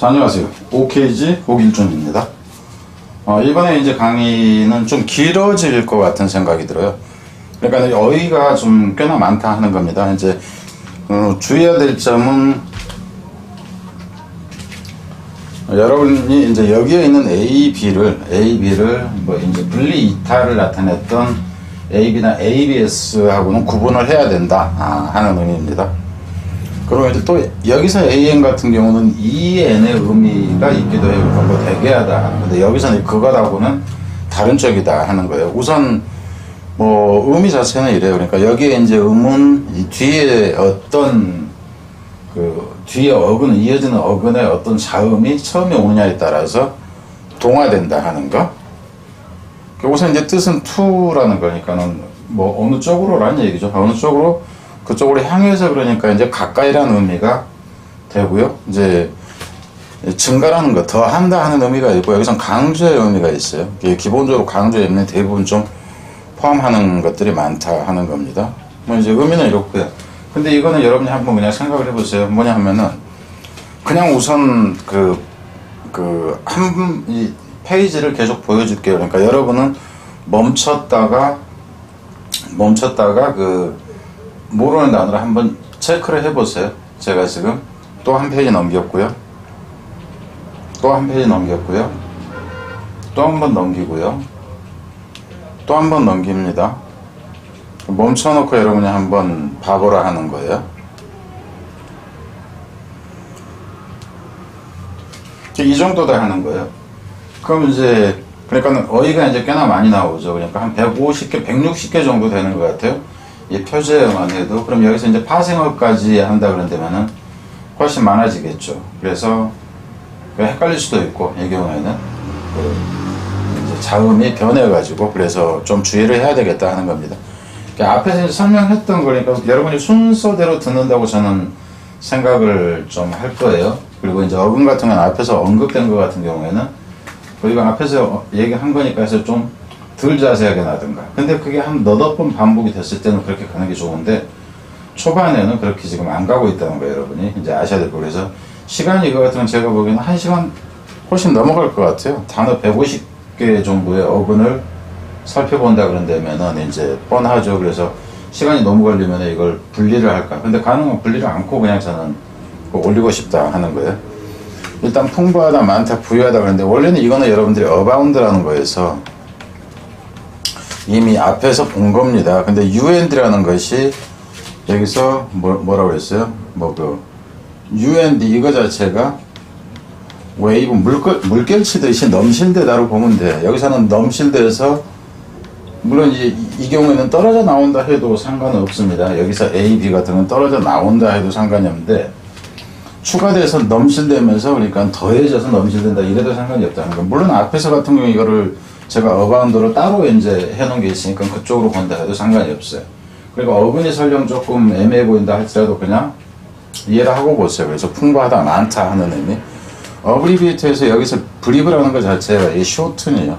자, 안녕하세요. OKG 오길준입니다. 이번에 이제 강의는 좀 길어질 것 같은 생각이 들어요. 그러니까 어휘가 좀 꽤나 많다 하는 겁니다. 이제 주의해야 될 점은 여러분이 이제 여기에 있는 AB를 뭐 이제 분리 이탈을 나타냈던 AB나 ABS하고는 구분을 해야 된다 하는 의미입니다. 그리고 이제 또 여기서 AN 같은 경우는 EN의 의미가 있기도 해요. 뭐 대개하다. 근데 여기서는 그것하고는 다른 쪽이다 하는 거예요. 우선 뭐 의미 자체는 이래요. 그러니까 여기에 이제 음은 이 뒤에 어떤 뒤에 어근, 이어지는 어근의 어떤 자음이 처음에 오느냐에 따라서 동화된다 하는 거. 우선 이제 뜻은 to라는 거니까는 뭐 어느 쪽으로라는 얘기죠. 어느 쪽으로, 그쪽으로 향해서 그러니까 이제 가까이라는 의미가 되고요. 이제 증가라는 거, 더 한다 하는 의미가 있고, 여기선 강조의 의미가 있어요. 기본적으로 강조의 의미는 대부분 좀 포함하는 것들이 많다 하는 겁니다. 뭐 이제 의미는 이렇고요. 근데 이거는 여러분이 한번 그냥 생각을 해보세요. 뭐냐 하면은, 그냥 우선 이 페이지를 계속 보여줄게요. 그러니까 여러분은 멈췄다가 모르는 단어를 한번 체크를 해보세요. 제가 지금 또 한 페이지 넘겼고요. 또 한 페이지 넘겼고요. 또 한 번 넘기고요. 또 한 번 넘깁니다. 멈춰놓고 여러분이 한번 봐보라 하는 거예요. 이 정도다 하는 거예요. 그럼 이제 그러니까 어휘가 이제 꽤나 많이 나오죠. 그러니까 한 150개, 160개 정도 되는 것 같아요. 이 표제어만 해도. 그럼 여기서 이제 파생어까지 한다 그런다면은 훨씬 많아지겠죠. 그래서 헷갈릴 수도 있고, 이 경우에는 이제 자음이 변해가지고 그래서 좀 주의를 해야 되겠다 하는 겁니다. 앞에서 이제 설명했던 거니까 여러분이 순서대로 듣는다고 저는 생각을 좀 할 거예요. 그리고 이제 어근 같은 건 앞에서 언급된 것 같은 경우에는 우리가 앞에서 얘기한 거니까 해서 좀 덜 자세하게 나든가. 근데 그게 한 너댓 번 반복이 됐을 때는 그렇게 가는 게 좋은데 초반에는 그렇게 지금 안 가고 있다는 거예요. 여러분이 이제 아셔야 될 거고. 그래서 시간이 이거 같은 건 제가 보기에는 1시간 훨씬 넘어갈 것 같아요. 단어 150개 정도의 어근을 살펴본다 그런다면은 이제 뻔하죠. 그래서 시간이 너무 걸리면 이걸 분리를 할까. 근데 가능한 분리를 않고 그냥 저는 올리고 싶다 하는 거예요. 일단 풍부하다, 많다, 부유하다 그러는데 원래는 이거는 여러분들이 어바운드라는 거에서 이미 앞에서 본 겁니다. 근데 UND라는 것이 여기서 뭐라고 했어요? UND 이거 자체가 웨이브 물결 치듯이 넘실대다로 보면 돼. 여기서는 넘실대에서 물론 이 경우에는 떨어져 나온다 해도 상관은 없습니다. 여기서 A, B 같은 건 떨어져 나온다 해도 상관이 없는데 추가돼서 넘실대면서 그러니까 더해져서 넘실된다 이래도 상관이 없다는 거. 물론 앞에서 같은 경우 이거를 제가 어바운드로 따로 이제 해놓은 게 있으니까 그쪽으로 본다 해도 상관이 없어요. 그리고 어근이 설령 조금 애매해 보인다 할지라도 그냥 이해를 하고 보세요. 그래서 풍부하다, 많다 하는 의미. 어브리비에이트에서 여기서 브리브라는 것 자체가 이 쇼튼이에요.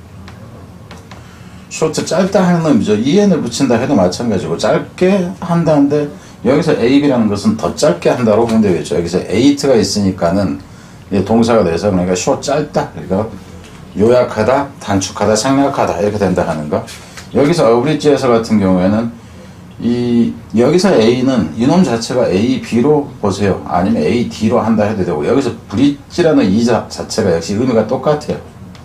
쇼트 짧다 하는 의미죠. EN을 붙인다 해도 마찬가지고 짧게 한다는데 여기서 AB라는 것은 더 짧게 한다고 보면 되겠죠. 여기서 에이트가 있으니까는 동사가 돼서 그러니까 쇼 짧다. 그러니까 요약하다, 단축하다, 생략하다 이렇게 된다 하는 거. 여기서 어브리지에서 같은 경우에는 여기서 A는 이놈 자체가 AB로 보세요. 아니면 AD로 한다 해도 되고 여기서 브릿지라는 이 자체가 역시 의미가 똑같아요.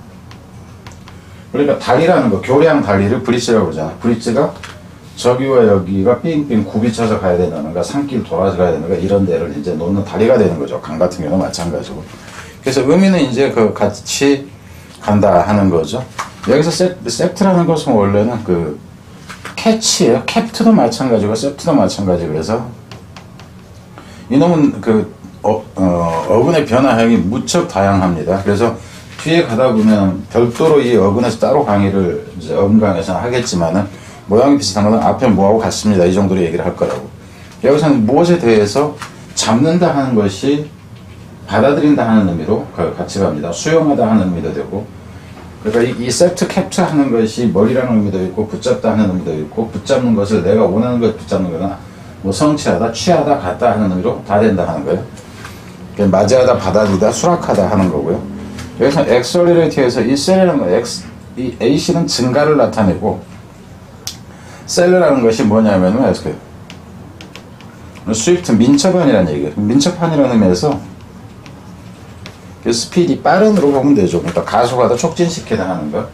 그러니까 다리라는 거, 교량 다리를 브릿지라고 그러잖아. 브릿지가 저기와 여기가 삥삥 굽이 쳐서 가야 되는가, 산길 돌아서 가야 되는가, 이런 데를 이제 놓는 다리가 되는 거죠. 강 같은 경우는 마찬가지고. 그래서 의미는 이제 같이 간다 하는 거죠. 여기서 셉트라는 것은 원래는 캐치예요. 캡트도 마찬가지고, 셉트도 마찬가지. 그래서 이놈은 어근의 변화형이 무척 다양합니다. 그래서 뒤에 가다 보면 별도로 이 어근에서 따로 강의를 이제 어근 강의에서는 하겠지만은 모양이 비슷한 거는 앞에 뭐하고 같습니다. 이 정도로 얘기를 할 거라고. 여기서는 무엇에 대해서 잡는다 하는 것이 받아들인다 하는 의미로 같이 갑니다. 수용하다 하는 의미도 되고. 그러니까 이 셉트 캡처 하는 것이 머리라는 의미도 있고 붙잡다 하는 의미도 있고 붙잡는 것을 내가 원하는 걸 붙잡는 거나 뭐 성취하다, 취하다, 갖다 하는 의미로 다 된다 하는 거예요. 맞이하다, 받아들이다, 수락하다 하는 거고요. 여기서 accelerate에서 이 셀이라는 거, 이 AC는 증가를 나타내고, 셀이라는 것이 뭐냐면은, 스위프트 민첩한이라는 얘기예요. 민첩한이라는 의미에서, 스피디 빠른으로 보면 되죠. 그러니까 가속하다, 촉진시키다 하는 거.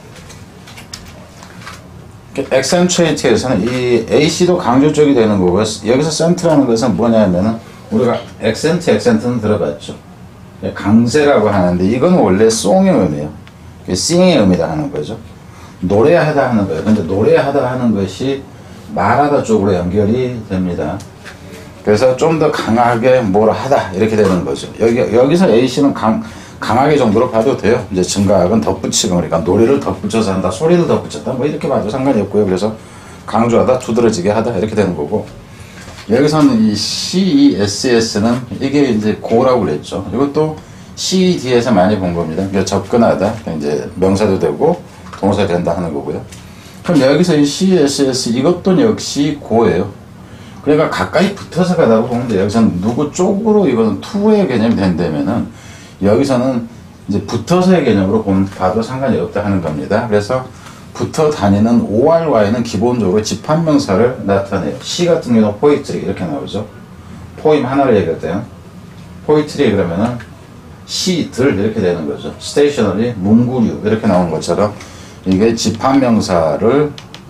accentuate에서는 이 AC도 강조적이 되는 거고요. 여기서 cent라는 것은 뭐냐면은, 우리가 액센트는 들어봤죠. 강세라고 하는데 이건 원래 송의 의미예요. sing의 의미다 하는 거죠. 노래하다 하는 거예요. 근데 노래하다 하는 것이 말하다 쪽으로 연결이 됩니다. 그래서 좀 더 강하게 뭘 하다 이렇게 되는 거죠. 여기서 AC는 강하게 정도로 봐도 돼요. 이제 증가학은 덧붙이고 그러니까 노래를 덧붙여서 한다, 소리를 덧붙였다 뭐 이렇게 봐도 상관이 없고요. 그래서 강조하다, 두드러지게 하다 이렇게 되는 거고. 여기서는 이 CESS는 이게 이제 고라고 그랬죠. 이것도 CED에서 많이 본 겁니다. 그러니까 접근하다, 이제 명사도 되고 동사 된다 하는 거고요. 그럼 여기서 이 CESS 이것도 역시 고예요. 그러니까 가까이 붙어서 가다고 보면 돼요. 여기서는 누구 쪽으로 이거는 to의 개념이 된다면은 여기서는 이제 붙어서의 개념으로 봐도 상관이 없다 하는 겁니다. 그래서 붙어 다니는 ORY는 기본적으로 집합명사를 나타내요. C 같은 경우는 포이트리 이렇게 나오죠. 포임 하나를 얘기할 때요. 포이트리 그러면은 시들 이렇게 되는 거죠. 스테이셔너리, 문구류 이렇게 나오는 것처럼 이게 집합명사를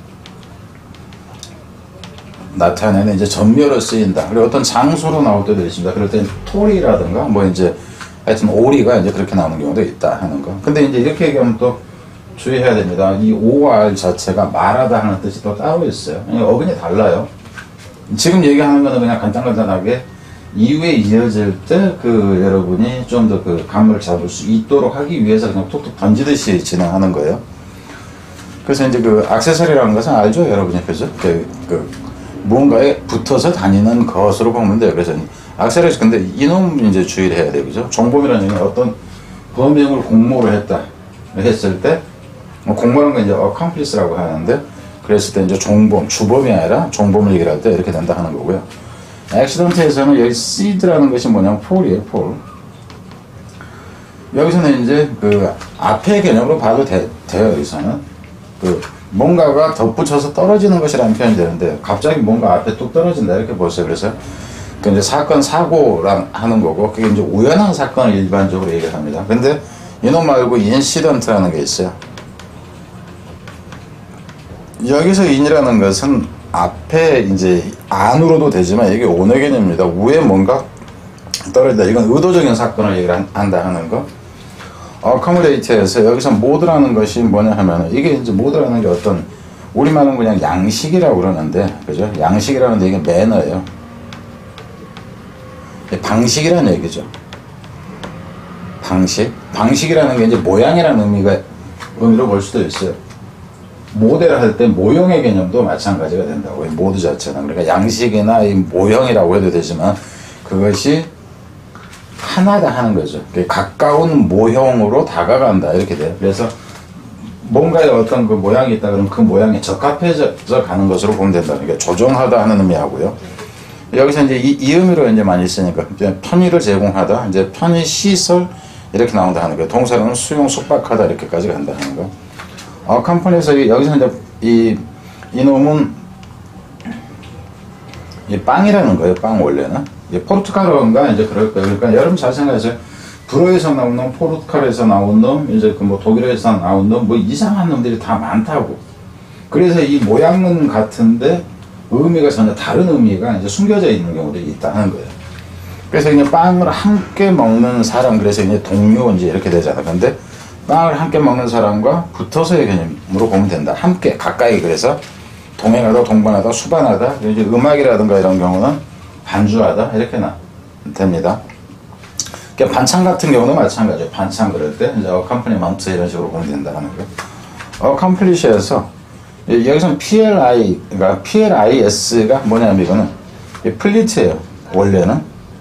나타내는 이제 전멸로 쓰인다. 그리고 어떤 장소로 나올 때도 있습니다. 그럴 땐 토리라든가 뭐 이제 하여튼 오리가 이제 그렇게 나오는 경우도 있다 하는 거. 근데 이제 이렇게 얘기하면 또 주의해야 됩니다. 이 OR 자체가 말하다 하는 뜻이 또 따로 있어요. 어근이 달라요. 지금 얘기하는 거는 그냥 간단하게 이후에 이어질 때 여러분이 좀 더 감을 잡을 수 있도록 하기 위해서 그냥 툭툭 던지듯이 진행하는 거예요. 그래서 이제 액세서리라는 것은 알죠, 여러분이. 그죠? 무언가에 붙어서 다니는 것으로 보면 돼요. 그래서 액세서리, 근데 이놈 이제 주의를 해야 돼요. 그죠? 종범이라는 얘기는 어떤 범행을 공모를 했다. 했을 때, 공모라는 건 이제 accomplice라고 하는데, 그랬을 때 이제 종범, 주범이 아니라 종범을 얘기를 할 때 이렇게 된다 하는 거고요. accident에서는 여기 seed라는 것이 뭐냐면 fall이에요, fall. 여기서는 이제 앞의 개념으로 봐도 돼요, 여기서는. 뭔가가 덧붙여서 떨어지는 것이라는 표현이 되는데, 갑자기 뭔가 앞에 뚝 떨어진다, 이렇게 보세요. 그래서, 이제 사건, 사고랑 하는 거고, 그게 이제 우연한 사건을 일반적으로 얘기를 합니다. 근데, 이놈 말고 incident라는 게 있어요. 여기서 in이라는 것은 앞에 이제 안으로도 되지만 이게 온의 개념입니다. 위에 뭔가 떨어진다. 이건 의도적인 사건을 얘기를 한다 하는 거. accommodate에서 여기서 mode라는 것이 뭐냐 하면 이게 이제 mode라는 게 어떤 우리말은 그냥 양식이라고 그러는데, 그죠? 양식이라는 게 이게 매너예요. 방식이라는 얘기죠. 방식이라는 게 이제 모양이라는 의미로 볼 수도 있어요. 모델을 할 때 모형의 개념도 마찬가지가 된다고요. 모드 자체는. 그러니까 양식이나 이 모형이라고 해도 되지만 그것이 하나다 하는 거죠. 가까운 모형으로 다가간다 이렇게 돼요. 그래서 뭔가에 어떤 모양이 있다 그러면 그 모양에 적합해져 가는 것으로 보면 된다. 그러니까 조정하다 하는 의미하고요. 여기서 이제 이 의미로 이제 많이 쓰니까 편의를 제공하다, 이제 편의 시설 이렇게 나온다 하는 거예요. 동사는 수용, 숙박하다 이렇게까지 간다 하는 거. 컴퍼니에서 여기서 이제 이놈은 이 빵이라는 거예요. 빵 원래는 포르투갈어인가 이제 그럴 거예요. 그러니까 여러분 잘 생각하세요. 불어에서 나온 놈, 포르투갈에서 나온 놈, 이제 독일에서 나온 놈, 이상한 놈들이 다 많다고. 그래서 이 모양은 같은데 의미가 전혀 다른 의미가 이제 숨겨져 있는 경우들이 있다는 거예요. 그래서 이제 빵을 함께 먹는 사람, 그래서 이제 동료 이제 이렇게 되잖아. 근데 빵을 함께 먹는 사람과 붙어서의 개념으로 보면 된다. 함께, 가까이. 그래서 동행하다, 동반하다, 수반하다. 이제 음악이라든가 이런 경우는 반주하다 이렇게 됩니다. 그러니까 반찬 같은 경우는 마찬가지예요. 반찬 그럴 때 이제 accompaniment 이런 식으로 보면 된다는 거예요. accomplish에서 여기서는 PLI가 PLIS가 뭐냐면 이거는 플리트예요. 원래는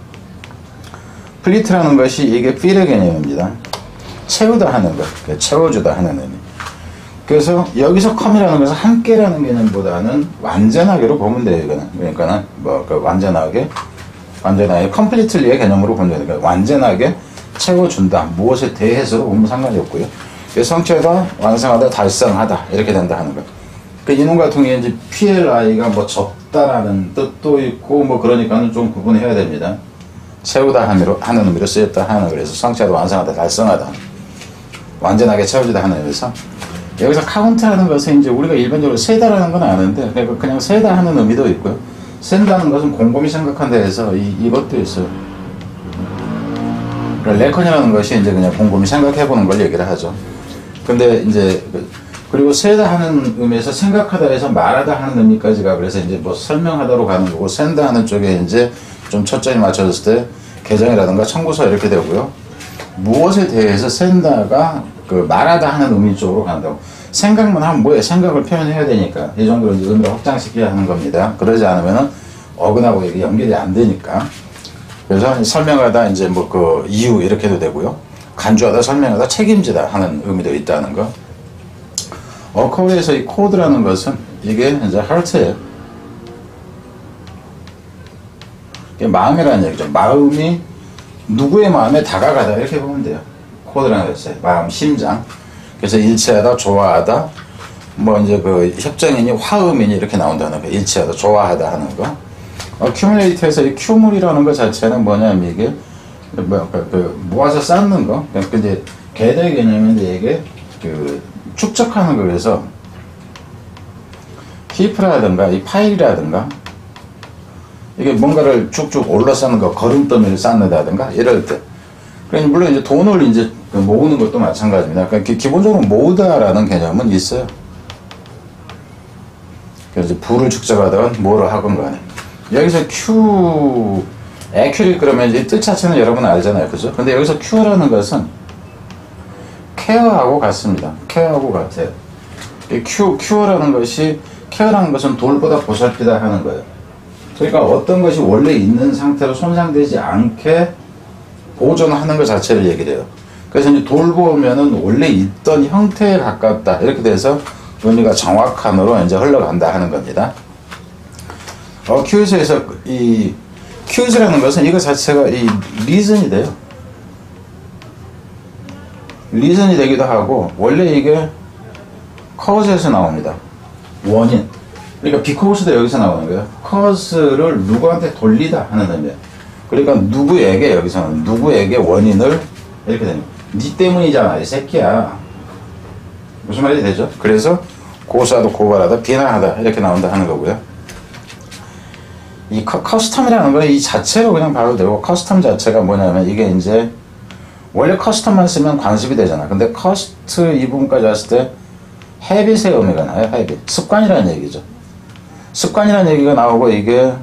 플리트라는 것이 이게 fill의 개념입니다. 채우다 하는 것, 채워주다 하는 의미. 그래서 여기서 come이라는 것은 함께라는 개념보다는 완전하게로 보면 돼요. 이거는 그러니까는 완전하게 완전하게 컴플리틀리의 개념으로 보면 되니까 완전하게 채워준다. 무엇에 대해서도 보면 상관이 없고요. 성취하다, 완성하다, 달성하다 이렇게 된다 하는 거예요. 그 이놈 같은 경우에 이제 PLI가 뭐 적다라는 뜻도 있고 뭐 그러니까는 좀 구분해야 됩니다. 채우다 하는 의미로 쓰였다 하는 그래서 성취하다, 완성하다, 달성하다, 완전하게 채워주다 하는 의미에서 여기서 카운트하는 것은 이제 우리가 일반적으로 세다라는 건 아는데 그냥 세다 하는 의미도 있고요. 센다는 것은 곰곰이 생각한 데에서 이것도 있어요. 그러니까 레컨이라는 것이 이제 그냥 곰곰이 생각해보는 걸 얘기를 하죠. 근데 이제 그리고 세다 하는 의미에서 생각하다 해서 말하다 하는 의미까지가 그래서 이제 뭐 설명하다로 가는 거고 센다 하는 쪽에 이제 좀 초점이 맞춰졌을 때 개정이라든가 청구서 이렇게 되고요. 무엇에 대해서 센다가 그 말하다 하는 의미 쪽으로 간다고. 생각만 하면 뭐예요? 생각을 표현해야 되니까 이 정도로 의미를 확장시켜야 하는 겁니다. 그러지 않으면은 어근하고 이게 연결이 안 되니까. 그래서 설명하다 이제 뭐 그 이유 이렇게 해도 되고요. 간주하다, 설명하다, 책임지다 하는 의미도 있다는 거. 어커에서 이 코드라는 것은 이게 이제 하트예요. 이게 마음이라는 얘기죠. 마음이 누구의 마음에 다가가다 이렇게 보면 돼요. 코드라는 것이 마음, 심장. 그래서 일치하다, 좋아하다, 뭐 이제 그 협정이니 화음이니 이렇게 나온다는 거. 일치하다, 좋아하다 하는 거. 큐뮬레이트에서 이 큐물이라는 것 자체는 뭐냐면 이게 모아서 쌓는 거. 그러니까 이제 개들 개념인데 이게 그 축적하는 거. 그래서 히프라든가 이 파일이라든가 이게 뭔가를 쭉쭉 올라 쌓는 거, 거름더미를 쌓는다든가 이럴 때. 그러니까 물론 이제 돈을 이제 모으는 것도 마찬가지입니다. 그러니까 기본적으로 모으다라는 개념은 있어요. 그래서 부를 축적하다가 뭐를 하건 간에. 여기서 에큐리 그러면 이제 뜻 자체는 여러분 알잖아요. 그죠? 근데 여기서 Q라는 것은 케어하고 같습니다. 케어하고 같아요. Q라는 것이, 케어라는 것은 돌보다 보살피다 하는 거예요. 그러니까 어떤 것이 원래 있는 상태로 손상되지 않게 보존하는 것 자체를 얘기를 해요. 그래서 이제 돌보면은 원래 있던 형태에 가깝다. 이렇게 돼서 의미가 정확한으로 이제 흘러간다 하는 겁니다. 큐즈에서 이 큐즈라는 것은 이거 자체가 이 리즌이 돼요. 리즌이 되기도 하고 원래 이게 커즈에서 나옵니다. 원인. 그러니까 비코스도 여기서 나오는 거예요. 커즈를 누구한테 돌리다 하는 의미예요. 그러니까 누구에게 여기서는 누구에게 원인을 이렇게 됩니다. 니 때문이잖아 이 새끼야. 무슨 말이 되죠? 그래서 고소하다, 고발하다, 비난하다 이렇게 나온다 하는 거고요. 이 커스텀이라는 건 이 자체로 그냥 봐도 되고, 커스텀 자체가 뭐냐면 이게 이제 원래 커스텀만 쓰면 관습이 되잖아. 근데 커스트 이 부분까지 왔을 때 헤빗의 의미가 나요. 헤빗. 습관이라는 얘기죠. 습관이라는 얘기가 나오고 이게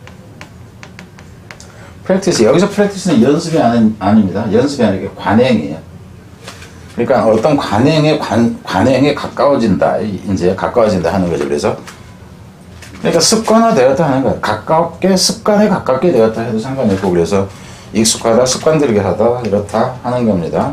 프랙티스. 여기서 프랙티스는 연습이 아닙니다. 연습이 아니라 이게 관행이에요. 그러니까 어떤 관행에 가까워진다. 이제 가까워진다 하는 거죠. 그래서 그러니까 습관화되었다 하는 거예요. 습관에 가깝게 되었다 해도 상관이 없고, 그래서 익숙하다, 습관들게 하다, 이렇다 하는 겁니다.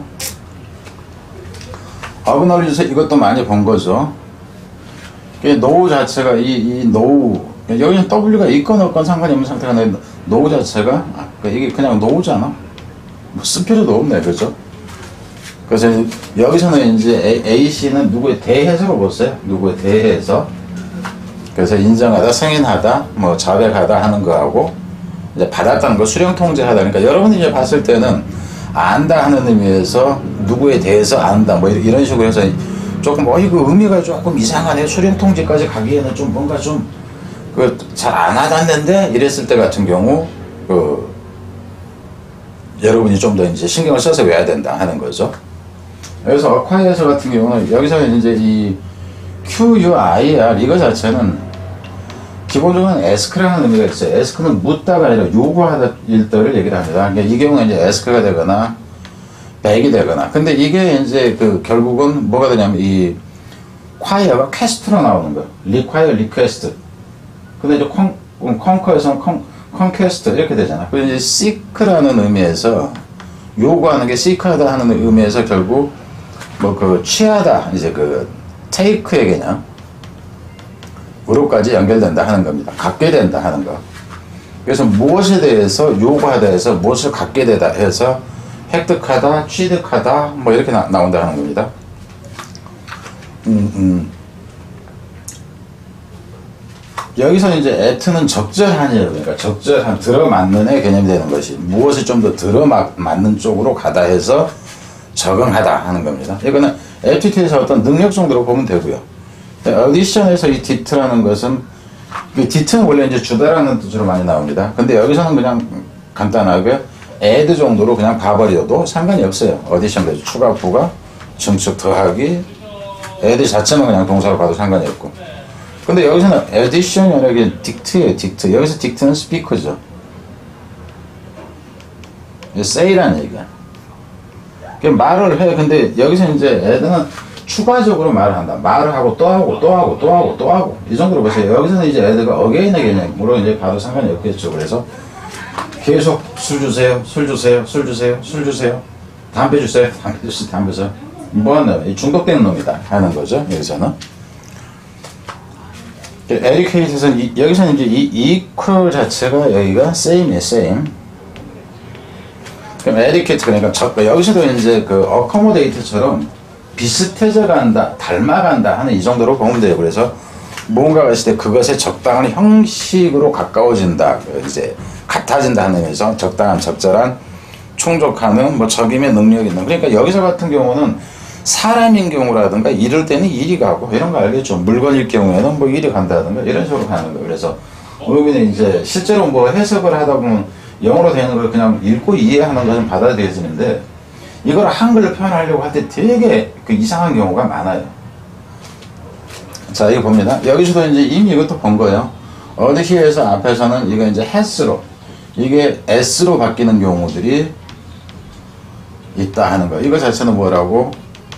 어그널리에서 이것도 많이 본 거죠. 노우 자체가 이 노우, 여기는 W가 있건 없건 상관이 없는 상태가 아니라 노우 자체가 이게 그냥 노우잖아. 뭐 쓸 필요도 없네, 그죠? 그래서 여기서는 이제 A씨는 누구에 대해서로 보세요. 누구에 대해서. 그래서 인정하다, 승인하다, 뭐 자백하다 하는 거하고 이제 받았다는 거 수령 통제하다. 그러니까 여러분이 이제 봤을 때는 안다 하는 의미에서 누구에 대해서 안다 뭐 이런 식으로 해서 조금 이거 의미가 조금 이상하네. 수령 통제까지 가기에는 좀 뭔가 좀 잘 안 와닿는데 이랬을 때 같은 경우 여러분이 좀 더 이제 신경을 써서 외워야 된다 하는 거죠. 여기서 어콰이어서 같은 경우는 여기서는 이제 이 QUIR 이거 자체는 기본적으로는 ask라는 의미가 있어요. ask는 묻다가 아니라 요구하다 일들을 얘기를 합니다. 그러니까 이 경우는 이제 ask가 되거나 백이 되거나. 근데 이게 이제 결국은 뭐가 되냐면 이 quire가 quest로 나오는 거예요. require, request. 근데 이제 conquer에서는 conquest 이렇게 되잖아. 그리고 이제 seek라는 의미에서 요구하는 게 seek하다 하는 의미에서 결국 뭐 취하다 이제 take의 개념 으로까지 연결된다 하는 겁니다. 갖게 된다 하는 거. 그래서 무엇에 대해서 요구하다 해서 무엇을 갖게 되다 해서 획득하다, 취득하다 뭐 이렇게 나온다 하는 겁니다. 여기서 이제 at는 적절한이에요. 그러니까 적절한, 들어맞는의 개념이 되는 것이 무엇이 좀 더 들어맞는 쪽으로 가다 해서 적응하다 하는 겁니다. 이거는 aptitude에서 어떤 능력 정도로 보면 되고요. audition에서 이 did라는 것은, did는 원래 이제 주다라는 뜻으로 많이 나옵니다. 근데 여기서는 그냥 간단하게 add 정도로 그냥 봐버려도 상관이 없어요. audition에서 추가, 부가, 증축, 더하기, add 자체만 그냥 동사로 봐도 상관이 없고. 근데 여기서는 addition이 아니라 이게 dict예요, dict. 여기서 dict는 speaker죠. say라는 얘기야. 말을 해. 근데 여기서 이제 add는 추가적으로 말을 한다. 말을 하고 또 하고 또 하고 또 하고 또 하고 이 정도로 보세요. 여기서는 이제 add가 again의 개념으로 이제 봐도 상관이 없겠죠. 그래서 계속 술 주세요, 술 주세요, 술 주세요, 술 주세요, 담배 주세요, 담배 주세요, 담배 주세요. 뭐하는 중독되는 놈이다 하는 거죠. 여기서는. educate에서는 여기서는 이제 이 equal 자체가 여기가 same이에요, same. 그럼 educate 그러니까 여기서도 이제 그 accommodate처럼 비슷해져 간다, 닮아간다 하는 이 정도로 보면 돼요. 그래서 뭔가가 있을 때 그것에 적당한 형식으로 가까워진다, 이제 같아진다 하는 의미에서 적당한, 적절한, 충족하는, 뭐 적임의 능력이 있는. 그러니까 여기서 같은 경우는 사람인 경우라든가 이럴 때는 일이 가고 이런 거 알겠죠. 물건일 경우에는 뭐 일이 간다든가 이런 식으로 가는 거예요. 그래서 여기는 이제 실제로 뭐 해석을 하다 보면 영어로 되는 걸 그냥 읽고 이해하는 것은 받아들여지는데 이걸 한글로 표현하려고 할 때 되게 그 이상한 경우가 많아요. 자, 이거 봅니다. 여기서도 이제 이미 이것도 본 거예요. 어디에서 앞에서는 이거 이제 has로, 이게 s로 바뀌는 경우들이 있다 하는 거예요. 이거 자체는 뭐라고?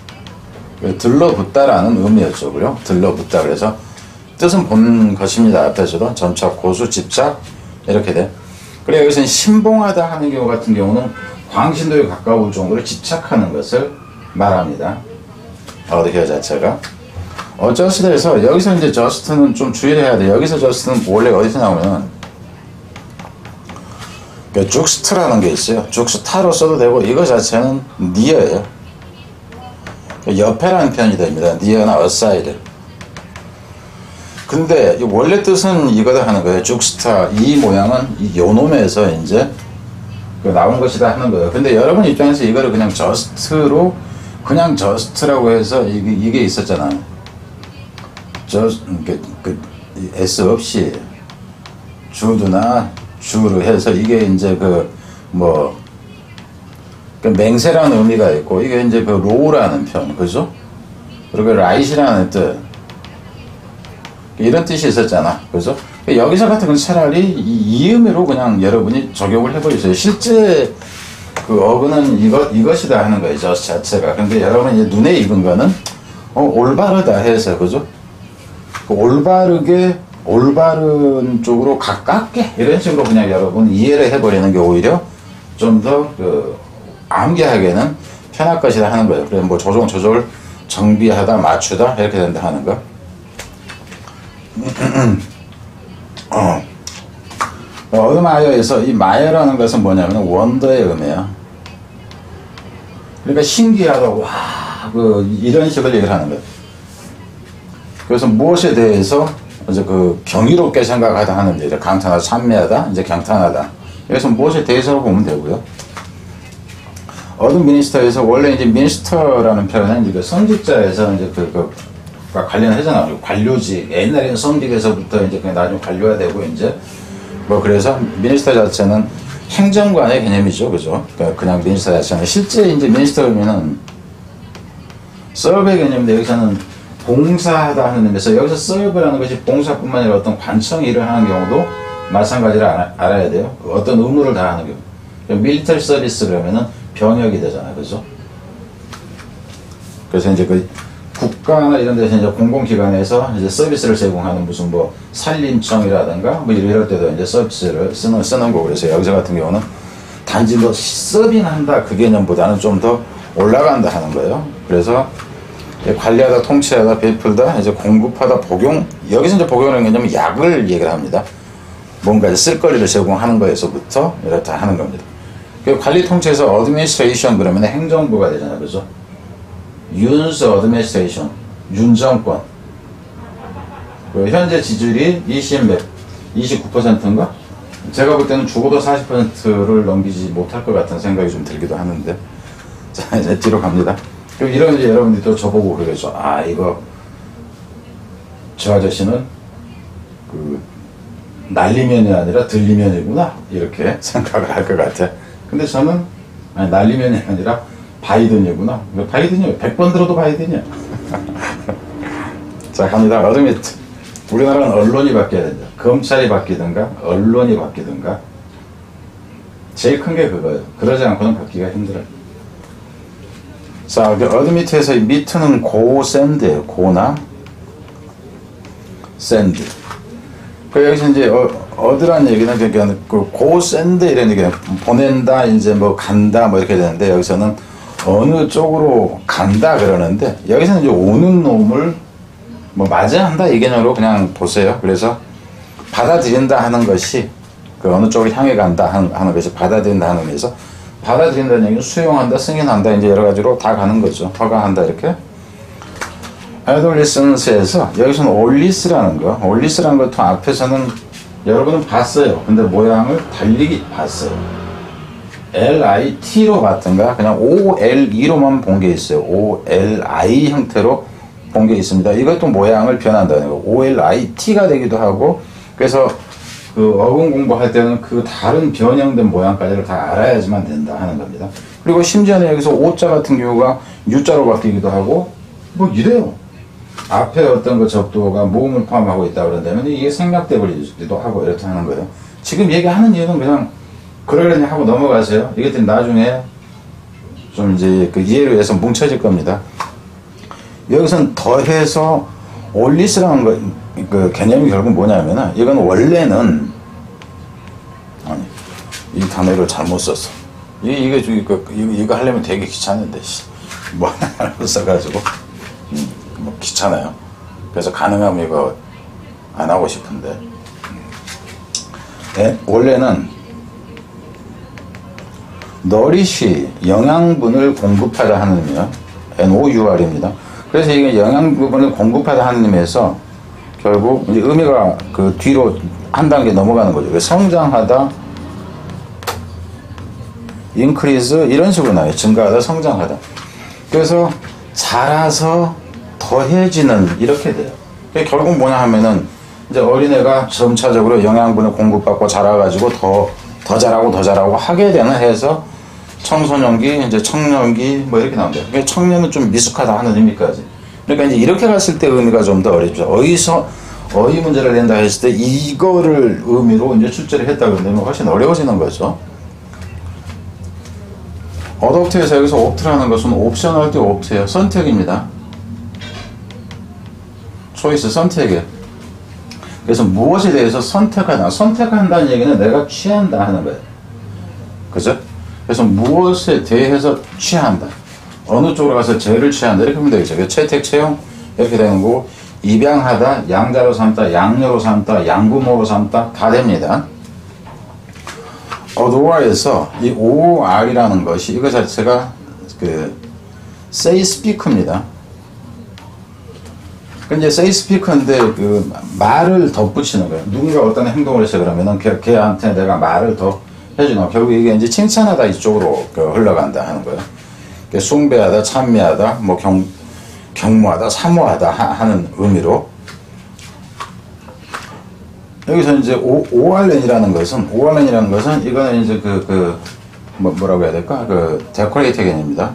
들러붙다라는 의미였죠. 그죠? 들러붙다. 그래서 뜻은 본 것입니다. 앞에서도 점착, 고수, 집착 이렇게 돼. 그래 여기서는 신봉하다 하는 경우 같은 경우는 광신도에 가까울 정도로 집착하는 것을 말합니다. 어디게 자체가. just에서 여기서 이제 just는 좀 주의를 해야 돼. 여기서 just는 원래 어디서 나오면 juxt라는 게 있어요. juxta로 써도 되고 이거 자체는 near예요. 옆에라는 표현이 됩니다. near나 aside. 근데 원래 뜻은 이거다 하는 거예요. juxta, 이 모양은 요 놈에서 이제 나온 것이다 하는 거예요. 근데 여러분 입장에서 이거를 그냥 just로, 그냥 just라고 해서 이게 있었잖아요. just, s 없이 주드나 주를 해서 이게 이제 맹세라는 의미가 있고, 이게 이제 로우라는 표현, 그죠? 그리고 right이라는 뜻, 이런 뜻이 있었잖아, 그죠? 여기서 같은 건 차라리 이 의미로 그냥 여러분이 적용을 해버리세요. 실제 그 어근은 이것이다 하는 거예요, just 자체가. 근데 여러분이 이제 눈에 익은 거는 올바르다 해서, 그죠? 올바른 쪽으로 가깝게 이런 식으로 그냥 여러분 이해를 해버리는 게 오히려 좀 더 암기하기에는 편할 것이다 하는 거예요. 그래서 뭐 조절, 정비하다, 맞추다 이렇게 된다 하는 거. 어드마이어에서 이 마이어라는 것은 뭐냐면 원더의 의미예요. 그러니까 신기하다, 와, 이런 식으로 얘기를 하는 거예요. 그래서 무엇에 대해서 이제 경이롭게 생각하다 하는 데 감탄하다, 찬미하다, 이제 경탄하다. 그래서 무엇에 대해서로 보면 되고요. 어떤 미니스터에서 원래 이제 미니스터라는 표현은 이제 성직자에서 이제 관련하잖아요. 관료직. 옛날에는 성직에서부터 이제 그냥 나중에 관료가 되고 이제 그래서 미니스터 자체는 행정관의 개념이죠. 그죠? 그냥 미니스터 자체는 실제 이제 미니스터 의미는 서브의 개념인데 여기서는 봉사하다 하는 의미에서 여기서 서브라는 것이 봉사뿐만 아니라 어떤 관청 일을 하는 경우도 마찬가지로 알아야 돼요. 어떤 의무를 다하는 경우. 밀리터리 서비스 그러면은 병역이 되잖아요. 그죠? 그래서 이제 국가나 이런 데서 이제 공공기관에서 이제 서비스를 제공하는 무슨 산림청이라든가 이럴 때도 이제 서비스를 쓰는 거고. 그래서 여기서 같은 경우는 단지 서빙한다 그 개념보다는 좀 더 올라간다 하는 거예요. 그래서 관리하다, 통치하다, 베풀다, 이제 공급하다, 복용. 여기서 이제 복용이라는 개념은 약을 얘기를 합니다. 뭔가 쓸거리를 제공하는 거에서부터 이렇다 하는 겁니다. 그 관리 통째에서 administration 그러면 행정부가 되잖아요. 그죠? 윤스 administration, 윤정권. 그 현재 지지율이 29%인가? 제가 볼 때는 죽어도 40%를 넘기지 못할 것 같은 생각이 좀 들기도 하는데. 자, 이제 뒤로 갑니다. 그리고 이런 이제 여러분들이 또 저보고 그러죠. 아, 이거, 저 아저씨는 그, 날리면이 아니라 들리면이구나. 이렇게 생각을 할 것 같아. 근데 저는, 아니, 날리면이 아니라 바이든이구나. 바이든이요. 100번 들어도 바이든이야. 자, 갑니다. 어드미트. 우리나라는 언론이 바뀌어야 된다. 검찰이 바뀌든가, 언론이 바뀌든가. 제일 큰 게 그거예요. 그러지 않고는 바뀌기가 힘들어요. 자, 어드미트에서 이 미트는 고 샌드예요. 고나 샌드. 그 여기서 이제 어드란 얘기는 그러니까 고 샌드 이런 얘기는 보낸다, 이제 뭐 간다, 뭐 이렇게 되는데 여기서는 어느 쪽으로 간다 그러는데 여기서는 이제 오는 놈을 뭐 맞이한다 이 개념으로 그냥 보세요. 그래서 받아들인다 하는 것이 그 어느 쪽을 향해 간다 하는 것이 받아들인다 하는 의미에서 받아들인다는 얘기는 수용한다, 승인한다 이제 여러 가지로 다 가는 거죠. 허가한다 이렇게. adolescence에서 여기서는 올리스라는 거, 올리스라는 것도 앞에서는 여러분은 봤어요. 근데 모양을 달리기 봤어요. LIT로 봤던가 그냥 OLE로만 본 게 있어요. OLI 형태로 본 게 있습니다. 이것도 모양을 변한다는 거. OLIT가 되기도 하고 그래서 그 어근 공부할 때는 그 다른 변형된 모양까지를 다 알아야지만 된다 하는 겁니다. 그리고 심지어는 여기서 O자 같은 경우가 U자로 바뀌기도 하고 뭐 이래요. 앞에 어떤 그 적도가 모음을 포함하고 있다 그런다면 이게 생략돼 버리기도 하고 이렇다 하는 거예요. 지금 얘기하는 이유는 그냥 그러려니 하고 넘어가세요. 이게 나중에 좀 이제 그 이해를 위해서 뭉쳐질 겁니다. 여기서는 더해서 올리스라는 거, 그 개념이 결국 뭐냐면은 이건 원래는 아니 이 단어를 잘못 썼어. 이거 하려면 되게 귀찮은데 뭐 하나 써가지고 뭐 귀찮아요. 그래서 가능하면 이거 안 하고 싶은데 원래는 nourish 영양분을 공급하다 하는 의미요. NOUR입니다. 그래서 이게 영양분을 공급하다 하는 의미에서 결국 이제 의미가 그 뒤로 한 단계 넘어가는 거죠. 성장하다, increase 이런 식으로 나와요. 증가하다, 성장하다. 그래서 자라서 더해지는 이렇게 돼요. 결국 뭐냐 하면은 이제 어린애가 점차적으로 영양분을 공급받고 자라가지고 더 자라고 하게 되는 해서 청소년기, 이제 청년기 뭐 이렇게 나옵니다. 그러니까 청년은 좀 미숙하다 하는 의미까지. 그러니까 이제 이렇게 갔을 때 의미가 좀 더 어렵죠. 어휘 문제를 낸다 했을 때 이거를 의미로 이제 출제를 했다 그러면 훨씬 어려워지는 거죠. 어댑트에서 여기서 옵트라는 것은 옵션할 때 옵트예요. 선택입니다. 초이스 선택이에요. 그래서 무엇에 대해서 선택한다는 얘기는 내가 취한다 하는 거예요. 그죠? 그래서 무엇에 대해서 취한다. 어느 쪽으로 가서 죄를 취한다. 이렇게 하면 되겠죠. 채택, 채용 이렇게 되는 거고 입양하다, 양자로 삼다, 양녀로 삼다, 양부모로 삼다 다 됩니다. 어도어에서 이 OR이라는 것이 이거 자체가 그 say speak입니다. 이제 say speak인데 그 말을 덧붙이는 거예요. 누군가 어떤 행동을 했어 그러면은 걔한테 내가 말을 더 해주는 거. 결국 이게 이제 칭찬하다 이쪽으로 흘러간다 하는 거예요. 숭배하다, 찬미하다, 뭐 경무하다, 사모하다 하는 의미로. 여기서 이제 ORN이라는 것은 이거는 이제 뭐라고 해야 될까? 데코레이트 개념입니다.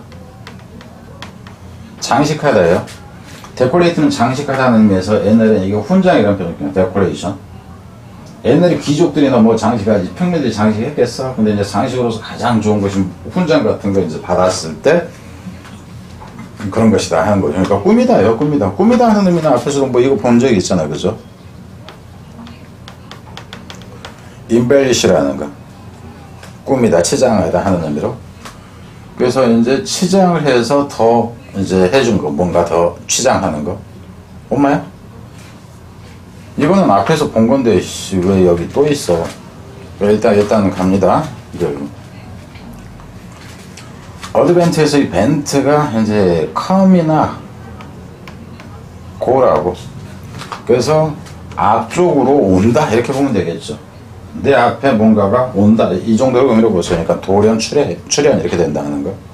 장식하다예요. 데코레이트는 장식하다는 의미에서 옛날에 이게 훈장이라는 표현이에요. 데코레이션. 옛날에 귀족들이나 뭐 장식하지 평민들이 장식했겠어. 근데 이제 장식으로서 가장 좋은 것이 훈장 같은 거 이제 받았을 때 그런 것이다 하는 거죠. 그러니까 꿈이다요, 꿈이다. 꿈이다 하는 의미는 앞에서도 뭐 이거 본 적이 있잖아요, 그죠? embellish라는 거, 꿈이다, 치장하다 하는 의미로. 그래서 이제 치장을 해서 더 이제 해준 거, 뭔가 더 치장하는 거. 엄마야? 이거는 앞에서 본 건데 씨, 왜 여기 또 있어? 일단 갑니다. 어드벤트에서 이 벤트가 이제 come이나 go라고. 그래서 앞쪽으로 온다 이렇게 보면 되겠죠. 내 앞에 뭔가가 온다 이 정도로 의미로 보시니까 돌연 출현 이렇게 된다는 거.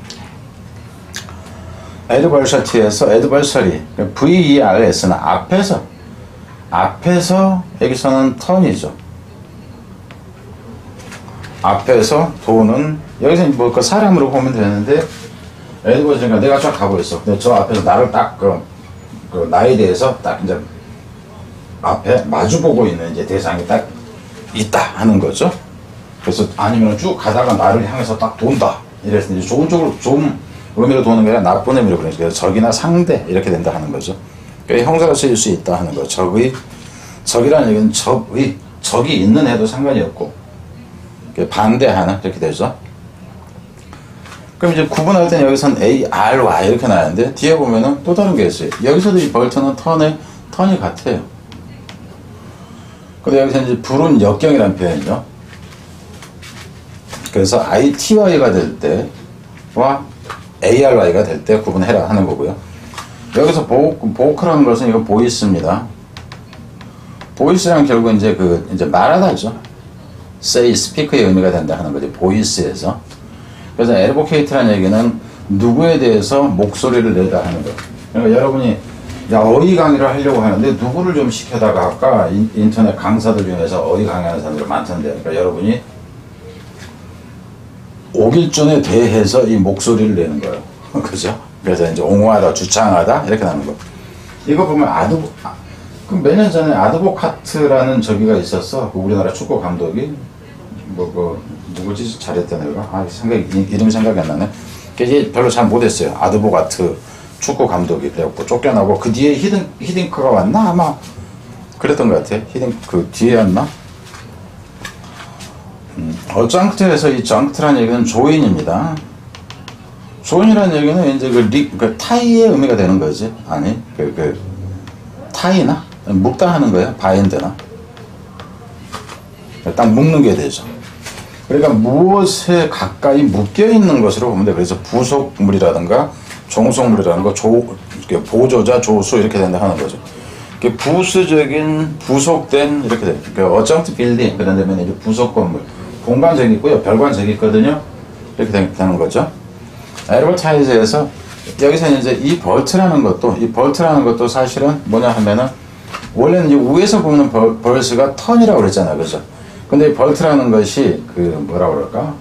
adversary에서 adversary VERS는 앞에서 여기서는 턴이죠. 앞에서 도는 여기서 뭐 그 사람으로 보면 되는데 adversary가 내가 쫙 가고 있어. 근데 저 앞에서 나를 딱 그 나에 대해서 딱 이제 앞에 마주보고 있는 이제 대상이 딱 있다 하는 거죠. 그래서 아니면 쭉 가다가 나를 향해서 딱 돈다. 이래서 이제 좋은 쪽으로 좋은 의미로 도는 게 아니라 나쁜 의미로 그러니까 적이나 상대 이렇게 된다 하는 거죠. 그러니까 형사로 쓰일 수 있다 하는 거. 적이라는 얘기는 적이 있는 해도 상관이 없고 반대하는 이렇게 되죠. 그럼 이제 구분할 때는 여기서는 A, R, Y 이렇게 나왔는데 뒤에 보면은 또 다른 게 있어요. 여기서도 이 벌트는 턴이 같아요. 근데 여기서 이제 불은 역경이라는 표현이죠. 그래서 ITY가 될 때와 ARY가 될 때 구분해라 하는 거고요. 여기서 보크라는 것은 이거 보이스입니다. 보이스랑 결국 이제 말하다죠. say, speak의 의미가 된다 하는 거죠. 보이스에서. 그래서 advocate라는 얘기는 누구에 대해서 목소리를 내다 하는 거예요. 그러니까 여러분이 어휘 강의를 하려고 하는데 누구를 좀 시켜다가 아까 인터넷 강사들 중에서 어휘 강의하는 사람들 많던데 그러니까 여러분이 옥일전에 대해서 이 목소리를 내는 거예요. 그죠? 그래서 이제 옹호하다, 주창하다 이렇게 나는 거. 이거 보면 몇 년 전에 아드보카트라는 저기가 있었어. 우리나라 축구 감독이 누구지 잘했던 애가 이름이 생각이 안 나네. 그게 별로 잘 못했어요. 아드보카트 축구 감독이 그래갖고 쫓겨나고 그 뒤에 히딩크가 왔나 아마 그랬던 것 같아. 그 뒤에였나? 어정크트에서 이 정크트라는 얘기는 조인입니다. 조인이라는 얘기는 이제 그 타이의 의미가 되는 거지. 아니 타이나 묶다 하는 거예요. 바인드나 딱 묶는 게 되죠. 그러니까 무엇에 가까이 묶여 있는 것으로 보면 돼. 그래서 부속물이라든가 종속물이라든가 보조자, 조수 이렇게 된다 하는 거죠. 부수적인 부속된 이렇게 돼요. 그러니까 어정트 빌딩 그런 데면 이제 부속 건물, 공간적이 있고요, 별관적이 있거든요. 이렇게 되는 거죠. 애드버타이즈에서 여기서 이제 이 벌트라는 것도 사실은 뭐냐 하면은 원래는 이제 위에서 보는 벌스가 턴이라고 그랬잖아요, 그죠? 근데 이 벌트라는 것이 뭐라 그럴까?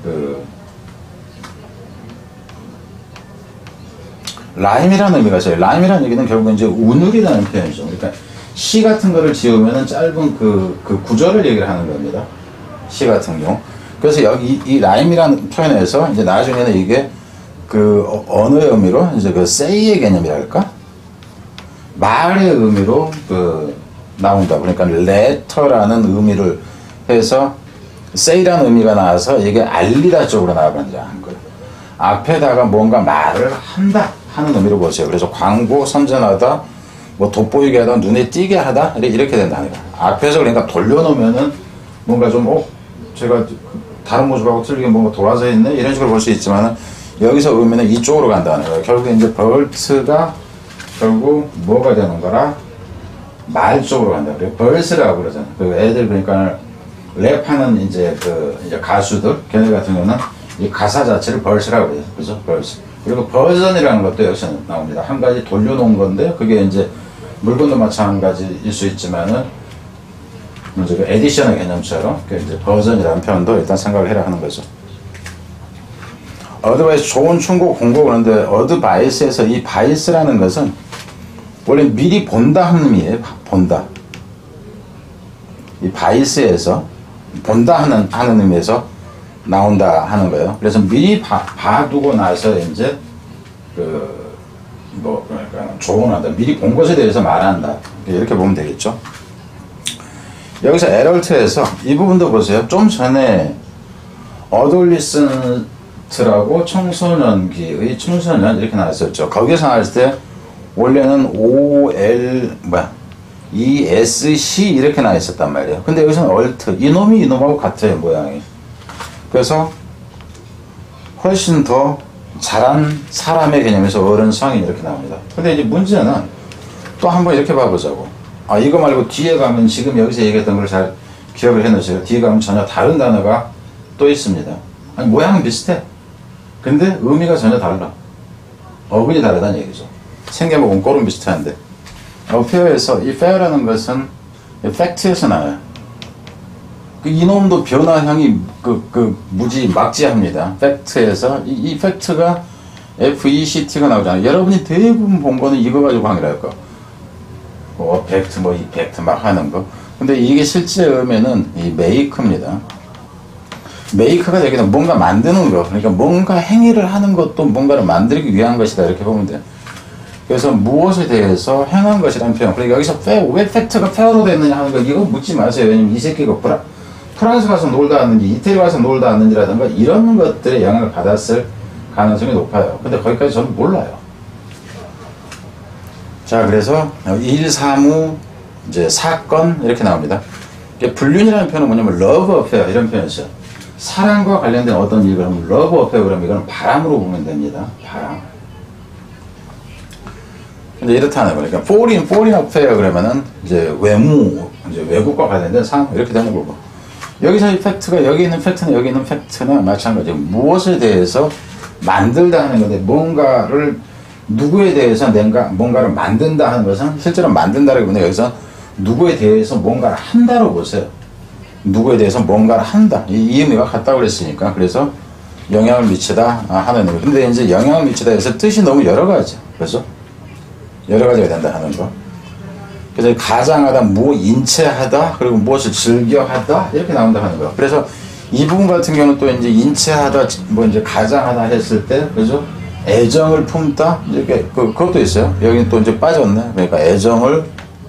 라임이라는 의미가 있어요. 라임이라는 얘기는 결국 이제 운율이라는 표현이죠. 그러니까 시 같은 거를 지으면은 짧은 그 구절을 얘기를 하는 겁니다. 시 같은 경우. 그래서 여기 이 라임이라는 표현에서 이제 나중에는 이게 언어의 의미로 이제 say의 개념이랄까? 말의 의미로 나온다. 그러니까 letter라는 의미를 해서 say라는 의미가 나와서 이게 알리다 쪽으로 나아가는 거예요. 앞에다가 뭔가 말을 한다 하는 의미로 보세요. 그래서 광고 선전하다, 뭐 돋보이게 하다, 눈에 띄게 하다 이렇게 된다는 거예요. 앞에서 그러니까 돌려놓으면은 뭔가 좀 제가 다른 모습하고 틀리게 뭔가 돌아서 있네 이런 식으로 볼 수 있지만은 여기서 의미는 이쪽으로 간다는 거예요. 결국 이제 벌트가 결국 뭐가 되는 거라 말 쪽으로 간다. 그래요. 벌스라고 그러잖아요. 애들 그러니까 랩하는 이제 가수들 걔네 같은 경우는 이 가사 자체를 벌스라고 해요. 그죠? 벌스. 그리고 버전이라는 것도 여기서 나옵니다. 한 가지 돌려놓은 건데 그게 이제 물건도 마찬가지일 수 있지만은 이제 에디션의 개념처럼 이제 버전이라는 표현도 일단 생각을 해라 하는 거죠. 어드바이스 좋은 충고 공고 그런데 어드바이스에서 이 바이스라는 것은 원래 미리 본다 하는 의미예요. 본다. 이 바이스에서 본다 하는 의미에서 나온다 하는 거예요. 그래서 미리 봐두고 나서 이제 그러니까 조언한다. 미리 본 것에 대해서 말한다. 이렇게 보면 되겠죠. 여기서 에럴트에서 이 부분도 보세요. 좀 전에 어돌리센트라고 청소년기의 청소년 이렇게 나왔었죠. 거기서 나왔을 때 원래는 ESC 이렇게 나와 있었단 말이에요. 근데 여기서는 얼트, 이놈이 이놈하고 같아요, 모양이. 그래서 훨씬 더 잘한 사람의 개념에서 어른 성인 이렇게 나옵니다. 근데 이제 문제는 또 한번 이렇게 봐보자고. 아, 이거 말고 뒤에 가면 지금 여기서 얘기했던 걸 잘 기억을 해놓으세요. 뒤에 가면 전혀 다른 단어가 또 있습니다. 아니, 모양은 비슷해. 근데 의미가 전혀 달라. 어근이 다르다는 얘기죠. 생겨먹은 꼴은 비슷한데. 어페어에서 이 fair라는 것은 팩트에서 나와요. 이놈도 변화형이 무지 막지합니다. 팩트에서 이 팩트가 FECT가 나오잖아요. 여러분이 대부분 본 거는 이거 가지고 강의를 할 거. 팩트 뭐 이펙트 막 하는 거. 근데 이게 실제 의미는 이 메이크입니다. 메이크가 여기는 뭔가 만드는 거. 그러니까 뭔가 행위를 하는 것도 뭔가를 만들기 위한 것이다. 이렇게 보면 돼요. 그래서 무엇에 대해서 행한 것이라는 표현. 그러니까 여기서 왜 팩트가 페어로 됐느냐 하는 거 이거 묻지 마세요. 왜냐면 이 새끼가 프랑스 가서 놀다 왔는지 이태리 가서 놀다 왔는지라든가 이런 것들에 영향을 받았을 가능성이 높아요. 근데 거기까지 저는 몰라요. 자, 그래서 일, 사무, 이제 사건 이렇게 나옵니다. 불륜이라는 표현은 뭐냐면 love affair 이런 표현이죠. 사랑과 관련된 어떤 일 그러면 love affair 그러면 이거는 바람으로 보면 됩니다. 바람. 근데 이렇다는 거예요. 그러니까 foreign affair 그러면은 이제 이제 외국과 관련된 상황 이렇게 되는 거고. 여기서 이 팩트가 여기 있는 팩트는 여기 있는 팩트는 마찬가지예요. 무엇에 대해서 만들다 하는 건데 뭔가를 누구에 대해서 뭔가를 만든다 하는 것은 실제로 만든다라기보다 여기서 누구에 대해서 뭔가를 한다로 보세요. 누구에 대해서 뭔가를 한다. 이 의미가 같다고 그랬으니까. 그래서 영향을 미치다 하는 의미. 근데 이제 영향을 미치다 해서 뜻이 너무 여러 가지. 그래서 여러 가지가 된다 하는 거. 그래서 가장하다, 인체하다, 그리고 무엇을 즐겨하다 이렇게 나온다 하는 거. 그래서 이 부분 같은 경우는 또 이제 인체하다, 이제 가장하다 했을 때, 그죠? 애정을 품다 이렇게 그것도 있어요. 여기는 또 이제 빠졌네. 그러니까 애정을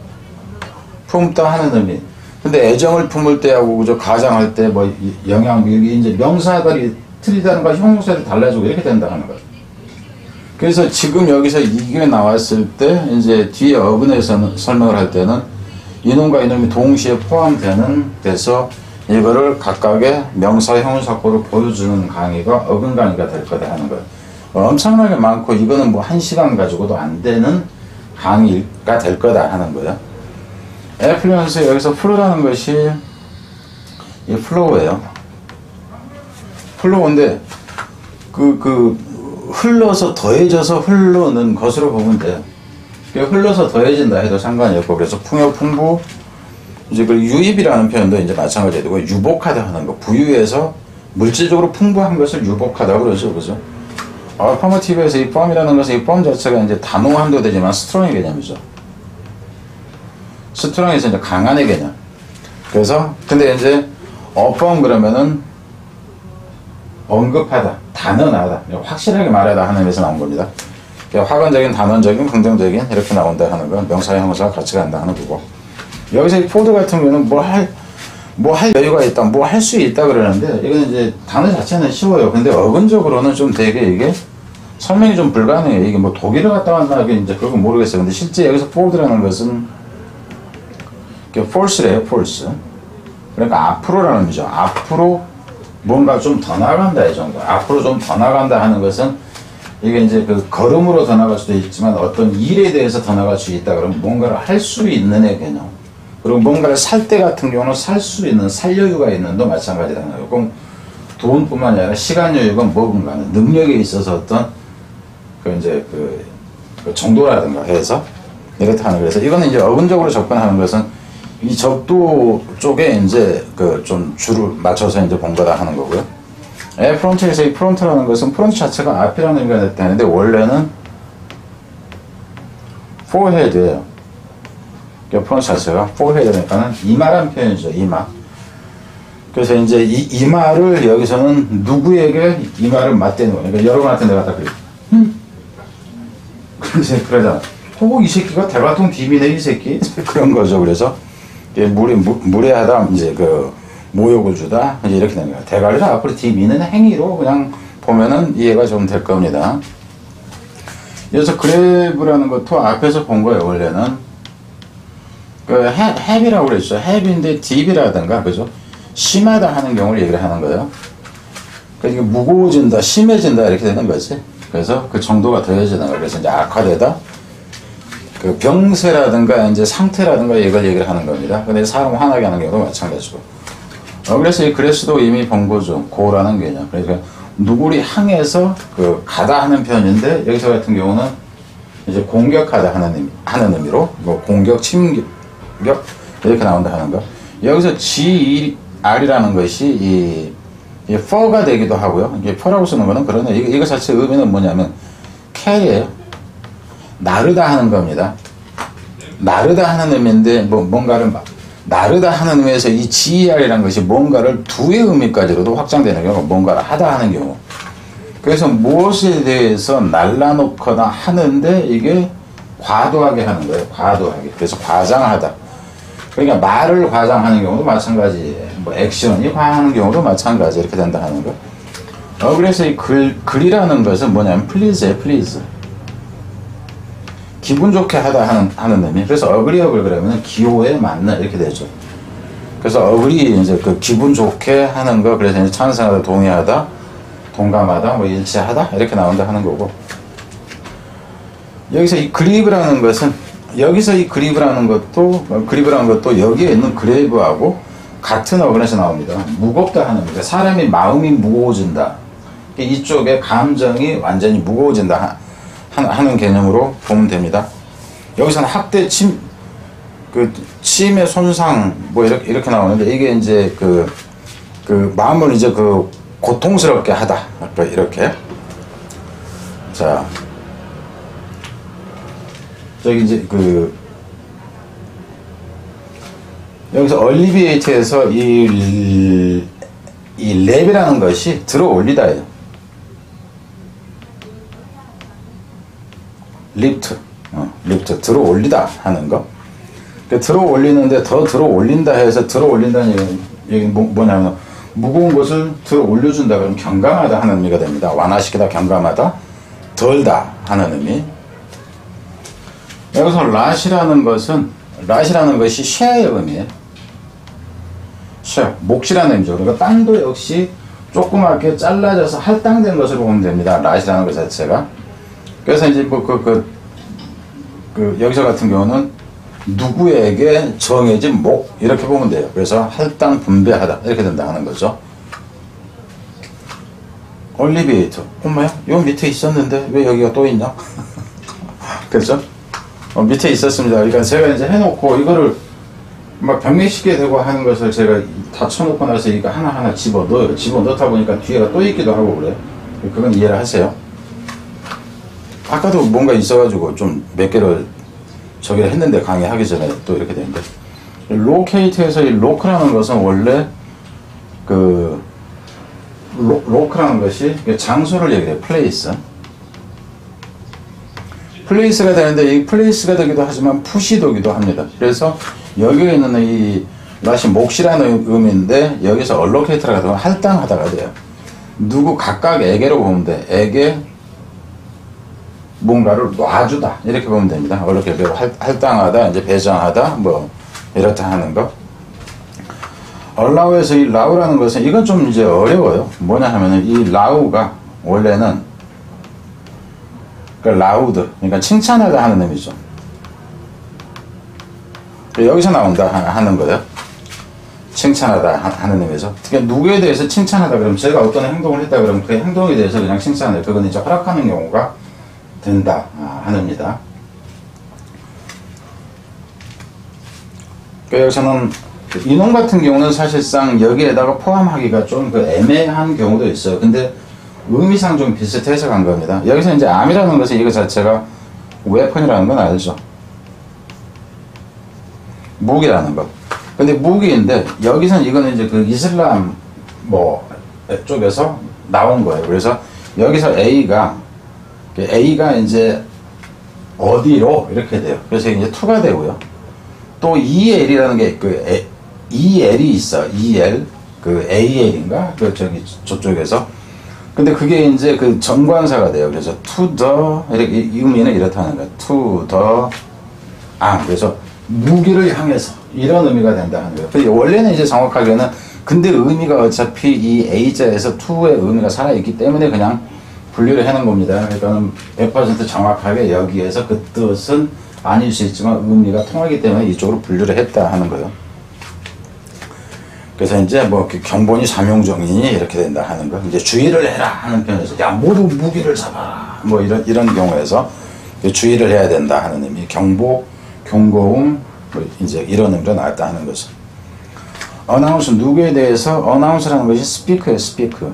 품다 하는 의미. 근데 애정을 품을 때하고 그죠? 가장할 때 영향 이제 명사들이 틀리다는 거 형용사들이 달라지고 이렇게 된다는 거예요. 그래서 지금 여기서 이게 나왔을 때 이제 뒤에 어근에서는 설명을 할 때는 이놈과 이놈이 동시에 포함되는 데서 이거를 각각의 명사 형용사구로 보여주는 강의가 어근 강의가 될 거다 하는 거예요. 엄청나게 많고 이거는 뭐 1시간 가지고도 안 되는 강의가 될 거다 하는 거예요. 애플리언스 여기서 플로라는 것이 이 플로우예요. 플로우인데 흘러서 더해져서 흐르는 것으로 보면 돼요. 흘러서 더해진다 해도 상관이 없고 그래서 풍요 풍부 이제 그 유입이라는 표현도 이제 마찬가지고 유복하다 하는 거 부유해서 물질적으로 풍부한 것을 유복하다고 그러죠, 그죠? 어퍼머티브에서 이 펌이라는 것은 이 펌 자체가 이제 단호함도 되지만 스트롱의 개념이죠. 스트롱에서 이제 강한의 개념. 그래서 근데 이제 어펌 그러면은 언급하다, 단언하다, 확실하게 말하다 하는 데서 나온 겁니다. 확언적인, 단언적인, 긍정적인 이렇게 나온다 하는 건 명사 형용사가 같이 간다 하는 거고. 여기서 이 포드 같은 경우는 뭐 할 여유가 있다, 뭐 할 수 있다 그러는데 이건 이제 단어 자체는 쉬워요. 근데 어근적으로는 좀 되게 이게 설명이 좀 불가능해요. 이게 뭐 독일어 갔다 왔나 이제 그건 모르겠어요. 근데 실제 여기서 포드라는 것은 false래요, false. 그러니까 앞으로라는 의미죠. 앞으로 뭔가 좀 더 나간다 이 정도. 앞으로 좀 더 나간다 하는 것은 이게 이제 그 걸음으로 더 나갈 수도 있지만 어떤 일에 대해서 더 나갈 수 있다 그러면 뭔가를 할 수 있는 애 개념. 그리고 뭔가를 살 때 같은 경우는 살 수 있는 살 여유가 있는도 마찬가지라는 거예요. 꼭 돈뿐만이 아니라 시간 여유가 뭐군가는 능력에 있어서 어떤 그 정도라든가 해서 이렇다 하는 그래서 이거는 이제 어근적으로 접근하는 것은 이 적도 쪽에 이제 좀 줄을 맞춰서 이제 본 거다 하는 거고요. 프론트에서 이 프론트라는 것은 프론트 자체가 앞이라는 의미가 되는데 원래는 forehead예요. 프론트 자체가 forehead니까는 이마란 표현이죠. 이마. 그래서 이제 이 이마를 여기서는 누구에게 이마를 맞대는 거예요. 그러니까 여러분한테 내가 딱 그래. 그래서 그러잖아. 이 새끼가 대바통 DB네 이 새끼 그런 거죠. 그래서 무례하다 이제 모욕을 주다 이제 이렇게 되는 거예요. 대가리를 앞으로 DB는 행위로 그냥 보면은 이해가 좀 될 겁니다. 그래서 그래브라는 것도 앞에서 본 거예요. 원래는 그 heavy라고 그랬죠. heavy인데 deep이라든가, 그죠? 심하다 하는 경우를 얘기를 하는 거예요. 그러니까 무거워진다, 심해진다 이렇게 되는 거지. 그래서 그 정도가 더해지는 거예요. 그래서 이제 악화되다. 그 병세라든가 이제 상태라든가 이걸 얘기를 하는 겁니다. 근데 사람 화나게 하는 경우도 마찬가지고. 그래서 이 그레스도 이미 본 거죠. 고라는 개념. 그러니까 누구를 향해서 그 가다 하는 표현인데 여기서 같은 경우는 이제 공격하다 하는 의미로 뭐 공격, 침격 이렇게 나온다 하는 거. 여기서 GR이라는 것이 이 for가 되기도 하고요. 이게 for라고 쓰는 거는 그러네. 이거 자체 의미는 뭐냐면 carry예요. 나르다 하는 겁니다. 나르다 하는 의미인데 뭔가를 나르다 하는 의미에서 이 GR이라는 것이 뭔가를 두의 의미까지로도 확장되는 경우, 뭔가를 하다 하는 경우. 그래서 무엇에 대해서 날라놓거나 하는데 이게 과도하게 하는 거예요. 과도하게. 그래서 과장하다. 그러니까 말을 과장하는 경우도 마찬가지예요. 뭐 액션이 과하는 경우도 마찬가지 이렇게 된다 하는 거. 그래서 이 글이라는 것은 뭐냐면 please예요. please. 기분 좋게 하다 하는 의미. 그래서 어그리어블 그러면 기호에 맞는 이렇게 되죠. 그래서 어그리 이제 그 기분 좋게 하는 거. 그래서 이제 찬성하다, 동의하다, 동감하다, 뭐 일치하다 이렇게 나온다 하는 거고. 여기서 이 그리브라는 것은 여기서 이 그리브라는 것도 여기에 있는 그레이브하고 같은 어근에서 나옵니다. 무겁다 하는 겁니다. 사람이 마음이 무거워진다. 이쪽에 감정이 완전히 무거워진다 하는 개념으로 보면 됩니다. 여기서는 학대, 치매, 손상 뭐 이렇게 나오는데 이게 이제 그 마음을 이제 그 고통스럽게 하다 이렇게. 자. 저기 이제 여기서 얼리비에이트에서 이 랩이라는 것이 들어 올리다예요. 리프트 들어 올리다 하는 거. 들어 올리는데 더 들어 올린다 해서 들어 올린다는 얘기 뭐냐면 무거운 것을 들어 올려준다 그러면 경감하다 하는 의미가 됩니다. 완화시키다, 경감하다, 덜다 하는 의미. 여기서 랏이라는 것이 쉐어의 의미예요. 쉐어, 몫이라는 의미죠. 그러니까 땅도 역시 조그맣게 잘라져서 할당된 것으로 보면 됩니다. 랏이라는 것 자체가. 그래서 이제 여기서 같은 경우는 누구에게 정해진 목 이렇게 보면 돼요. 그래서 할당 분배하다 이렇게 된다 하는 거죠. 올리비에이터. 엄마야, 요 밑에 있었는데 왜 여기가 또 있냐? 그렇죠? 밑에 있었습니다. 그러니까 제가 이제 해놓고 이거를 막 병리시게 되고 하는 것을 제가 다 쳐놓고 나서 이거 하나하나 집어넣어요. 집어넣다 보니까 뒤에가 또 있기도 하고 그래요. 그건 이해를 하세요. 아까도 뭔가 있어가지고 좀 몇 개를 저기를 했는데 강의하기 전에 또 이렇게 되는데. 로케이트에서 이 로크라는 것은 원래 로크라는 것이 장소를 얘기해요. 플레이스. 플레이스가 되는데 이 플레이스가 되기도 하지만 푸시도기도 합니다. 그래서 여기에 있는 이 랏이 몫이라는 의미인데 여기서 얼로케이터라고 하면 할당하다가 돼요. 누구 각각에게로 보면 돼. 에게 뭔가를 놔주다 이렇게 보면 됩니다. 얼로케이터 할당하다, 이제 배정하다 뭐 이렇다 하는 거. 얼라우에서 이 라우라는 것은 이건 좀 이제 어려워요. 뭐냐 하면은 이 라우가 원래는 라우드, 그러니까 칭찬하다 하는 의미죠. 여기서 나온다 하는 거예요. 칭찬하다 하는 의미죠. 그러니까 누구에 대해서 칭찬하다 그러면 제가 어떤 행동을 했다 그러면 그 행동에 대해서 그냥 칭찬해요. 그건 이제 허락하는 경우가 된다 하는입니다. 그러니까 여기서는 인용 같은 경우는 사실상 여기에다가 포함하기가 좀 애매한 경우도 있어요. 근데 의미상 좀 비슷해서 간 겁니다. 여기서 이제 암이라는 것은 이거 자체가 웨펀이라는 건 알죠. 무기라는 거. 근데 무기인데 여기서는 이거는 이제 그 이슬람 뭐 쪽에서 나온 거예요. 그래서 여기서 A가 이제 어디로 이렇게 돼요. 그래서 이제 2가 되고요. 또 EL이라는 게 EL이 있어. EL AL인가 저쪽에서. 근데 그게 이제 정관사가 돼요. 그래서 to the 이렇게 이 의미는 이렇다는 거예요. to the 그래서 무기를 향해서 이런 의미가 된다 하는 거예요. 원래는 이제 정확하게는 근데 의미가 어차피 이 A자에서 to의 의미가 살아있기 때문에 그냥 분류를 해놓은 겁니다. 그러니까는 100% 정확하게 여기에서 그 뜻은 아닐 수 있지만 의미가 통하기 때문에 이쪽으로 분류를 했다 하는 거예요. 그래서 이제 뭐 경본이 삼용정인이 이렇게 된다 하는 거. 이제 주의를 해라 하는 편에서 야 모두 무기를 잡아라 뭐 이런 경우에서 주의를 해야 된다 하는 의미. 경보, 경고음 뭐 이제 이런 의미로 나왔다 하는 거죠. 어나운스 누구에 대해서 어나운스라는 것이 스피크예요. 스피크.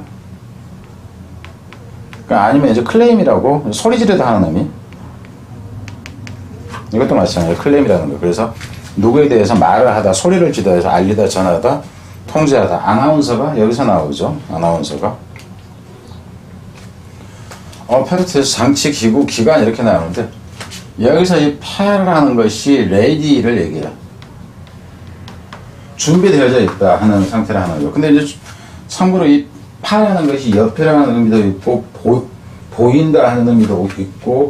그러니까 아니면 이제 클레임이라고 소리 지르다 하는 의미. 이것도 마찬가지예요. 클레임이라는 거. 그래서 누구에 대해서 말을 하다, 소리를 지르다, 알리다, 전하다, 통제하다. 아나운서가 여기서 나오죠. 아나운서가. 페르트에서 장치, 기구, 기관 이렇게 나오는데 여기서 이 파라는 것이 레디를 얘기해요. 준비되어져 있다 하는 상태를 하는 거예요. 근데 이제 참고로 이 파라는 것이 옆이라는 의미도 있고 보인다 하는 의미도 있고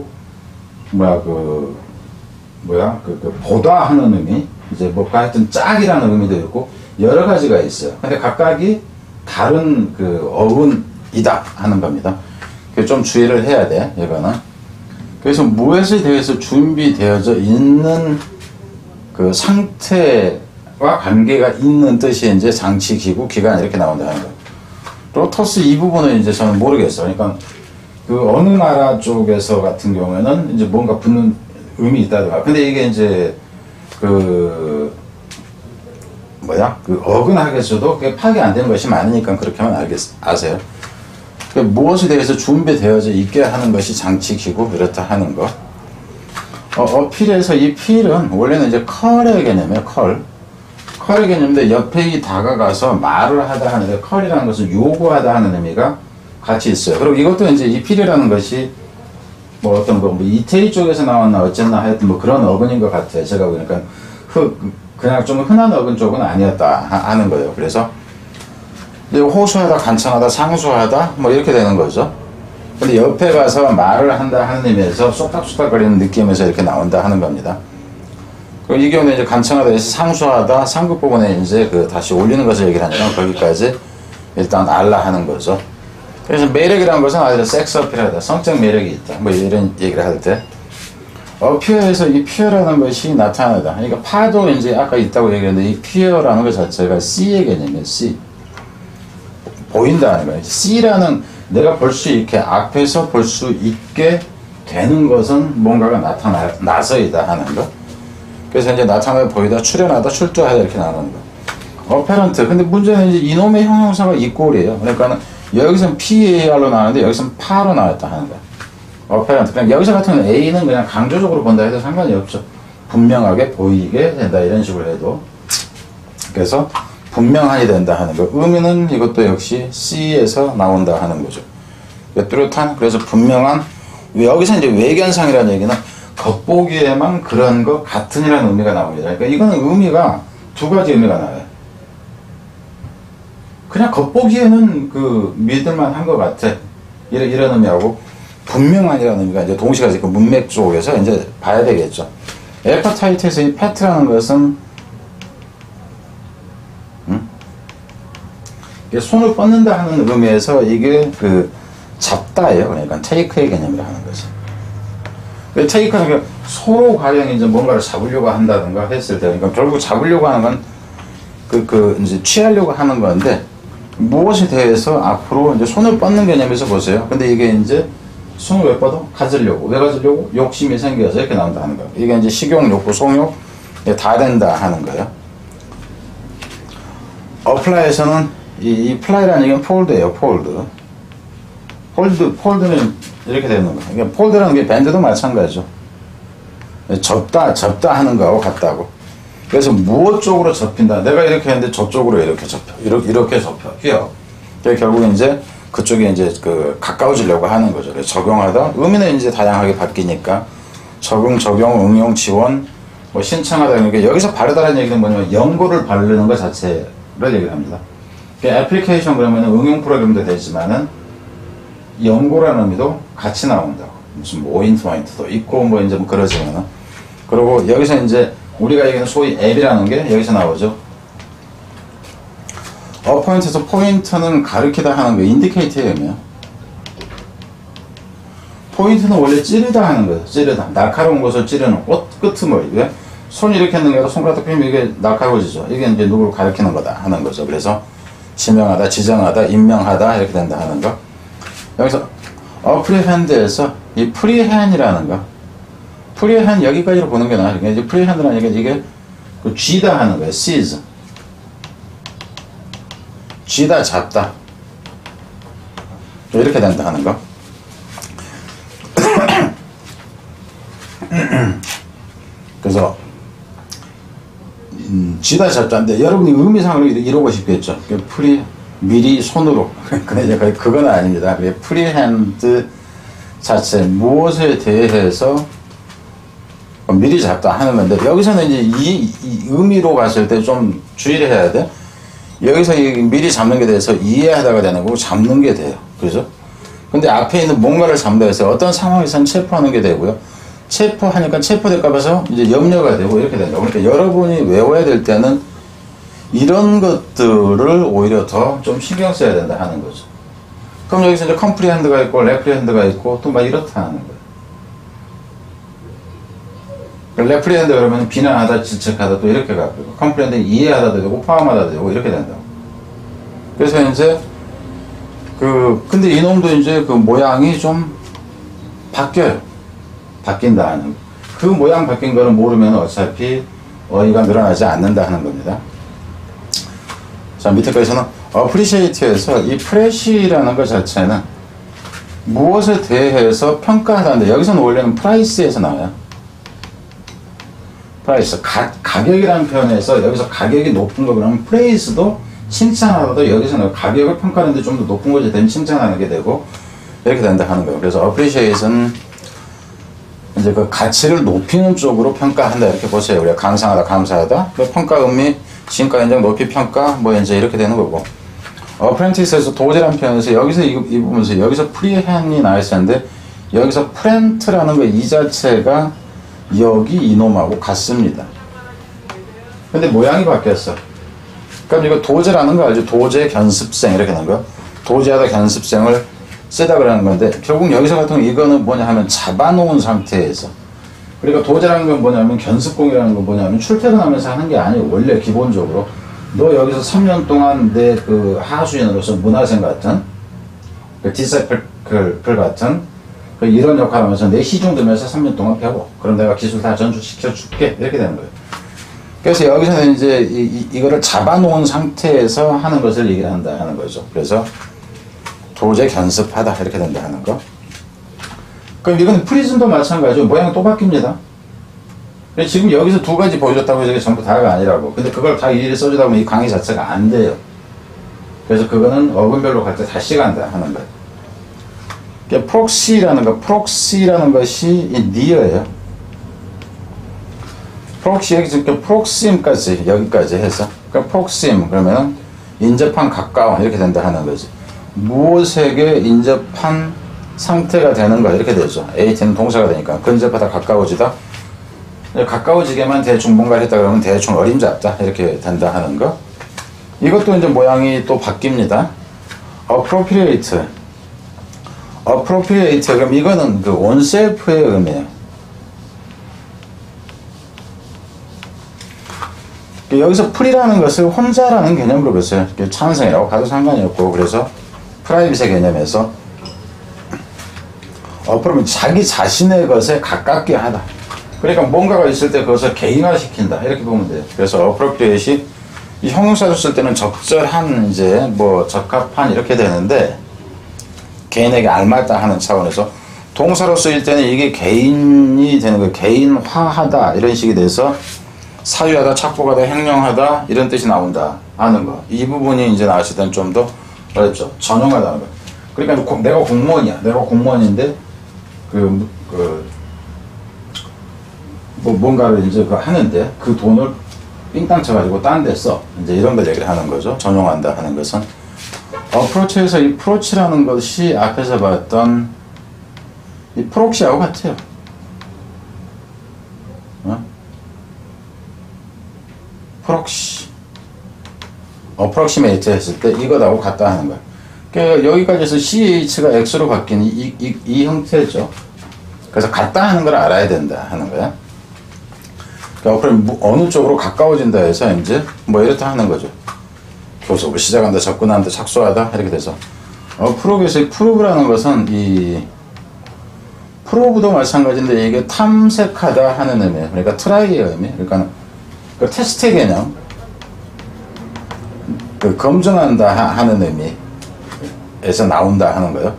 보다 하는 의미 이제 뭐가 하여튼 짝이라는 의미도 있고 여러 가지가 있어요. 근데 각각이 다른 그 어근이다 하는 겁니다. 좀 주의를 해야 돼, 이거는. 그래서 무엇에 대해서 준비되어져 있는 그 상태와 관계가 있는 뜻이 이제 장치, 기구, 기관 이렇게 나온다는 거예요. 로터스 이 부분은 이제 저는 모르겠어요. 그러니까 그 어느 나라 쪽에서 같은 경우에는 이제 뭔가 붙는 의미 있다더라. 근데 이게 이제 그 어근학에서도 그게 파악이 안 되는 것이 많으니까 그렇게만 아세요. 무엇에 대해서 준비되어져 있게 하는 것이 장치, 기구 이렇다 하는 거. 어필에서 이 필은 원래는 이제 컬의 개념이에요. 컬의 개념인데 옆에 다가가서 말을 하다 하는데 컬이라는 것은 요구하다 하는 의미가 같이 있어요. 그리고 이것도 이제 이 필이라는 것이 뭐 어떤 뭐 이태리 쪽에서 나왔나 어쨌나 하여튼 뭐 그런 어근인 것 같아요. 제가 보니까 그냥 좀 흔한 어근 쪽은 아니었다 하는 거예요. 그래서 호소하다, 간청하다, 상소하다 뭐 이렇게 되는 거죠. 근데 옆에 가서 말을 한다 하는 의미에서 쏙닥쏙닥거리는 느낌에서 이렇게 나온다 하는 겁니다. 그리고 이 경우는 이제 간청하다에서 상소하다, 상급 부분에 이제 그 다시 올리는 것을 얘기를 하니까 거기까지 일단 알라 하는 거죠. 그래서 매력이라는 것은 아주 섹스 어필하다, 성적 매력이 있다 뭐 이런 얘기를 할 때 어피어에서 이 피어라는 것이 나타나다. 그러니까 파도 이제 아까 있다고 얘기했는데 이 피어라는 것 자체가 C의 개념이에요. C. 보인다는 거예요. C라는 내가 볼 수 있게 앞에서 볼 수 있게 되는 것은 뭔가가 나서이다 하는 거. 그래서 이제 나타나다, 보이다, 출현하다, 출두하다 이렇게 나누는 거. 어페런트. 근데 문제는 이제 이놈의 형용사가 이꼴이에요. 그러니까 여기서는 PAR로 나왔는데 여기서는 파로 나왔다 하는 거야. 어페런트. 그냥 여기서 같은 경우는 A는 그냥 강조적으로 본다 해도 상관이 없죠. 분명하게 보이게 된다 이런 식으로 해도. 그래서 분명하게 된다 하는 거. 의미는 이것도 역시 C에서 나온다 하는 거죠. 뚜렷한, 그래서 분명한, 여기서 이제 외견상이라는 얘기는 겉보기에만 그런 것 같은이라는 의미가 나옵니다. 그러니까 이거는 의미가 두 가지 의미가 나와요. 그냥 겉보기에는 그 믿을만 한 것 같아. 이런 의미하고, 분명한이라는 의미가 이제 동시가 있고 문맥 쪽에서 이제 봐야 되겠죠. 에퍼타이트에서 이 패트라는 것은 손을 뻗는다 하는 의미에서 이게 그 잡다예요. 그러니까 테이크의 개념이라 하는 거죠. 테이크는 서로 가령 이제 뭔가를 잡으려고 한다든가 했을 때, 그러니까 결국 잡으려고 하는 건 이제 취하려고 하는 건데 무엇에 대해서 앞으로 이제 손을 뻗는 개념에서 보세요. 근데 이게 이제 손을 왜 뻗어? 가지려고. 왜 가지려고? 욕심이 생겨서 이렇게 나온다 하는 거예요. 이게 이제 식욕, 욕구, 속욕 다 된다 하는 거예요. 어플라이에서는 이 플라이라는 얘기는 폴드예요. 폴드는 이렇게 되는 거예요. 그러니까 폴드라는 게 밴드도 마찬가지죠. 접다 하는 거하고 같다고. 그래서 무엇 쪽으로 접힌다. 내가 이렇게 했는데 저쪽으로 이렇게 접혀. 이렇게 접혀. 휘어. 결국은 이제 그쪽에 이제 가까워지려고 하는 거죠. 그래서 적용하다. 의미는 이제 다양하게 바뀌니까 적용, 응용, 지원, 뭐 신청하다. 그러니까 여기서 바르다라는 얘기는 뭐냐면 연고를 바르는 것 자체를 얘기를 합니다. 애플리케이션 그러면 응용 프로그램도 되지만은 연고라는 의미도 같이 나온다고. 무슨 뭐 오인트 포인트도 있고 뭐 이제 뭐 그러지만은. 그리고 여기서 이제 우리가 얘기하는 소위 앱이라는 게 여기서 나오죠. 어포인트에서 포인트는 가리키다 하는 거, 인디케이터의 의미야. 포인트는 원래 찌르다 하는 거예요. 찌르다. 날카로운 것을 찌르는 끄트머리. 왜? 손 이렇게 했는 게 아니라 손가락 펴면 이게 날카로워지죠. 이게 이제 누구를 가리키는 거다 하는 거죠. 그래서 지명하다, 지정하다, 임명하다 이렇게 된다 하는 거. 여기서 어프리핸드에서 이 프리핸이라는 거. 프리핸 여기까지로 보는 게 나아요. 이제 프리핸드라는 게 이게 그 쥐다 하는 거예요. seize. 쥐다, 잡다. 이렇게 된다 하는 거. 그래서 쥐다, 잡다인데 여러분이 의미상으로 이러고 싶겠죠. 프리 미리 손으로. 근데 이제 그건 아닙니다. 프리핸드 자체 무엇에 대해서 미리 잡다 하는 건데 여기서는 이제 이 의미로 봤을 때 좀 주의를 해야 돼. 여기서 이 미리 잡는 게 대해서 이해하다가 되는 거고 잡는 게 돼요. 그죠? 근데 앞에 있는 뭔가를 잡는다 해서 어떤 상황에서는 체포하는 게 되고요. 체포하니까 체포될까 봐서 이제 염려가 되고 이렇게 된다. 그러니까 여러분이 외워야 될 때는 이런 것들을 오히려 더 좀 신경 써야 된다 하는 거죠. 그럼 여기서 이제 컴프리핸드가 있고 레프리핸드가 있고 또 막 이렇다 하는 거예요. 레프리핸드 그러면 비난하다, 질책하다 또 이렇게 가고 컴프리핸드 이해하다도 되고 포함하다도 되고 이렇게 된다고. 그래서 이제 근데 이놈도 이제 그 모양이 좀 바뀌어요. 바뀐다 하는 거. 그 모양 바뀐 거는 모르면 어차피 어휘가 늘어나지 않는다 하는 겁니다. 자, 밑에까지는 appreciate에서 이 프레시라는 것 자체는 무엇에 대해서 평가하다는데 여기서는 원래는 price에서 나와요. price. 가격이라는 표현에서 여기서 가격이 높은 거 그러면 praise도 칭찬하다도 여기서는 가격을 평가하는데 좀 더 높은 것이 되면 칭찬하는 게 되고 이렇게 된다 하는 거예요. 그래서 appreciate는 이제 그 가치를 높이는 쪽으로 평가한다 이렇게 보세요. 우리가 감상하다, 감사하다. 그 평가 의미, 지금까지 인정, 높이 평가, 뭐 이제 이렇게 되는 거고. apprentice에서 도제라는 표현에서 여기서 이 부분에서 여기서 프리핸이 나와 있었는데 여기서 프렌트라는 거 이 자체가 여기 이놈하고 같습니다. 근데 모양이 바뀌었어. 그럼 이거 도제라는 거 알죠? 도제 견습생 이렇게 하는 거. 도제하다 견습생을 쓰다 그러는 건데 결국 여기서 같은 경우 이거는 뭐냐 하면 잡아놓은 상태에서 그러니까 도제라는 건 뭐냐면 견습공이라는 건 뭐냐면 출퇴근하면서 하는 게 아니에요. 원래 기본적으로 너 여기서 3년 동안 내 그 하수인으로서 문화생 같은 그 디세플 같은 그 이런 역할을 하면서 내 시중 들면서 3년 동안 배워. 그럼 내가 기술 다 전수시켜 줄게. 이렇게 되는 거예요. 그래서 여기서는 이제 이거를 잡아놓은 상태에서 하는 것을 얘기를 한다 하는 거죠. 그래서 도제 견습하다 이렇게 된다 하는 거. 그럼 이건 프리즌도 마찬가지죠. 모양이 또 바뀝니다. 지금 여기서 두 가지 보여줬다고 해서 이게 전부 다가 아니라고. 근데 그걸 다 일일이 써주다 보면 이 강의 자체가 안 돼요. 그래서 그거는 어근별로 갈 때 다시 간다 하는 거예요. 그러니까 프록시라는 것이 이 니어예요. 프록시 여기 지금 프록심까지 여기까지 해서 그러니까 프록심 그러면 인접한 가까운 이렇게 된다 하는 거지. 무엇에게 인접한 상태가 되는 거 이렇게 되죠. AT는 동사가 되니까 근접하다 가까워지다. 가까워지게만 대충 뭔가를 했다 그러면 대충 어림잡다 이렇게 된다 하는 거. 이것도 이제 모양이 또 바뀝니다. appropriate 그럼 이거는 그 onself의 의미예요. 여기서 풀이라는 것을 혼자라는 개념으로 봤어요. 찬성이라고 가도 상관이 없고 그래서 프라이빗의 개념에서 어프로면 자기 자신의 것에 가깝게 하다. 그러니까 뭔가가 있을 때 그것을 개인화시킨다 이렇게 보면 돼요. 그래서 appropriate이 이 형용사로 쓸 때는 적절한 이제 뭐 적합한 이렇게 되는데 개인에게 알맞다 하는 차원에서 동사로 쓰일 때는 이게 개인이 되는 거 개인화하다 이런 식이 돼서 사유하다, 착복하다, 행령하다 이런 뜻이 나온다 하는 거. 이 부분이 이제 나왔을 때는 좀 더 어렵죠. 전용하다는 거. 그러니까 내가 공무원이야. 내가 공무원인데 뭐 뭔가를 이제 하는데 그 돈을 삥땅 쳐가지고 딴 데 써. 이제 이런 걸 얘기를 하는 거죠. 전용한다 하는 것은. 어프로치에서 이 프로치라는 것이 앞에서 봤던 이 프록시하고 같아요. 어? approximate 했을 때 이거하고 같다 하는 거야. 그러니까 여기까지서 ch가 x로 바뀐 이 형태죠. 그래서 같다 하는 걸 알아야 된다 하는 거야. 그러니까 그럼 어느 쪽으로 가까워진다 해서 이제 뭐 이렇다 하는 거죠. 교섭을 시작한다, 접근한다, 착수하다 이렇게 돼서 프로브에서 이 프로브라는 것은 이 프로브도 마찬가지인데 이게 탐색하다 하는 의미, 그러니까 트라이의 의미, 그러니까 그 테스트의 개념, 그 검증한다 하는 의미에서 나온다 하는 거예요.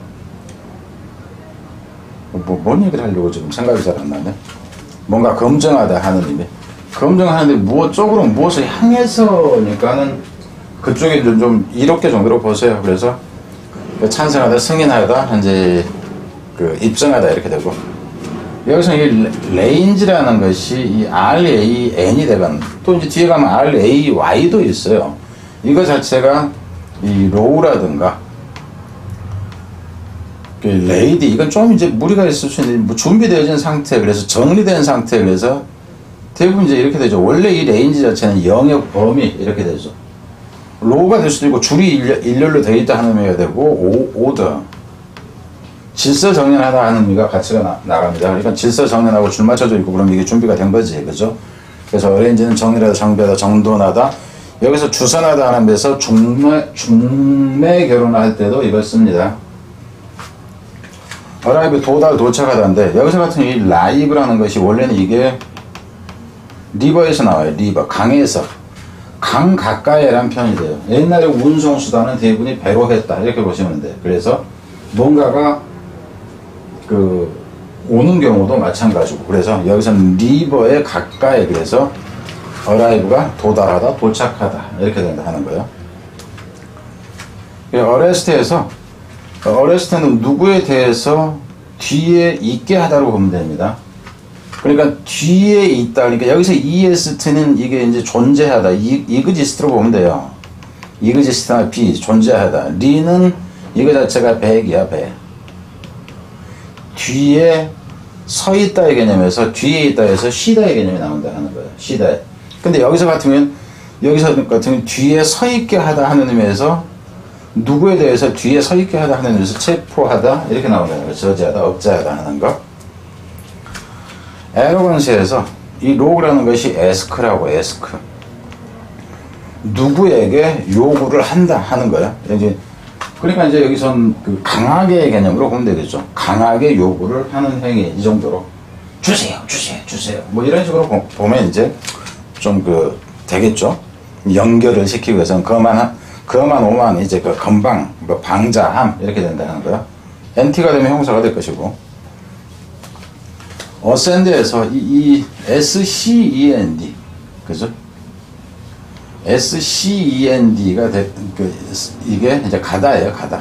뭔 얘기를 하려고 지금 생각이 잘 안 나네. 뭔가 검증하다 하는 의미. 검증하는데 무엇 쪽으로 무엇을 향해서니까는 그쪽에 좀 이롭게 정도로 보세요. 그래서 찬성하다, 승인하다, 이제 그 입증하다 이렇게 되고, 여기서 이 레인지라는 것이 이 RAN이 되건 또 이제 뒤에 가면 RAY도 있어요. 이거 자체가 이 로우라든가 그 레이디, 이건 좀 이제 무리가 있을 수 있는데 뭐 준비되어진 상태, 그래서 정리된 상태, 그래서 대부분 이제 이렇게 되죠. 원래 이 레인지 자체는 영역 범위 이렇게 되죠. 로우가 될 수도 있고 줄이 일렬로 되어 있다 하는 의미가 되고, 오더 질서 정연하다 하는 의미가 같이가 나갑니다. 그러니까 질서 정연하고 줄 맞춰져 있고 그러면 이게 준비가 된 거지, 그죠? 그래서 어레인지는 정리하다, 정비하다, 정돈하다. 여기서 주선하다 하는 데서 중매 결혼할 때도 이걸 씁니다. 어라이브 도착하다인데, 여기서 같은 이 라이브라는 것이 원래는 이게 리버에서 나와요. 리버, 강에서. 강 가까이라는 표현이 돼요. 옛날에 운송수단은 대부분이 배로 했다 이렇게 보시면 돼요. 그래서 뭔가가 그 오는 경우도 마찬가지고, 그래서 여기서는 리버에 가까이, 그래서 어라이브가 도달하다, 도착하다 이렇게 된다 하는 거예요. 어레스트는 누구에 대해서 뒤에 있게 하다로 보면 됩니다. 그러니까 뒤에 있다, 그러니까 여기서 EST는 이게 이제 존재하다, 이그지스트로 보면 돼요. 이그지스트나 비, 존재하다. 리는 이거 자체가 백이야, 백. 뒤에 서 있다의 개념에서 뒤에 있다 해서 쉬다의 개념이 나온다 하는 거예요. 쉬다. 근데 여기서 같으면 뒤에 서 있게 하다 하는 의미에서 누구에 대해서 뒤에 서 있게 하다 하는 의미에서 체포하다 이렇게 나온다는 거예요. 저지하다, 억제하다 하는 거. 에로건스에서 이 로그라는 것이 에스크라고, 에스크. 누구에게 요구를 한다 하는 거예요. 그러니까 이제 여기선 그 강하게의 개념으로 보면 되겠죠. 강하게 요구를 하는 행위, 이 정도로. 주세요, 주세요, 주세요. 뭐 이런 식으로 보면 이제 좀 되겠죠. 연결을 시키기 위해서는 그만 오만 이제 그 건방, 뭐 방자함, 이렇게 된다는 거예요. NT가 되면 형사가 될 것이고. 어센드에서 이 SCEND, 그죠? SCEND가 이게 이제 가다예요, 가다.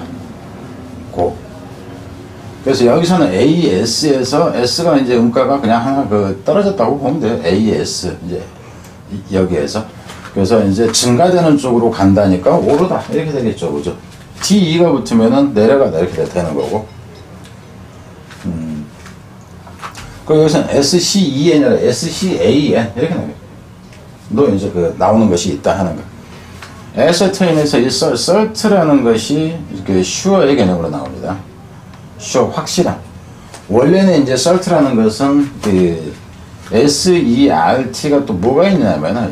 그래서 여기서는 AS에서 S가 이제 음가가 그냥 하나 떨어졌다고 보면 돼요. AS, 이제 여기에서. 그래서 이제 증가되는 쪽으로 간다니까 오르다 이렇게 되겠죠, 그죠? DE가 붙으면은 내려가다 이렇게 되는 거고. 그리고 여기서는 SCEN이라 SCAN 이렇게 나와요. 이제 나오는 것이 있다 하는 거. 에서테인에서 이 cert라는 것이 sure의 개념으로 나옵니다. sure, 확실한. 원래는 이제 cert라는 것은 SERT가 또 뭐가 있냐면은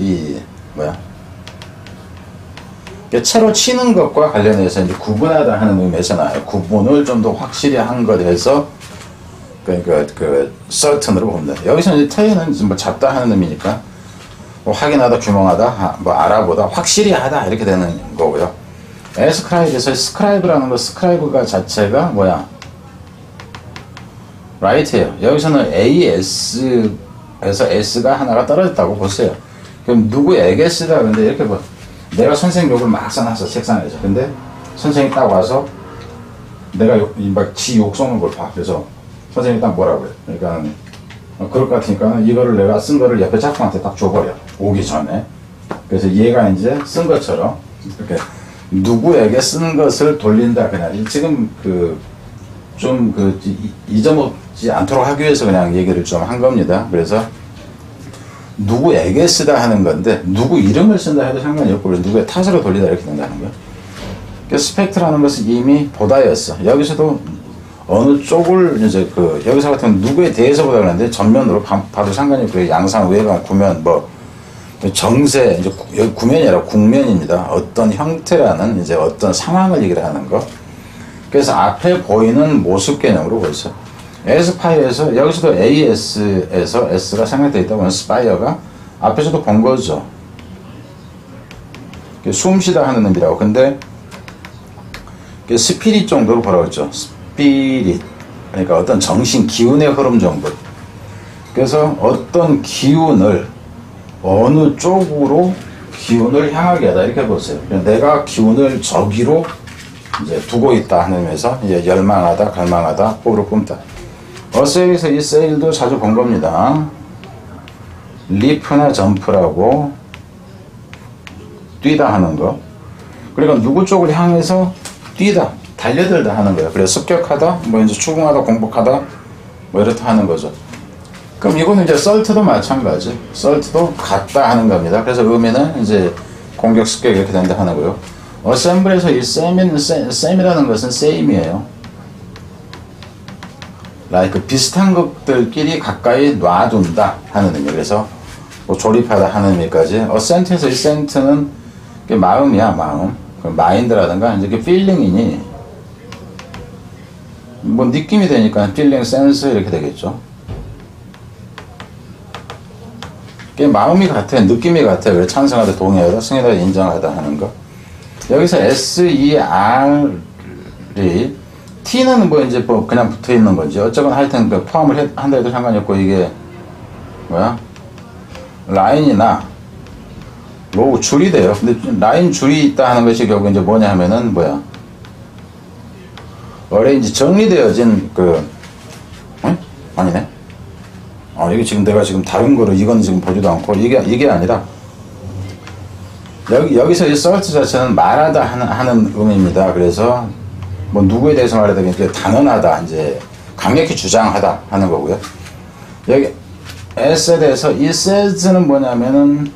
채로 치는 것과 관련해서 이제 구분하다 하는 의미에서 나와요. 구분을 좀 더 확실히 한 것에서 그러니까 certain으로 봅니다. 여기서 이제 테이는 뭐 잡다 하는 의미니까 뭐 확인하다, 규명하다, 뭐 알아보다, 확실히 하다 이렇게 되는 거고요. ascribe에서 scribe라는 거, scribe가 자체가 right예요. 여기서는 AS에서 S가 하나가 떨어졌다고 보세요. 그럼 누구에게 쓰다, 근데 이렇게 내가 선생님 욕을 막 써놨어, 책상에서. 근데 선생님이 딱 와서 내가 지 욕 쏘는 걸 봐. 그래서 선생님이 딱 뭐라고 해. 그러니까 그럴 것 같으니까 이거를 내가 쓴 거를 옆에 작품한테 딱 줘버려. 오기 전에. 그래서 얘가 이제 쓴 것처럼 이렇게 누구에게 쓴 것을 돌린다. 그냥 지금 잊어먹지 않도록 하기 위해서 그냥 얘기를 좀 한 겁니다. 그래서 누구에게 쓰다 하는 건데 누구 이름을 쓴다 해도 상관이 없고 누구의 탓으로 돌리다 이렇게 된다는 거예요. 그래서 스펙트라는 것은 이미 보다였어. 여기서도 어느 쪽을 이제 여기서 같은 누구에 대해서 보다 그러는데 전면으로 봐도 상관이 없고 양상, 외관, 구면 뭐 정세 이제 여기 구면이 아니라 국면입니다. 어떤 형태라는 이제 어떤 상황을 얘기를 하는 거. 그래서 앞에 보이는 모습 개념으로 보였어요. 에스파이어에서 여기서도 AS에서 S가 생략되어 있다고 하면 스파이어가 앞에서도 본 거죠. 숨쉬다 하는 의미라고. 근데 스피릿 정도로 뭐라고 했죠? 스피릿. 그러니까 어떤 정신 기운의 흐름 정도. 그래서 어떤 기운을 어느 쪽으로 기운을 향하게 하다 이렇게 보세요. 내가 기운을 저기로 이제 두고 있다 하는 의미에서 이제 열망하다, 갈망하다, 뽀로 뿜다. 어세일에서 이 세일도 자주 본 겁니다. 리프나 점프라고 뛰다 하는 거. 그러니까 누구 쪽을 향해서 뛰다, 달려들다 하는 거예요. 그래서 습격하다, 뭐 이제 추궁하다, 공복하다, 뭐 이렇다 하는 거죠. 그럼 이거는 이제 썰트도 마찬가지. 썰트도 같다 하는 겁니다. 그래서 의미는 이제 공격, 습격 이렇게 된다 하는 거예요. 어셈블에서 이 셈이라는 것은 세임이에요. like 비슷한 것들끼리 가까이 놔둔다 하는 의미. 그래서 뭐 조립하다 하는 의미까지. 어센트에서 이 센트는 마음이야, 마음. 마인드라든가 이제 필링이니 뭐 느낌이 되니까 필링, 센스 이렇게 되겠죠. 마음이 같아, 느낌이 같아. 그래 찬성하다, 동의하다, 승인하다, 인정하다 하는 거. 여기서 SER이 T는 뭐 이제 뭐 그냥 붙어 있는 건지 어쩌건 하여튼 포함을 한다 해도 상관이 없고 이게 뭐야? 라인이나 로우 줄이 돼요. 근데 라인 줄이 있다 하는 것이 결국 이제 뭐냐 하면은 뭐야? 어레인지 정리되어진 응? 아니네. 이게 지금 내가 지금 다른 거로 이건 지금 보지도 않고 이게 아니라 여기서 이 썰트 자체는 말하다 하는 의미입니다. 그래서 뭐 누구에 대해서 말하다 보니까 단언하다, 이제 강력히 주장하다 하는 거고요. 여기 S에 대해서 이 says는 뭐냐면은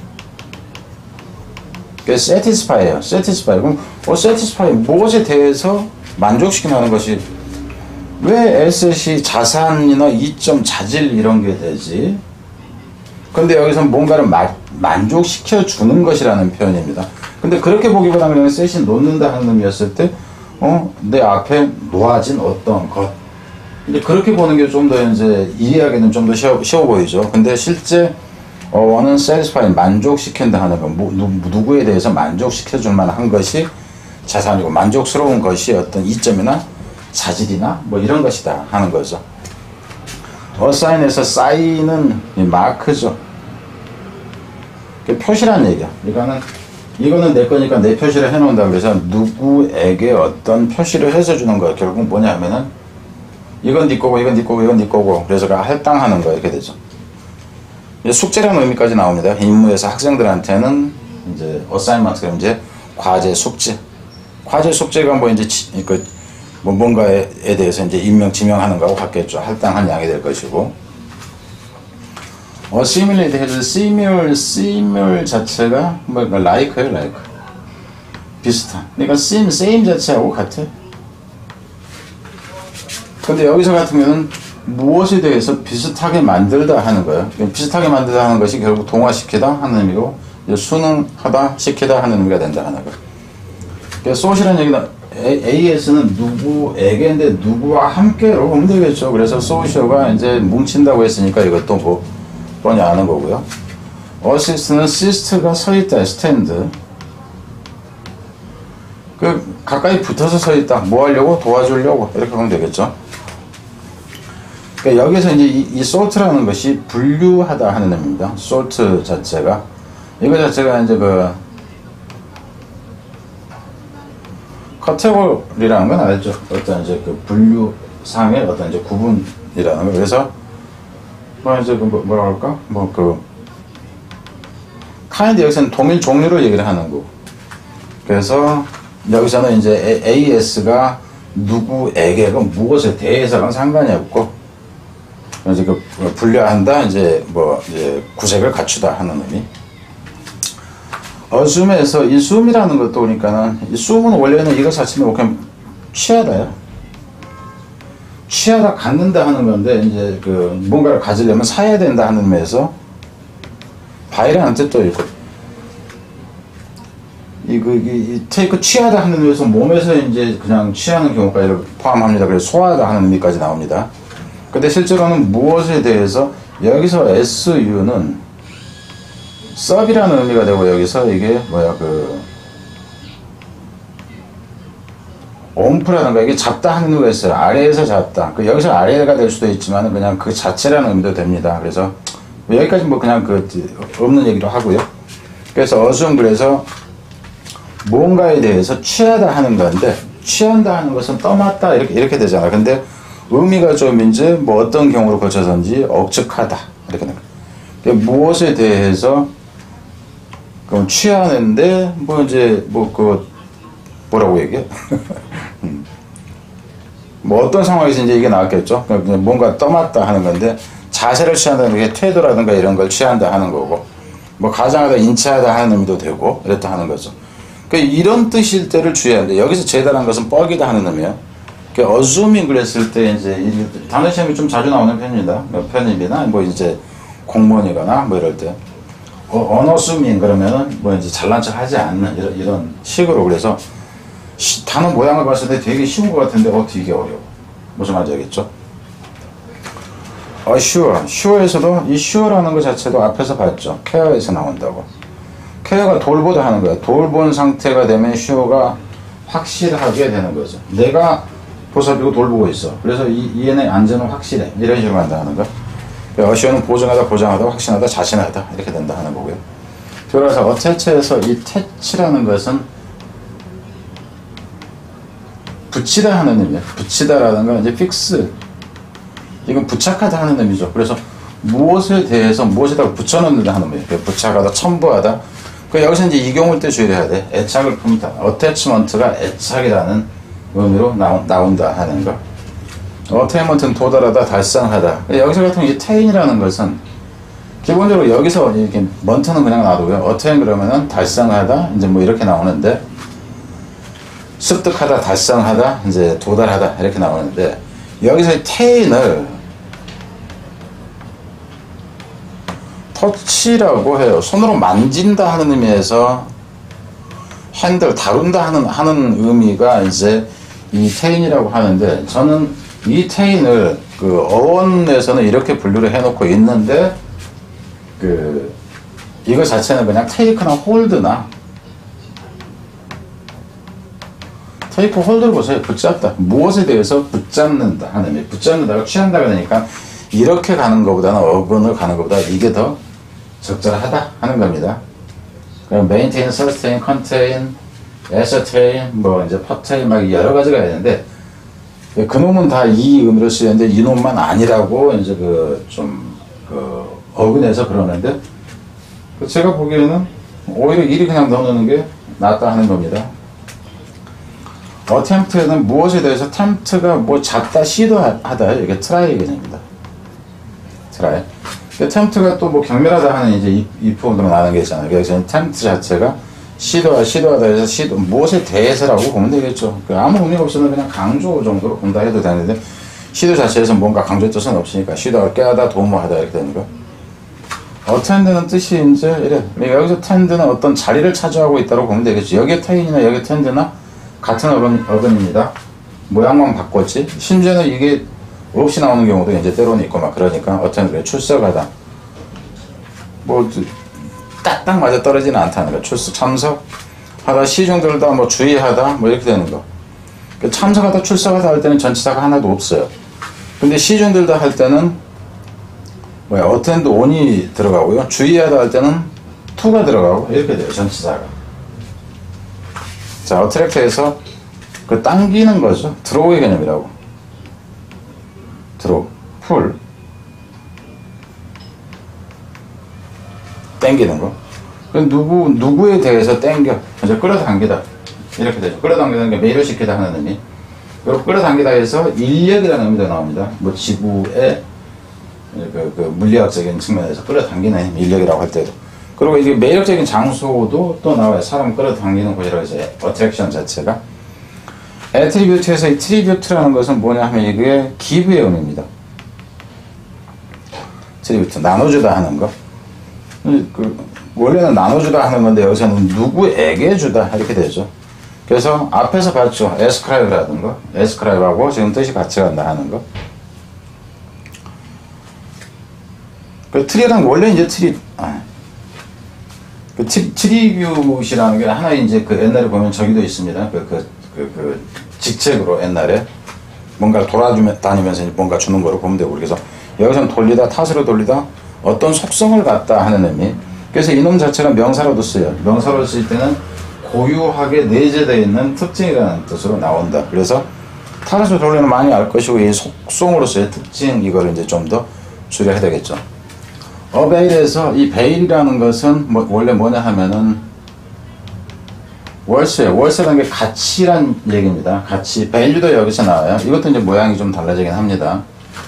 satisfy예요. satisfy. 그럼 satisfy 무엇에 대해서 만족시키는 것이 왜 에셋이 자산이나 이점, 자질 이런 게 되지? 근데 여기서 뭔가를 만족시켜 주는 것이라는 표현입니다. 근데 그렇게 보기보다는 그냥 셋이 놓는다 하는 의미였을 때, 내 앞에 놓아진 어떤 것. 이제 그렇게 보는 게 좀 더 이제 이해하기는 좀 더 쉬워 보이죠. 근데 실제 어원은 satisfy, 만족시킨다 하는 건 누구에 대해서 만족시켜 줄 만한 것이 자산이고 만족스러운 것이 어떤 이점이나 자질이나 뭐 이런 것이다 하는 거죠. 어사인에서 사인은 마크죠. 표시란 얘기야. 이거는 내 거니까 내 표시를 해놓는다. 그래서 누구에게 어떤 표시를 해서 주는 거야. 결국 뭐냐 하면은 이건 네 거고 이건 네 거고 이건 네 거고 그래서 할당하는 거야. 이렇게 되죠. 숙제라는 의미까지 나옵니다. 임무에서 학생들한테는 이제 어사인먼트가 이제 과제, 숙제. 과제, 숙제가 뭐 이제 뭐 뭔가에 대해서 이제 임명, 지명하는 거하고 같겠죠. 할당한 양이 될 것이고. simulate 해줄 simul 자체가 뭐 like예요, like. 비슷한. 그러니까 same 자체하고 같아. 근데 여기서 같은 경우는 무엇에 대해서 비슷하게 만들다 하는 거예요. 비슷하게 만들다 하는 것이 결국 동화시키다 하는 의미고, 수능하다, 시키다 하는 의미가 된다 하는 거예요. 그래서 소시라는 얘기는 AS는 누구에게인데 누구와 함께로 보면 되겠죠. 그래서 소시오가 이제 뭉친다고 했으니까 이것도 뭐 뻔히 아는 거고요. 어시스트는 시스트가 서 있다, 스탠드. 가까이 붙어서 서 있다. 뭐 하려고? 도와주려고. 이렇게 보면 되겠죠. 그러니까 여기서 이제 이 sort라는 것이 분류하다 하는 의미입니다. sort 자체가. 이거 자체가 이제 카테고리라는 건 알죠. 어떤 이제 분류상의 어떤 이제 구분이라는 거. 그래서 뭐 이제 뭐라 할까? kind 여기서는 동일 종류를 얘기를 하는 거고. 그래서 여기서는 이제 AS가 누구에게 무엇에 대해서는 상관이 없고 이제 그 분류한다, 이제 뭐 이제 구색을 갖추다 하는 의미. assume에서 이 assume이라는 것도 보니까는 이 assume는 원래는 이거 자체는 그냥 취하다요. 취하다 갖는다 하는 건데 이제 그 뭔가를 가지려면 사야 된다 하는 의미에서 buy라는 뜻도 있고 이 take 취하다 하는 의미에서 몸에서 이제 그냥 취하는 경우까지 포함합니다. 그래서 소화하다 하는 의미까지 나옵니다. 근데 실제로는 무엇에 대해서 여기서 su는 sub이라는 의미가 되고 여기서 이게 뭐야 om프라든가 이게 잡다 하는 의미가 있어요. 아래에서 잡다. 여기서 아래가 될 수도 있지만 그냥 그 자체라는 의미도 됩니다. 그래서 여기까지 뭐 그냥 없는 얘기도 하고요. 그래서 assume 그래서 뭔가에 대해서 취하다 하는 건데 취한다 하는 것은 떠맡다 이렇게 되잖아. 근데 의미가 좀 이제 뭐 어떤 경우로 거쳐서인지 억측하다 이렇게 됩니다. 무엇에 대해서 그럼 취하는데 뭐 이제 뭐라고 얘기해? 뭐 어떤 상황에서 이제 이게 나왔겠죠. 그러니까 뭔가 떠맡다 하는 건데 자세를 취한다는 게 태도라든가 이런 걸 취한다 하는 거고 뭐 가장하다 인치하다 하는 의미도 되고 이렇다 하는 거죠. 그러니까 이런 뜻일 때를 주의하는데 여기서 제다라는 것은 뻑이다 하는 의미예요. 그러니까 assuming 그랬을 때 이제 단어 시험이 좀 자주 나오는 편입니다. 편입이나 뭐 이제 공무원이거나 뭐 이럴 때 unassuming 그러면은 뭐 이제 잘난 척 하지 않는 이런 식으로 그래서 단어 모양을 봤을 때 되게 쉬운 것 같은데 되게 어려워. 무슨 말인지 알겠죠? sure에서도 이 sure라는 것 자체도 앞에서 봤죠. care에서 나온다고. care가 돌보다 하는 거야. 돌본 상태가 되면 sure가 확실하게 되는 거죠. 내가 보살피고 돌보고 있어. 그래서 이 애의 안전은 확실해. 이런 식으로 한다 하는 거. assure는 보증하다, 보장하다, 확신하다, 자신하다 이렇게 된다 하는 거고요. 그래서 attach에서 이 attach라는 것은 붙이다 하는 의미예요. 붙이다라는 건 이제 fix. 이건 부착하다 하는 의미죠. 그래서 무엇에 대해서 무엇에다가 붙여넣는다 하는 의미예요. 부착하다, 첨부하다. 여기서 이제 이 경우일 때 주의해야 돼. 애착을 품다. attachment가 애착이라는 의미로 나온다 하는 거. attainment는 도달하다, 달성하다. 여기서 같은 이 attain이라는 것은 기본적으로 여기서 이렇게 먼트는 그냥 놔두고요. attain 그러면은 달성하다, 이제 뭐 이렇게 나오는데 습득하다, 달성하다, 이제 도달하다 이렇게 나오는데 여기서 attain을 터치라고 해요. 손으로 만진다 하는 의미에서 핸들 다룬다 하는 의미가 이제 이 attain이라고 하는데 저는 이 attain을 어원에서는 이렇게 분류를 해놓고 있는데 이거 자체는 그냥 take나 hold나 take hold를 보세요. 붙잡다. 무엇에 대해서 붙잡는다 하는 의미. 붙잡는다가 취한다가 되니까 이렇게 가는 것보다는 어근을 가는 것보다 이게 더 적절하다 하는 겁니다. 그럼 maintain, sustain, contain, ascertain, 뭐 이제 pertain 막 여러 가지가 있는데 그놈은 다 이 의미로 쓰였는데 이놈만 아니라고 이제 어근에서 그러는데 제가 보기에는 오히려 일이 그냥 넣어놓는 게 낫다 하는 겁니다. attempt는 무엇에 대해서 tempt가 뭐 잡다, 시도하다 이게 try 개념입니다. try. tempt가 또 뭐 경멸하다 하는 이제 이 부분으로 나는 게 있잖아요. 그래서 tempt 자체가 시도하다 해서 무엇에 대해서라고 보면 되겠죠. 아무 의미가 없으면 그냥 강조 정도로 본다 해도 되는데 시도 자체에서 뭔가 강조의 뜻은 없으니까 시도하다, 깨하다, 도모하다 이렇게 되는 거. attend는 뜻이 이제 이래. 여기서 tend는 어떤 자리를 차지하고 있다고 보면 되겠죠. 여기 tain이나 여기 tend나 같은 어근입니다. 모양만 바꿨지. 심지어는 이게 없이 나오는 경우도 이제 때로는 있고 막 그러니까 attend 출석하다. 뭐 딱 맞아 떨어지는 않다는 거. 참석하다, 시중들다, 뭐 주의하다, 뭐 이렇게 되는 거. 참석하다, 출석하다 할 때는 전치사가 하나도 없어요. 근데 시중들다 할 때는 attend on이 들어가고요. 주의하다 할 때는 to가 들어가고 이렇게 돼요. 전치사가. 자, attract에서 당기는 거죠. draw의 개념이라고. draw, pull. 땡기는 거. 누구에 대해서 땡겨. 이제 끌어당기다. 이렇게 되죠. 끌어당기는 게 매를 시키다 하는 의미. 그리고 끌어당기다 해서 인력이라는 의미도 나옵니다. 뭐 지구에 그 물리학적인 측면에서 끌어당기는 인력이라고 할 때도. 그리고 이게 매력적인 장소도 또 나와요. 사람 끌어당기는 곳이라고 해서 어트랙션 자체가. 애트리뷰트에서 이 트리뷰트라는 것은 뭐냐 하면 이게 기부의 의미입니다. 트리뷰트, 나눠주다 하는 거. 원래는 나눠주다 하는 건데 여기서는 누구에게 주다 이렇게 되죠. 그래서 앞에서 봤죠. 에스크라이브라든가 에스크라이브하고 지금 뜻이 같이 간다 하는 거. 그 트리라는 원래 이제 트리뷰시라는 게 하나 이제 그 옛날에 보면 저기도 있습니다. 그 직책으로 옛날에 뭔가 돌아다니면서 뭔가 주는 거로 보면 되고, 그래서 여기서는 돌리다, 탓으로 돌리다, 어떤 속성을 갖다 하는 의미. 그래서 이놈 자체가 명사로도 쓰여요. 명사로 쓸 때는 고유하게 내재되어 있는 특징이라는 뜻으로 나온다. 그래서 탓으로 돌리는 많이 알 것이고, 이 속성으로서의 특징, 이거를 이제 좀 더 줄여야 되겠죠. 어베일에서 이 베일이라는 것은 원래 뭐냐 하면은 월세예요. 월세라는 게 가치란 얘기입니다. 가치. 밸류도 여기서 나와요. 이것도 이제 모양이 좀 달라지긴 합니다.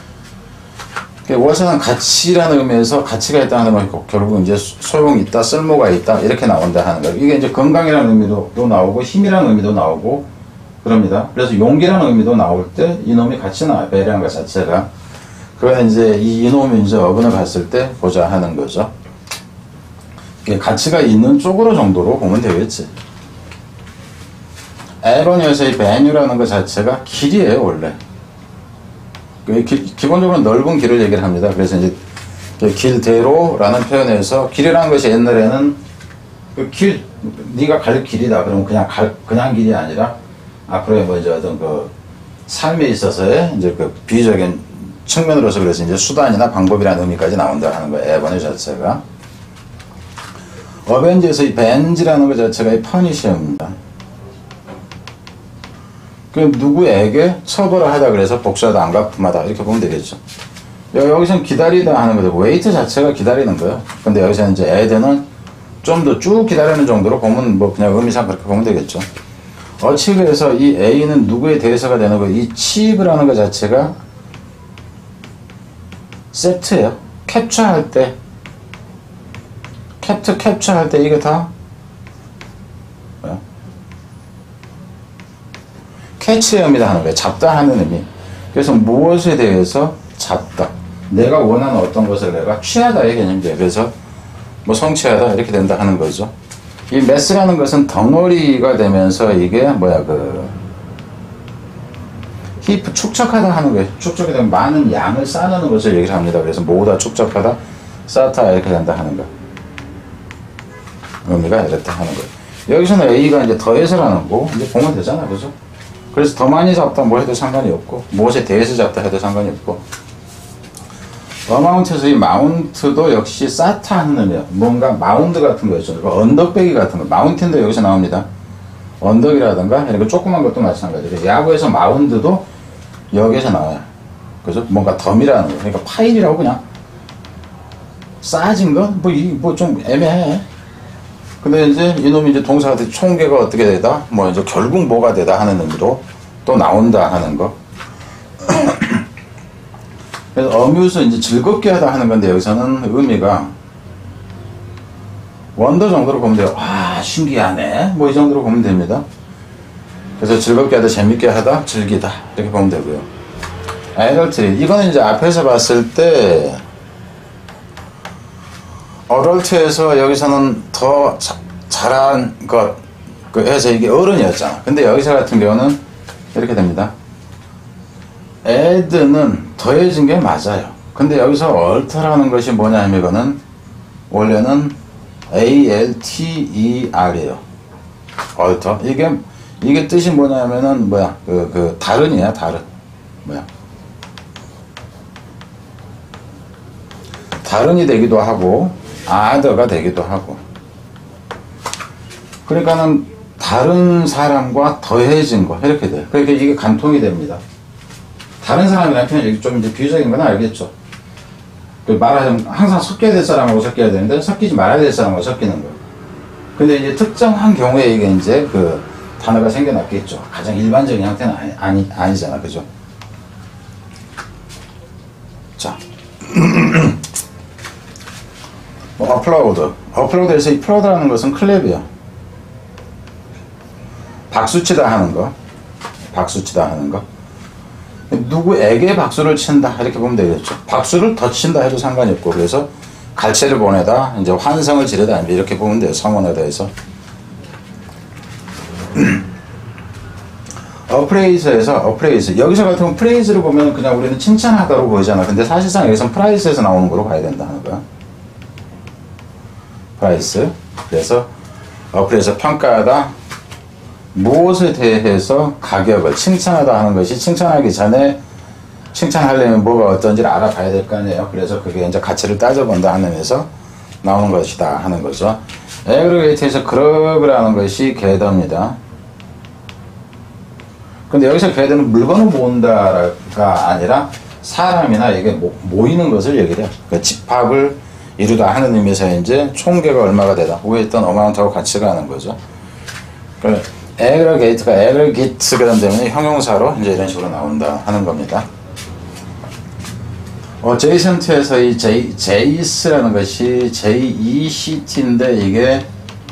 월세는 가치라는 의미에서 가치가 있다는 건 결국 이제 소용이 있다, 쓸모가 있다, 이렇게 나온다 하는 거예요. 이게 이제 건강이라는 의미도 나오고, 힘이라는 의미도 나오고, 그럽니다. 그래서 용기라는 의미도 나올 때 이놈이 같이 나와요. 밸류라는 것 자체가. 그러면 이제 이놈이 이제 어근을 봤을 때 보자 하는 거죠. 가치가 있는 쪽으로 정도로 보면 되겠지. 에버니어에서의 베뉴라는 것 자체가 길이에요, 원래. 기본적으로 넓은 길을 얘기를 합니다. 그래서 이제 길대로라는 표현에서 길이라는 것이 옛날에는 그 길, 네가 갈 길이다. 그러면 그냥 길이 아니라 앞으로의 뭐 이제 어떤 그 삶에 있어서의 이제 그 비유적인 측면으로서 그래서 이제 수단이나 방법이라는 의미까지 나온다 하는 거예요. 에버뉴 자체가. 어벤지에서 이 벤지라는 것 자체가 이 퍼니셔입니다. 그럼 누구에게 처벌을 하다 그래서 복수하다, 안갚음하다 이렇게 보면 되겠죠. 여기서는 기다리다 하는 거죠. 웨이트 자체가 기다리는 거예요. 근데 여기서는 이제 애들은 좀 더 쭉 기다리는 정도로 보면 뭐 그냥 의미상 그렇게 보면 되겠죠. 어치브에서 이 A는 누구의 대해서가 되는 거예요. 이 치브라는 것 자체가 세트예요. 캡처할 때 캡처할 때 이게 다 뭐야? 캐치의 의미다 하는 거예요. 잡다 하는 의미. 그래서 무엇에 대해서 잡다. 내가 원하는 어떤 것을 내가 취하다의 개념이에요. 그래서 뭐 성취하다 이렇게 된다 하는 거죠. 이 매스라는 것은 덩어리가 되면서 이게 뭐야 히프 축적하다 하는 거예요. 축적이 되면 많은 양을 쌓는 것을 얘기를 합니다. 그래서 모으다, 축적하다, 쌓다 이렇게 된다 하는 거. 의미가 이렇다 하는 거예요. 여기서는 A가 이제 더해서라는 거 이제 보면 되잖아, 그죠? 그래서 더 많이 잡다 뭐 해도 상관이 없고, 무엇에 대해서 잡다 해도 상관이 없고. 어마운트에서 이 마운트도 역시 쌓다 하는 의미예요. 뭔가 마운드 같은 거였죠. 언덕배기 같은 거. 마운틴도 여기서 나옵니다. 언덕이라든가 이런 거 조그만 것도 마찬가지예요. 야구에서 마운드도 여기에서 나와요. 그죠? 뭔가 덤이라는 거. 그러니까 파일이라고 그냥 쌓아진 거? 뭐 좀 애매해. 근데 이제 이놈이 이제 동사가 총계가 어떻게 되다? 뭐 이제 결국 뭐가 되다 하는 의미로 또 나온다 하는 거. 그래서 어뮤스 이제 즐겁게 하다 하는 건데 여기서는 의미가 원더 정도로 보면 돼요. 아, 신기하네. 뭐 이 정도로 보면 됩니다. 그래서 즐겁게 하다, 재밌게 하다, 즐기다. 이렇게 보면 되고요. 애덜트리. 이거는 이제 앞에서 봤을 때 어덜트에서 여기서는 더 잘한 것, 해서 이게 어른이었잖아. 근데 여기서 같은 경우는 이렇게 됩니다. 애드는 더해진 게 맞아요. 근데 여기서 얼터라는 것이 뭐냐 하면 이거는 원래는 ALTER이에요. 얼터. 이게 뜻이 뭐냐면은 뭐야? 다른이야, 다른. 뭐야? 다른이 되기도 하고, other가 되기도 하고. 그러니까는 다른 사람과 더해진 거 이렇게 돼요. 그러니까 이게 간통이 됩니다. 다른 사람이라는 표현이 좀 이제 비유적인 건 알겠죠. 말하자면 항상 섞여야 될 사람하고 섞여야 되는데 섞이지 말아야 될 사람하고 섞이는 거예요. 근데 이제 특정한 경우에 이게 이제 그 단어가 생겨났겠죠. 가장 일반적인 형태는 아니잖아, 그죠? 자. 업로드. 업로드에서 이 플로드라는 것은 클랩이야. 박수치다 하는 거. 박수치다 하는 거. 누구에게 박수를 친다 이렇게 보면 되겠죠. 박수를 더 친다 해도 상관이 없고, 그래서 갈채를 보내다, 이제 환성을 지르다 이렇게 보면 돼요. 성원에 대해서. 어프레이즈에서 어프레이즈, 여기서 같은 경우 프레이즈를 보면 그냥 우리는 칭찬하다로 보이잖아. 근데 사실상 여기서는 프라이스에서 나오는 거로 봐야 된다는 거야. 프라이스. 그래서 어프레이즈, 평가하다, 무엇에 대해서 가격을 칭찬하다 하는 것이, 칭찬하기 전에 칭찬하려면 뭐가 어떤지를 알아봐야 될 거 아니에요. 그래서 그게 이제 가치를 따져본다 하는 데서 나오는 것이다 하는 거죠. 에그리게이트에서 그룹이라는 것이 겟더입니다. 근데 여기서 겟더는 물건을 모은다가 아니라 사람이나 이게 모이는 것을 얘기를 해요. 그러니까 집합을 이루다 하는 의미에서 이제 총계가 얼마가 되다, 위에 있던 어마운트하고 같이가 하는 거죠. 그러니까 에그리게이트가 에그리게이트가 되면 형용사로 이제 이런 식으로 나온다 하는 겁니다. 제이센트에서 이 제이스라는 것이 JECT인데 이게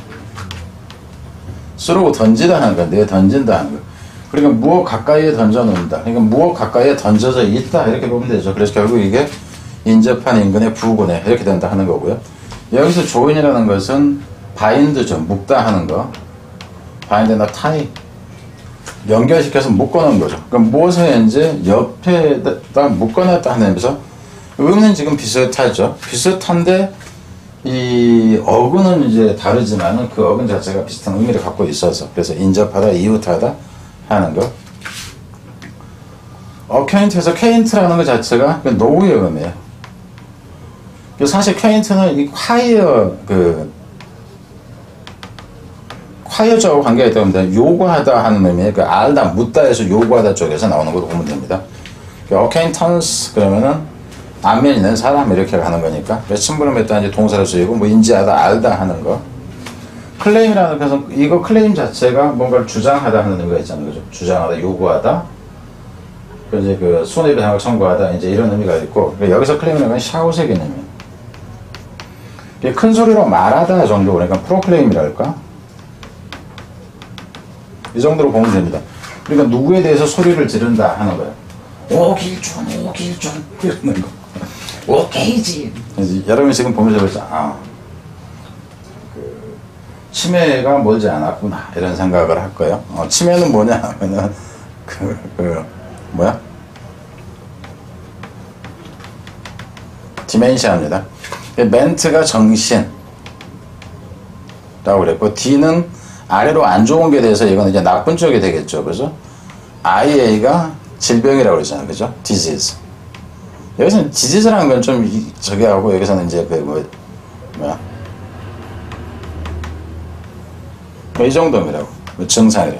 쏘르고 던지다 하는 건데, 던진다 하는 거. 그러니까 무엇 가까이에 던져 놓는다. 그러니까 무엇 가까이에 던져져 있다 이렇게 보면 되죠. 그래서 결국 이게 인접한 인근의 부근에 이렇게 된다 하는 거고요. 여기서 조인이라는 것은 바인드죠. 묶다 하는 거. 바인드나 타이. 연결시켜서 묶어놓은 거죠. 그럼 무엇에 이제 옆에다 묶어놨다 하는 의미에서 의미는 지금 비슷하죠. 비슷한데 이 어근은 이제 다르지만은 그 어근 자체가 비슷한 의미를 갖고 있어서, 그래서 인접하다, 이웃하다 하는 거. 어케인트에서 케인트라는 것 자체가 노우의 의미예요. 사실 케인트는 이 콰이어저하고 관계가 있다고 합니다. 요구하다 하는 의미에 그 알다, 묻다에서 요구하다 쪽에서 나오는 걸로 보면 됩니다. 어케인턴스 그러면은 안면 있는 사람 이렇게 가는 거니까, 친분을 맺다 이제 동사를 쓰이고, 뭐 인지하다, 알다 하는 거. 클레임이라는 것은 이거 클레임 자체가 뭔가를 주장하다 하는 의미가 있잖아요. 그죠? 주장하다, 요구하다. 이제 그 손해배상을 청구하다 이제 이런 의미가 있고, 여기서 클레임이라는 건 샤우트의 개념이에요. 큰 소리로 말하다 정도, 그러니까 프로클레임이랄까? 이 정도로 보면 됩니다. 그러니까 누구에 대해서 소리를 지른다 하는 거예요. 오길준 이러는 거. 오케이지. 여러분이 지금 보면서 그렇죠. 치매가 멀지 않았구나 이런 생각을 할 거예요. 치매는 뭐냐 하면은 뭐야? 디멘시아입니다. 멘트가 정신이라고 그랬고, D는 아래로 안 좋은 게 돼서 이건 이제 나쁜 쪽이 되겠죠. 그죠? IA가 질병이라고 그러잖아요. 그죠? disease. 여기서는 disease라는 건 좀 저기 하고, 여기서는 이제 뭐야? 이 정도입니다. 증상이라는.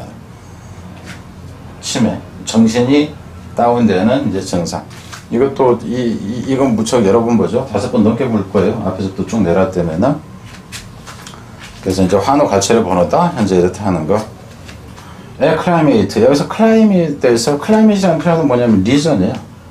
치매. 정신이 다운되는 이제 증상. 이것도, 이건 무척 여러 번 보죠? 5번 넘게 볼 거예요. 앞에서부터 쭉 내려왔다면은. 그래서 이제 환호 갈채를 번호다. 현재 이렇게 하는 거. 클라이메이트. 여기서 클라이메이트에서 클라이메이트라는 표현은 뭐냐면 리전이에요.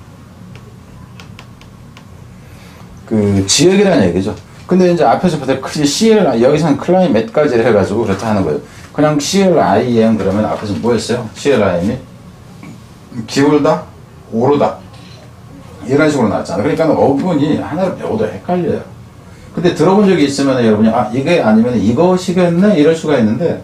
지역이라는 얘기죠. 근데 이제 앞에서부터 CL, 여기서는 클라이메트까지 해가지고 그렇다 하는 거예요. 그냥 CLIM 그러면 앞에서 뭐였어요? CLIM이 기울다, 오르다. 이런 식으로 나왔잖아요. 그러니까 어근이 하나를 배워도 헷갈려요. 근데 들어본 적이 있으면 여러분이 이게 아니면 이것이겠네? 이럴 수가 있는데,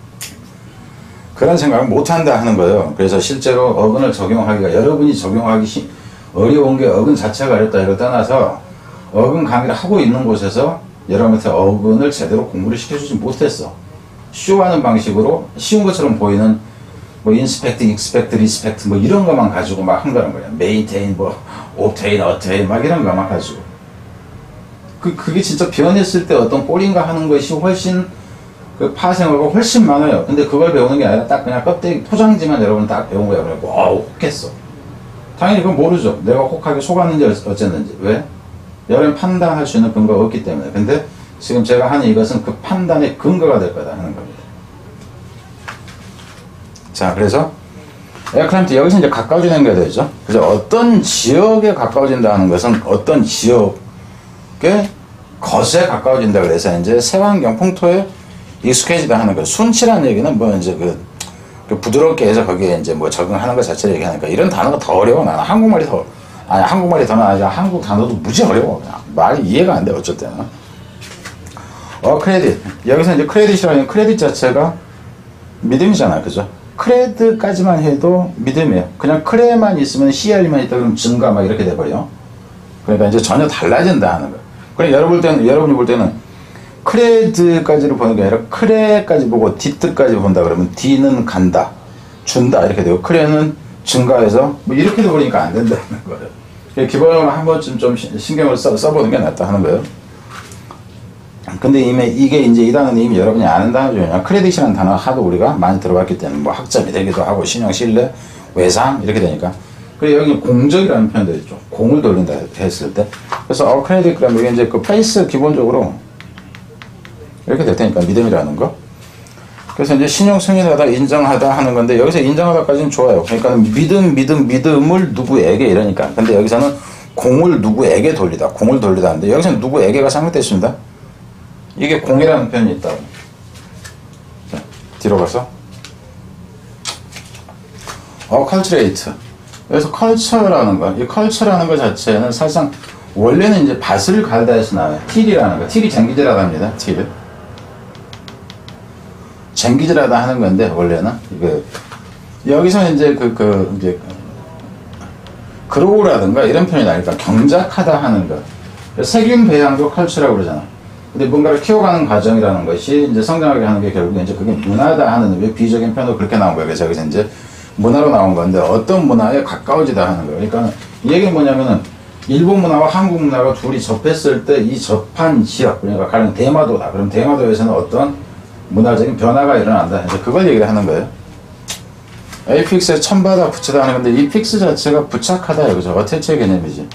그런 생각을 못한다 하는 거예요. 그래서 실제로 어근을 적용하기가, 여러분이 적용하기 어려운 게 어근 자체가 어렵다 이걸 떠나서 어근 강의를 하고 있는 곳에서 여러분한테 어근을 제대로 공부를 시켜주지 못했어. 쇼하는 방식으로 쉬운 것처럼 보이는 뭐 인스펙트, 익스펙트, 리스펙트 뭐 이런 것만 가지고 막 한 거란 거야. 메인테인, 뭐 옵테인, 어테인 막 이런 것만 가지고. 그게 진짜 변했을 때 어떤 꼴인가 하는 것이 훨씬 파생어가 훨씬 많아요. 근데 그걸 배우는 게 아니라 딱 그냥 껍데기 포장지만 여러분 딱 배운 거야. 그래갖고 혹했어. 당연히 그건 모르죠. 내가 혹하게 속았는지 어쨌는지. 왜? 여러분 판단할 수 있는 근거가 없기 때문에. 근데 지금 제가 하는 이것은 그 판단의 근거가 될 거다 하는 겁니다. 자, 그래서 에어클라이트 여기서 이제 가까워지는 게 되죠. 그래서 어떤 지역에 가까워진다 하는 것은 어떤 지역에 것에 가까워진다 그래서 이제 새환경 풍토에 익숙해지다 하는 거. 순치라는 얘기는 뭐 이제 그 부드럽게 해서 거기에 이제 뭐 적응하는 것 자체를 얘기하니까 이런 단어가 더 어려워. 나는 한국말이 더 나아니라 한국 단어도 무지 어려워. 그냥 말이 이해가 안 돼. 어쨌든 크레딧. 여기서 이제 크레딧이라는 크레딧 자체가 믿음이잖아, 그죠? 크레드까지만 해도 믿음이에요. 그냥 크레만 있으면 CR만 있다 그러면 증가 막 이렇게 돼버려. 그러니까 이제 전혀 달라진다 하는 거예요. 그래 여러분이 볼 때는 크레드까지를 보는 게 아니라 크레까지 보고 디트까지 본다 그러면 D는 간다, 준다 이렇게 되고 크레는 증가해서 뭐 이렇게 돼버리니까 안 된다는 거예요. 기본적으로 한 번쯤 좀 신경을 써보는 게 낫다 하는 거예요. 근데 이게 이제 이 단어는 이미 여러분이 아는 단어죠. 크레딧이라는 단어 하도 우리가 많이 들어봤기 때문에 뭐 학점이 되기도 하고 신용, 신뢰, 외상 이렇게 되니까. 그리고 여기 공적이라는 표현도 있죠. 공을 돌린다 했을 때. 그래서 크레딧 그러면 이게 이제 그 페이스 기본적으로 이렇게 될 테니까 믿음이라는 거. 그래서 이제 신용 승인하다, 인정하다 하는 건데 여기서 인정하다까지는 좋아요. 그러니까 믿음을 누구에게 이러니까. 근데 여기서는 공을 누구에게 돌리다 하는데 여기서는 누구에게가 상륙됐습니다. 이게 공이라는 표현이 있다고. 자, 뒤로 가서 cultivate. 그래서 culture라는 거, 이 culture라는 거 자체는 사실상 원래는 이제 밭을 갈다 해서 나와요. 틸이라는 거, 틸이 쟁기질하다 합니다. 틸. 쟁기질하다 하는 건데 원래는 여기서 이제 이제 grow라든가 이런 표현이 나니까 경작하다 하는 거. 세균 배양도 culture라고 그러잖아. 근데 뭔가를 키워가는 과정이라는 것이 이제 성장하게 하는 게 결국 이제 그게 문화다 하는 왜 비적인 표현도 그렇게 나온 거예요. 그래서 여기서 이제 문화로 나온 건데 어떤 문화에 가까워지다 하는 거예요. 그러니까 이 얘기는 뭐냐면은 일본 문화와 한국 문화가 둘이 접했을 때 이 접한 지역, 그러니까 가령 대마도다. 그럼 대마도에서는 어떤 문화적인 변화가 일어난다. 이제 그걸 얘기를 하는 거예요. 에이픽스에 천바다 붙이다 하는 건데 이 픽스 자체가 부착하다. 그죠? 어태치의 개념이지.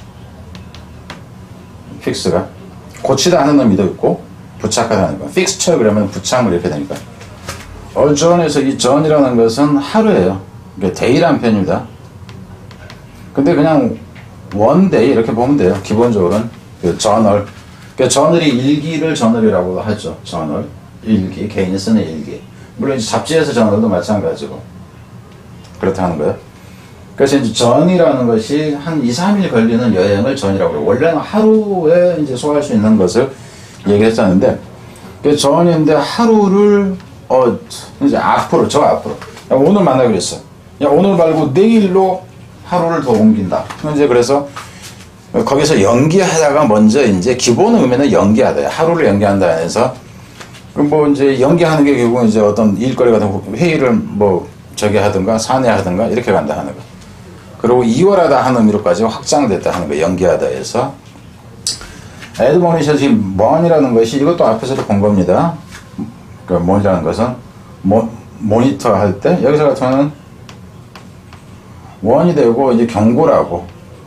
픽스가. 고치다 하는 의미도 있고 부착하다 하는 거. 픽스처 그러면 부착물 이렇게 되니까. 전에서 이 전이라는 것은 하루예요. 이게 데이라는 표현입니다. 근데 그냥 원데이 이렇게 보면 돼요. 기본적으로는 그 저널. 그러니까 저널이 일기를 저널이라고 하죠. 저널. 일기. 개인이 쓰는 일기. 물론 이제 잡지에서 저널도 마찬가지고 그렇다는 거예요. 그래서 이제 전이라는 것이 한 2, 3일 걸리는 여행을 전이라고 해요. 원래는 하루에 이제 소화할 수 있는 것을 얘기했었는데, 그 전인데 하루를, 이제 앞으로. 야, 오늘 만나기로 했어. 야, 오늘 말고 내일로 하루를 더 옮긴다. 이제 그래서 거기서 연기하다가 먼저 이제 기본 의미는 연기하다. 하루를 연기한다 해서, 뭐 이제 연기하는 게 결국 이제 어떤 일거리 같은 회의를 뭐 저기 하든가 사내하든가 이렇게 간다 하는 거. 그리고 이월하다 하는 의미로까지 확장됐다 하는 거, 연기하다 해서. 애드모니셔스 mon이라는 것이 이것도 앞에서도 본 겁니다. 그 mon이라는 것은 모니터 할 때 여기서 같으면 원이 되고 이제 경고라고.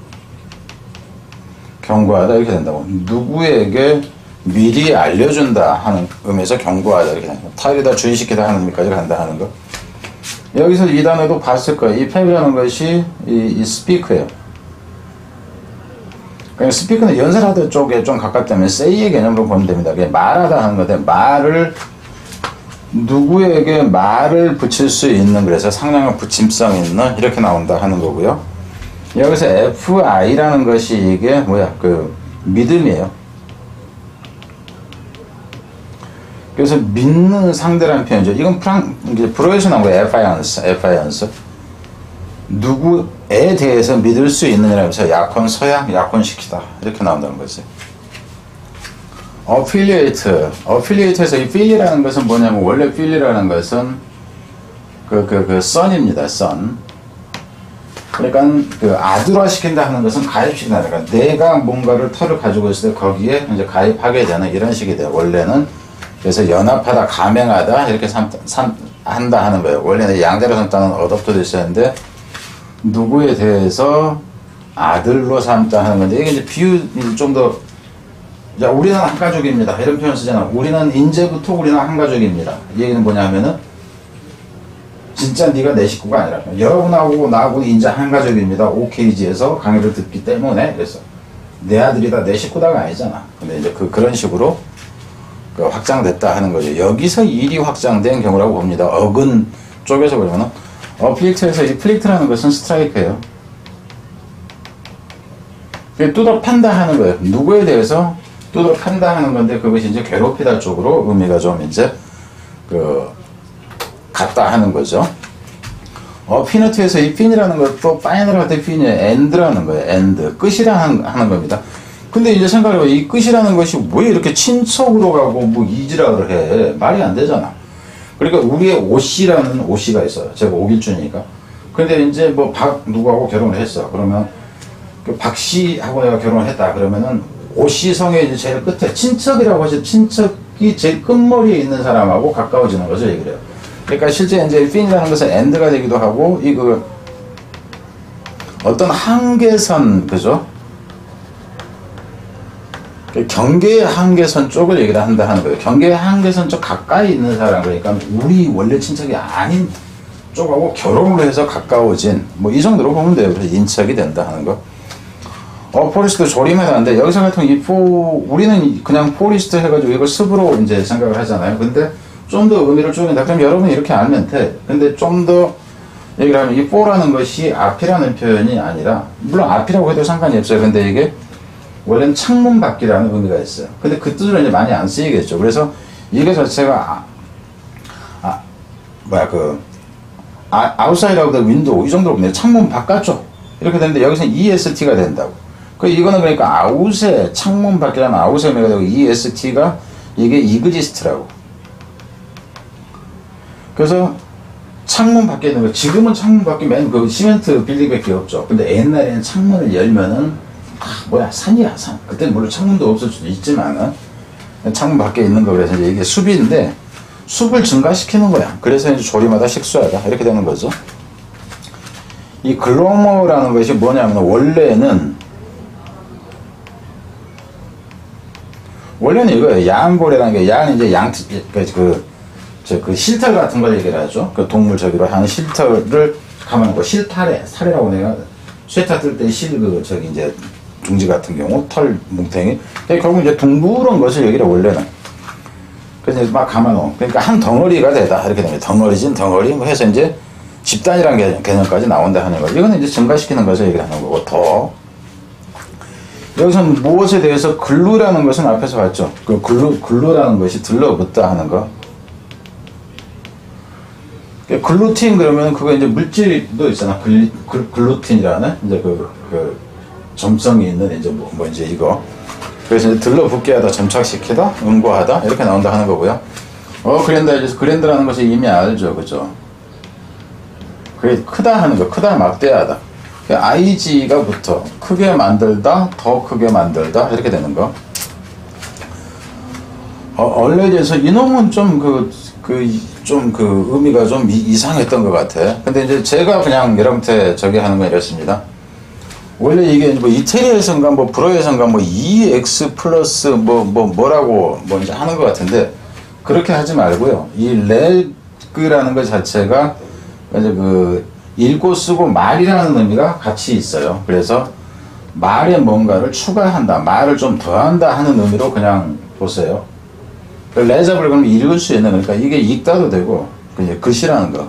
경고하다 이렇게 된다고. 누구에게 미리 알려준다 하는 의미에서 경고하다 이렇게 된다. 타일에다 주의시키다 하는 의미까지 간다 하는 거. 여기서 이 단어도 봤을 거예요. 이 팩이라는 것이 이 speak예요. 그러니까 speak는 연설하다 쪽에 좀 가깝다면 say의 개념으로 보면 됩니다. 그게 말하다 하는 건데 누구에게 말을 붙일 수 있는, 그래서 상당한 붙임성 있는 이렇게 나온다 하는 거고요. 여기서 FI라는 것이 이게 믿음이에요. 그래서 믿는 상대라는 표현이죠. 이건 이제 불어에서 나온 거예요. 에파이언스. 누구에 대해서 믿을 수 있느냐면서 약혼, 서약, 약혼시키다. 이렇게 나온다는 거지. 어필리에이트에서 이 필리라는 것은 뭐냐면, 원래 필리라는 것은 선입니다. 선. 그러니까 아들화 시킨다 하는 것은 가입시킨다. 그러니까 내가 뭔가를 터를 가지고 있을 때 거기에 이제 가입하게 되는 이런 식이 돼요. 원래는. 그래서 연합하다, 가맹하다 이렇게 한다 하는 거예요. 원래는 양자로 삼다는 어댑트도 있었는데 누구에 대해서 아들로 삼다 하는 건데, 이게 이제 비유를 좀 더, 야, 우리는 한 가족입니다. 이런 표현 쓰잖아. 우리는 이제부터 우리는 한 가족입니다. 이 얘기는 뭐냐 하면은 진짜 네가 내 식구가 아니라 여러분하고 나하고 이제 한 가족입니다. OKG에서 강의를 듣기 때문에. 그래서 내 아들이다, 내 식구다가 아니잖아. 근데 이제 그런 식으로 확장됐다 하는 거죠. 여기서 일이 확장된 경우라고 봅니다. 어근 쪽에서 보면은, 플릭트에서 이 플릭트라는 것은 스트라이크예요. 뚜덕 판다 하는 거예요. 누구에 대해서 뚜덕 판다 하는 건데, 그것이 이제 괴롭히다 쪽으로 의미가 좀 이제, 같다 하는 거죠. 피너트에서 이 핀이라는 것도 파이널 할때 핀이에요. 엔드라는 거예요. 엔드. 끝이라 하는 겁니다. 근데 이제 생각해봐. 이 끝이라는 것이 왜 이렇게 친척으로 가고 뭐 이지라를 해. 말이 안 되잖아. 그러니까 우리의 오씨라는 오씨가 있어요. 제가 오길준이니까. 근데 이제 뭐 누구하고 결혼을 했어. 그러면 그 박씨하고 내가 결혼을 했다. 그러면은 오씨 성의 이제 제일 끝에 친척이라고 하죠. 친척이 제일 끝머리에 있는 사람하고 가까워지는 거죠. 얘기를 해요. 그러니까 실제 이제 핀이라는 것은 엔드가 되기도 하고, 어떤 한계선, 그죠? 경계의 한계선 쪽을 얘기를 한다 하는 거예요. 경계의 한계선 쪽 가까이 있는 사람, 그러니까 우리 원래 친척이 아닌 쪽하고 결혼을 해서 가까워진, 뭐 이 정도로 보면 돼요. 그래서 인척이 된다 하는 거. 포리스트 조림해놨는데, 여기서 같은 우리는 그냥 포리스트 해가지고 이걸 습으로 이제 생각을 하잖아요. 근데 좀 더 의미를 쪼갠다. 그럼 여러분이 이렇게 알면 돼. 근데 좀 더 얘기를 하면 이 포라는 것이 앞이라는 표현이 아니라, 물론 앞이라고 해도 상관이 없어요. 근데 이게 원래는 창문 밖이라는 의미가 있어요. 근데 그 뜻으로 이제 많이 안 쓰이겠죠. 그래서 이게 자체가 아웃사이드 오브 더 윈도우 이 정도로 보면 창문 바깥쪽 이렇게 되는데, 여기서는 EST가 된다고. 이거는 그러니까 아웃의 창문 밖이라는 아웃의 의미가 되고, EST가 이게 이그지스트라고. 그래서 창문 밖에 있는 거, 지금은 창문 밖에 맨 그 시멘트 빌딩밖에 없죠. 근데 옛날에는 창문을 열면은 산이야, 산. 그때는 물론 창문도 없을 수도 있지만은 창문 밖에 있는 거. 그래서 이제 이게 숲인데 숲을 증가시키는 거야. 그래서 이제 조림하다 식수하다 이렇게 되는 거죠. 이 글로머라는 것이 뭐냐면, 원래는 이거예요. 야안고래라는 게, 야는 이제 그 실털 같은 걸 얘기를 하죠. 그 동물 저기로 하는 실털을 가만히 놓고, 사례라고 내가 쇠타 뜰 때 이제 둥지 같은 경우, 털 뭉탱이. 결국 이제 둥그런 것을 얘기를 원래는. 그래서 막 감아놓은. 그러니까 한 덩어리가 되다. 이렇게 됩니다. 덩어리진 덩어리. 뭐 해서 이제 집단이라는 개념까지 나온다 하는 거죠. 이거는 이제 증가시키는 것을 얘기를 하는 거고, 여기서는 무엇에 대해서 글루라는 것은 앞에서 봤죠. 그 글루라는 것이 들러붙다 하는 거. 글루틴 그러면 그거 이제 물질도 있잖아. 글루틴이라는 이제 그 점성이 있는 이제 뭐 이제 이거. 그래서 이제 들러붙게 하다, 점착시키다, 응고하다 이렇게 나온다 하는 거고요. 그랜드라는 것이 이미 알죠, 그죠? 그게 크다 하는 거, 크다 막대하다. IG가 붙어 크게 만들다, 더 크게 만들다 이렇게 되는 거. 얼레지에서 이놈은 좀 의미가 좀 이상했던 것 같아. 근데 이제 제가 그냥 여러분한테 저기 하는 건 이렇습니다. 원래 이게 뭐 이태리에선가 뭐 불어에선가 뭐 EX 플러스 뭐라고 뭐 이제 하는 것 같은데, 그렇게 하지 말고요. 이 레그라는 것 자체가 이제 읽고 쓰고 말이라는 의미가 같이 있어요. 그래서 말에 뭔가를 추가한다, 말을 좀 더한다 하는 의미로 그냥 보세요. 레잡을 그러면 읽을 수 있는, 그러니까 이게 읽다도 되고, 그냥 글씨라는 거.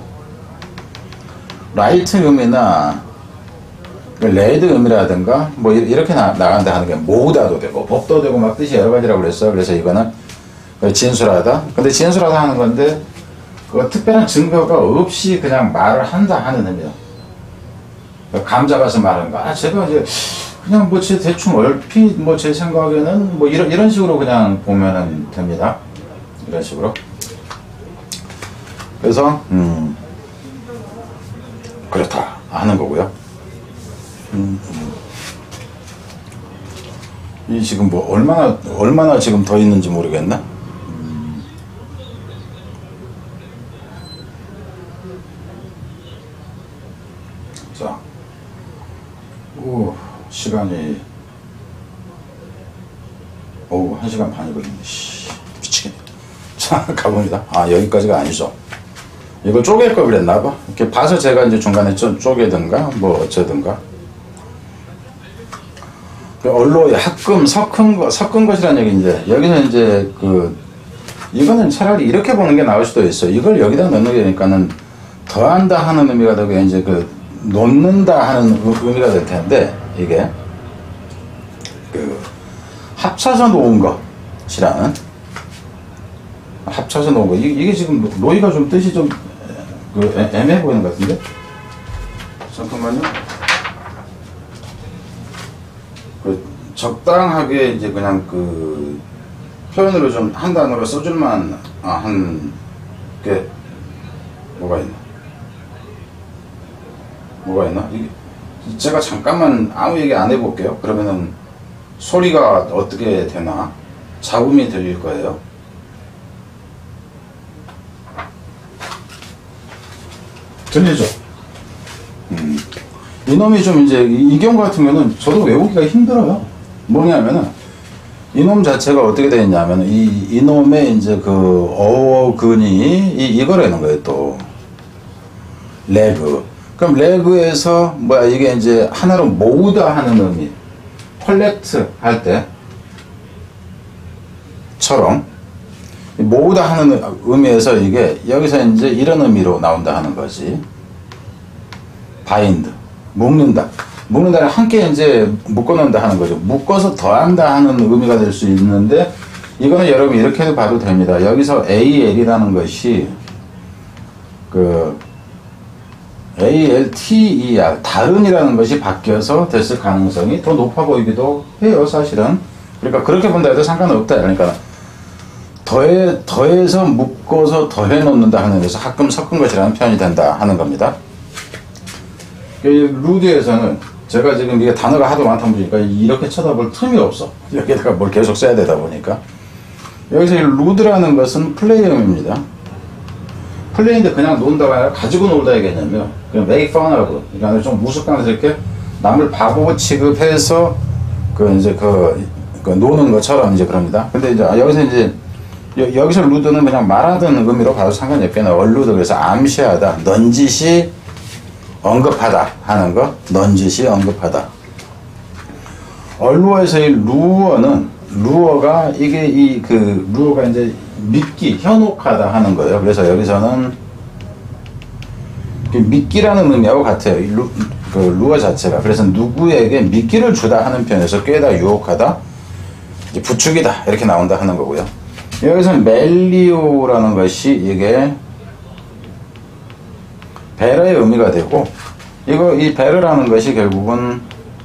라이트 의미나 레드 의미라든가 뭐 이렇게 나간다 하는 게 모으다도 되고 법도 되고 막 뜻이 여러 가지라고 그랬어. 그래서 이거는 진술하다. 근데 진술하다 하는 건데, 특별한 증거가 없이 그냥 말을 한다 하는 의미요. 감 잡아서 말하는 거. 제가 이제 그냥 뭐 제 대충 얼핏 뭐 제 생각에는 뭐 이런 식으로 그냥 보면은 됩니다. 이런 식으로. 그래서 그렇다 하는 거고요. 이 지금 뭐 얼마나 지금 더 있는지 모르겠나? 자, 시간이 1시간 반이 걸리네. 미치겠네. 자, 가봅니다. 여기까지가 아니죠. 이걸 쪼갤 걸 그랬나봐. 이렇게 봐서 제가 이제 중간에 쪼개든가 뭐 어쩌든가. 언로의 합금, 섞은 것이라는 얘기인데, 여기서 이제 이거는 차라리 이렇게 보는 게 나을 수도 있어. 이걸 여기다 넣는 게 되니까는 더한다 하는 의미가 되고, 이제 놓는다 하는 의미가 될 텐데, 이게. 합쳐서 놓은 것이라는. 합쳐서 놓은 거. 이게 지금 노이가 좀 뜻이 좀 애매해 보이는 것 같은데? 잠깐만요. 적당하게 이제 그냥 표현으로 좀 한 단어로 써줄만 한 게 뭐가 있나? 이게 제가 잠깐만 아무 얘기 안 해볼게요. 그러면은 소리가 어떻게 되나? 잡음이 들릴 거예요. 들리죠? 이놈이 좀 이제 이 경우 같은 경우는 저도 외우기가 힘들어요. 뭐냐면은 이놈 자체가 어떻게 되어 있냐면 이놈의 이제 어근이 이거라는 거예요. 또 레그. 그럼 레그에서 이게 이제 하나로 모으다 하는 의미, 컬렉트 할 때처럼 모으다 하는 의미에서 이게 여기서 이제 이런 의미로 나온다 하는 거지. 바인드, 묶는다를 함께 이제 묶어놓는다 하는 거죠. 묶어서 더한다 하는 의미가 될 수 있는데, 이거는 여러분 이렇게도 봐도 됩니다. 여기서 AL이라는 것이 ALTER, 다른이라는 것이 바뀌어서 됐을 가능성이 더 높아 보이기도 해요, 사실은. 그러니까 그렇게 본다 해도 상관없다. 그러니까 더해서 묶어서 더해 놓는다 하는 것에서 합금 섞은 것이라는 표현이 된다 하는 겁니다. 루드에서는 제가 지금 이게 단어가 하도 많다 보니까 이렇게 쳐다볼 틈이 없어. 여기다가 뭘 계속 써야 되다 보니까. 여기서 이 루드라는 것은 플레이어입니다. 플레이인데 그냥 논다가 아니라 가지고 놀다의 개념이요. 그냥 make fun of. 그러니까 좀 무식감스럽게 남을 바보 취급해서 노는 것처럼 이제 그럽니다. 근데 이제 여기서 이제 여기서 루드는 그냥 말하던 의미로 봐도 상관이 없겠네. 얼루드. 그래서 암시하다, 넌지시 언급하다 하는 거. 넌지시 언급하다. 얼루어에서의 루어가 이게 루어가 이제 믿기, 현혹하다 하는 거예요. 그래서 여기서는 믿기라는 의미하고 같아요. 루어 자체가. 그래서 누구에게 믿기를 주다 하는 편에서 꾀다, 유혹하다, 이제 부추기다 이렇게 나온다 하는 거고요. 여기서는 멜리오라는 것이 이게 베러의 의미가 되고, 이 베러라는 것이 결국은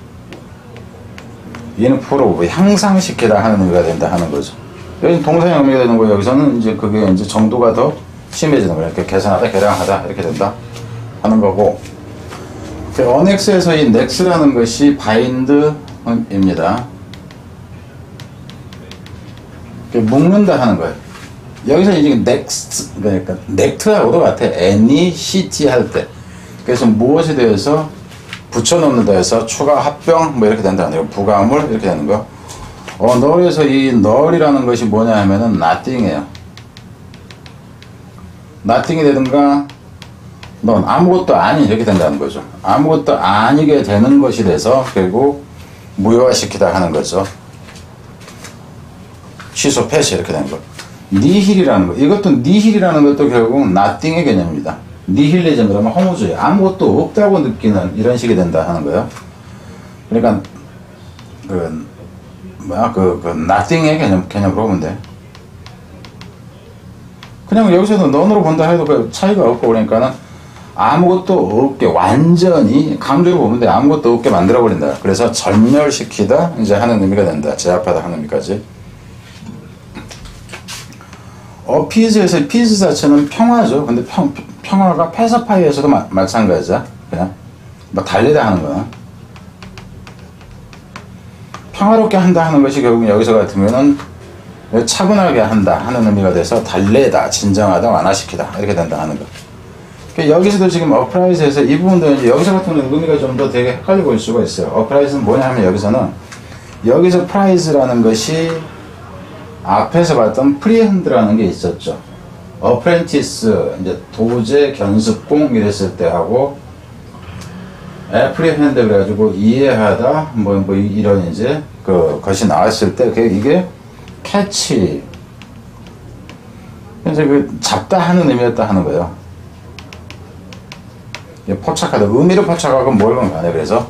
인프로브, 향상시키다 하는 의미가 된다 하는 거죠. 여기 동사의 의미가 되는 거예요. 여기서는 이제 그게 이제 정도가 더 심해지는 거예요. 이렇게 계산하다, 계량하다 이렇게 된다 하는 거고, 언엑스에서 이 넥스라는 것이 바인드입니다. 묶는다 하는 거예요. 여기서 이제 넥스트, 그러니까 넥트하고도 같아. NECT 할 때. 그래서 무엇에 대해서 붙여놓는다 해서 추가 합병 이렇게 된다는 거예요. 부가물 이렇게 되는 거. 널에서 이 널이라는 것이 뭐냐 하면은 nothing이에요. nothing이 되든가 넌 아무것도 아니 이렇게 된다는 거죠. 아무것도 아니게 되는 것이 돼서 결국 무효화시키다 하는 거죠. 취소, 폐쇄 이렇게 되는 거. 니힐이라는 거. 이것도 니힐이라는 것도 결국 nothing의 개념입니다. 니힐리즘 그러면 허무주의. 아무것도 없다고 느끼는 이런 식이 된다 하는 거예요. 그러니까 nothing의 개념으로 보면 돼. 그냥 여기서도 넌으로 본다 해도 그 차이가 없고, 그러니까는 아무것도 없게 완전히 강조로 보면 돼. 아무것도 없게 만들어버린다. 그래서 전멸시키다 이제 하는 의미가 된다. 제압하다 하는 의미까지. 피스에서 피스 자체는 평화죠. 근데 평화가 패서파이에서도 마찬가지야. 그냥 달리다 하는 거야. 평화롭게 한다 하는 것이 결국 여기서 같으면은 차분하게 한다 하는 의미가 돼서 달래다, 진정하다, 완화시키다 이렇게 된다 하는 거. 그러니까 여기서도 지금 어프라이즈에서 이 부분도 이제 여기서 같은 경우는 의미가 좀 더 되게 헷갈려 보일 수가 있어요. 어프라이즈는 뭐냐 하면 여기서 프라이즈라는 것이 앞에서 봤던 프리핸드라는 게 있었죠. 어프렌티스, 이제 도제, 견습공 이랬을 때 하고, 애프리헨드 그래가지고 이해하다 뭐 이런 이제 것이 나왔을 때 이게 캐치 이제 잡다 하는 의미였다 하는 거예요. 포착하다 의미를 포착하고 뭘건 간에 그래서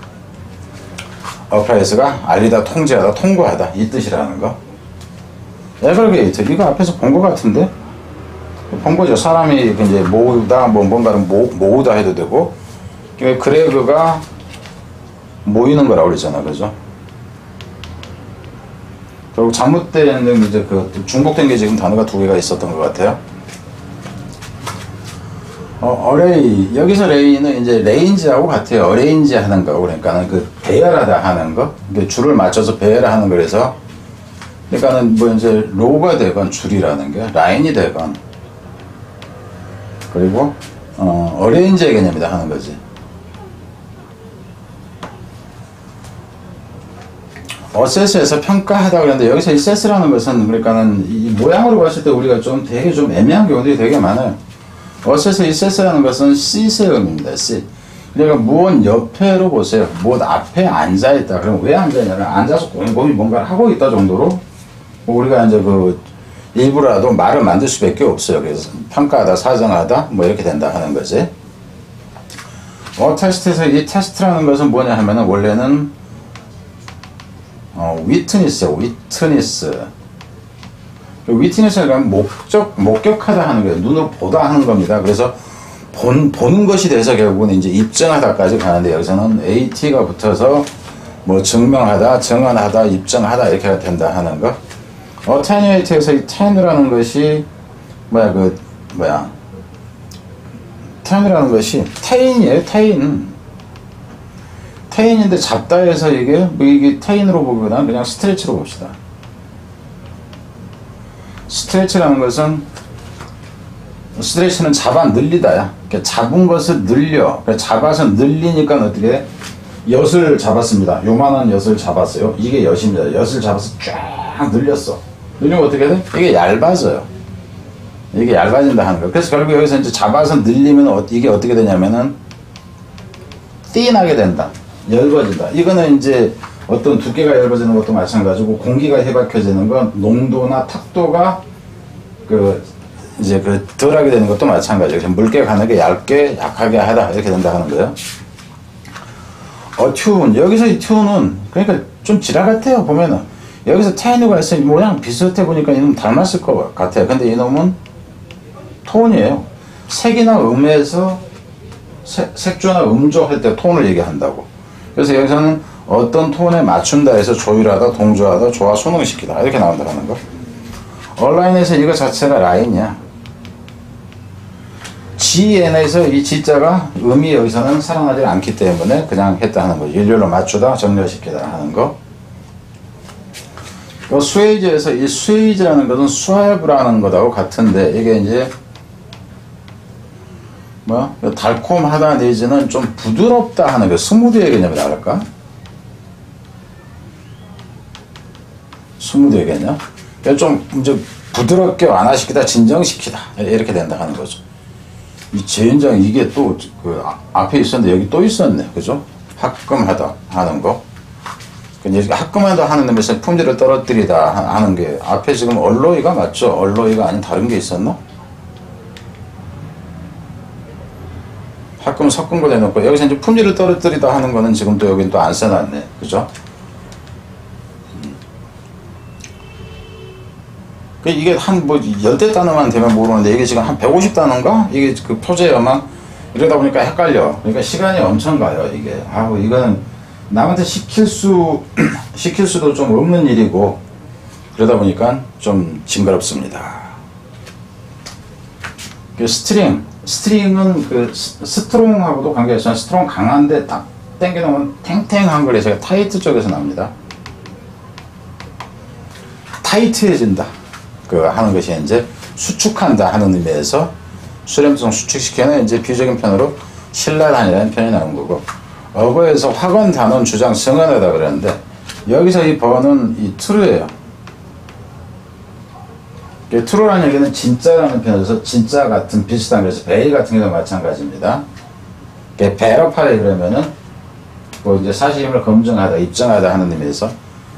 어프라이스가 알리다 통제하다 통과하다 이 뜻이라는 거. 에버게이트 이거 앞에서 본 것 같은데 본 거죠. 사람이 이제 모으다 뭐 뭔가를 모으다 해도 되고 그레그가 모이는 거라고 그랬잖아, 그죠? 결국 잘못된 이제 중복된 게 지금 단어가 두 개가 있었던 것 같아요. 어레이 여기서 레이는 이제 레인지하고 같아요. 어레인지 하는 거 그러니까는 배열하다 하는 거, 줄을 맞춰서 배열하는 거라서 그러니까는 뭐 이제 로가 되건 줄이라는 게 라인이 되건 그리고 어레인지의 개념이다 하는 거지. 어세스에서 평가하다 그랬는데 여기서 이 세스라는 것은 그러니까는 이 모양으로 봤을 때 우리가 좀 되게 좀 애매한 경우들이 되게 많아요. 어세스 이 세스라는 것은 C의 의미입니다. C. 그러니까 무엇 옆에로 보세요. 무엇 앞에 앉아있다. 그럼 왜 앉아있냐면 앉아서 곰곰이 뭔가를 하고 있다 정도로 우리가 이제 일부라도 말을 만들 수밖에 없어요. 그래서 평가하다, 사정하다 뭐 이렇게 된다 하는 거지. 테스트에서 이 테스트라는 것은 뭐냐 하면은 원래는 위트니스요. 위트니스. 위트니스가 목격하다 하는 거예요. 눈으로 보다 하는 겁니다. 그래서 보는 것이 돼서 결국은 이제 입증하다까지 가는데 여기서는 AT가 붙어서 뭐 증명하다, 증언하다, 입증하다 이렇게 된다 하는 거. attenuate에서 이 ten이라는 것이 ten이라는 것이 테인이에요. 테인인데 잡다 해서 이게 테인으로 보기보다는 그냥 스트레치로 봅시다. 스트레치라는 것은 스트레치는 잡아 늘리다야. 그러니까 잡은 것을 늘려. 그러니까 잡아서 늘리니까 어떻게 엿을 잡았습니다. 요만한 엿을 잡았어요. 이게 엿입니다. 엿을 잡아서 쫙 늘렸어. 늘리면 어떻게 돼? 이게 얇아져요. 이게 얇아진다 하는 거예요. 그래서 결국 여기서 이제 잡아서 늘리면 이게 어떻게 되냐면은 띵하게 된다. 얇아진다. 이거는 이제 어떤 두께가 얇아지는 것도 마찬가지고 공기가 해박혀지는 건 농도나 탁도가 이제 덜하게 되는 것도 마찬가지예요. 물기가 가는 게 얇게 약하게 하다 이렇게 된다 하는 거예요. 튠 여기서 이 튠은 그러니까 좀 지랄 같아요. 보면은 여기서 테누가 있어요. 모양 비슷해 보니까 이놈 닮았을 것 같아요. 근데 이놈은 톤이에요. 색이나 음에서 색조나 음조 할 때 톤을 얘기한다고. 그래서 여기서는 어떤 톤에 맞춘다 해서 조율하다, 동조하다, 조화, 순응시키다 이렇게 나온다는 거. 온라인에서 이거 자체가 라인이야. GN에서 이 G자가 음이 여기서는 살아나지 않기 때문에 그냥 했다 하는 거죠. 일렬로 맞추다, 정렬시키다 하는 거. 스웨이즈에서 이 스웨이즈라는 것은 스와브라는 것하고 같은데 이게 이제 달콤하다 내지는 좀 부드럽다 하는 거, 스무드의 개념이라 할까? 스무드의 개념? 좀 이제 부드럽게 완화시키다, 진정시키다 이렇게 된다 하는 거죠. 이 재현장 이게 또 앞에 있었는데 여기 또 있었네, 그죠? 합금하다 하는 거. 합금하다 하는 의미에서 품질을 떨어뜨리다 하는 게 앞에 지금 얼로이가 맞죠? 얼로이가 아닌 다른 게 있었나? 합금 섞은 거 내놓고 여기서 이제 품질을 떨어뜨리다 하는 거는 지금 또 여긴 또 안 써놨네, 그죠? 이게 한 열대 단어만 되면 모르는데 이게 지금 한 150단어인가? 이게 표제어만 이러다 보니까 헷갈려. 그러니까 시간이 엄청 가요, 이게. 이거는 남한테 시킬 수도 좀 없는 일이고 그러다 보니까 좀 징그럽습니다. 스트링은 스트롱하고도 관계가 있어요. 스트롱 강한데 딱 당겨놓으면 탱탱한 거래서 타이트 쪽에서 나옵니다. 타이트해진다. 하는 것이 이제 수축한다 하는 의미에서 수렴성 수축시키는 이제 비유적인 편으로 신라단이라는 편이 나온 거고, 어거에서 확언, 단언, 주장, 증언하다 그러는데 여기서 이 번은 이 true예요. true라는 얘기는 진짜라는 편에서 진짜 같은 비슷한, 그래서 베일 같은 경우도 마찬가지입니다. 베러파이 그러면은 뭐 이제 사실임을 검증하다, 입증하다 하는 의미에서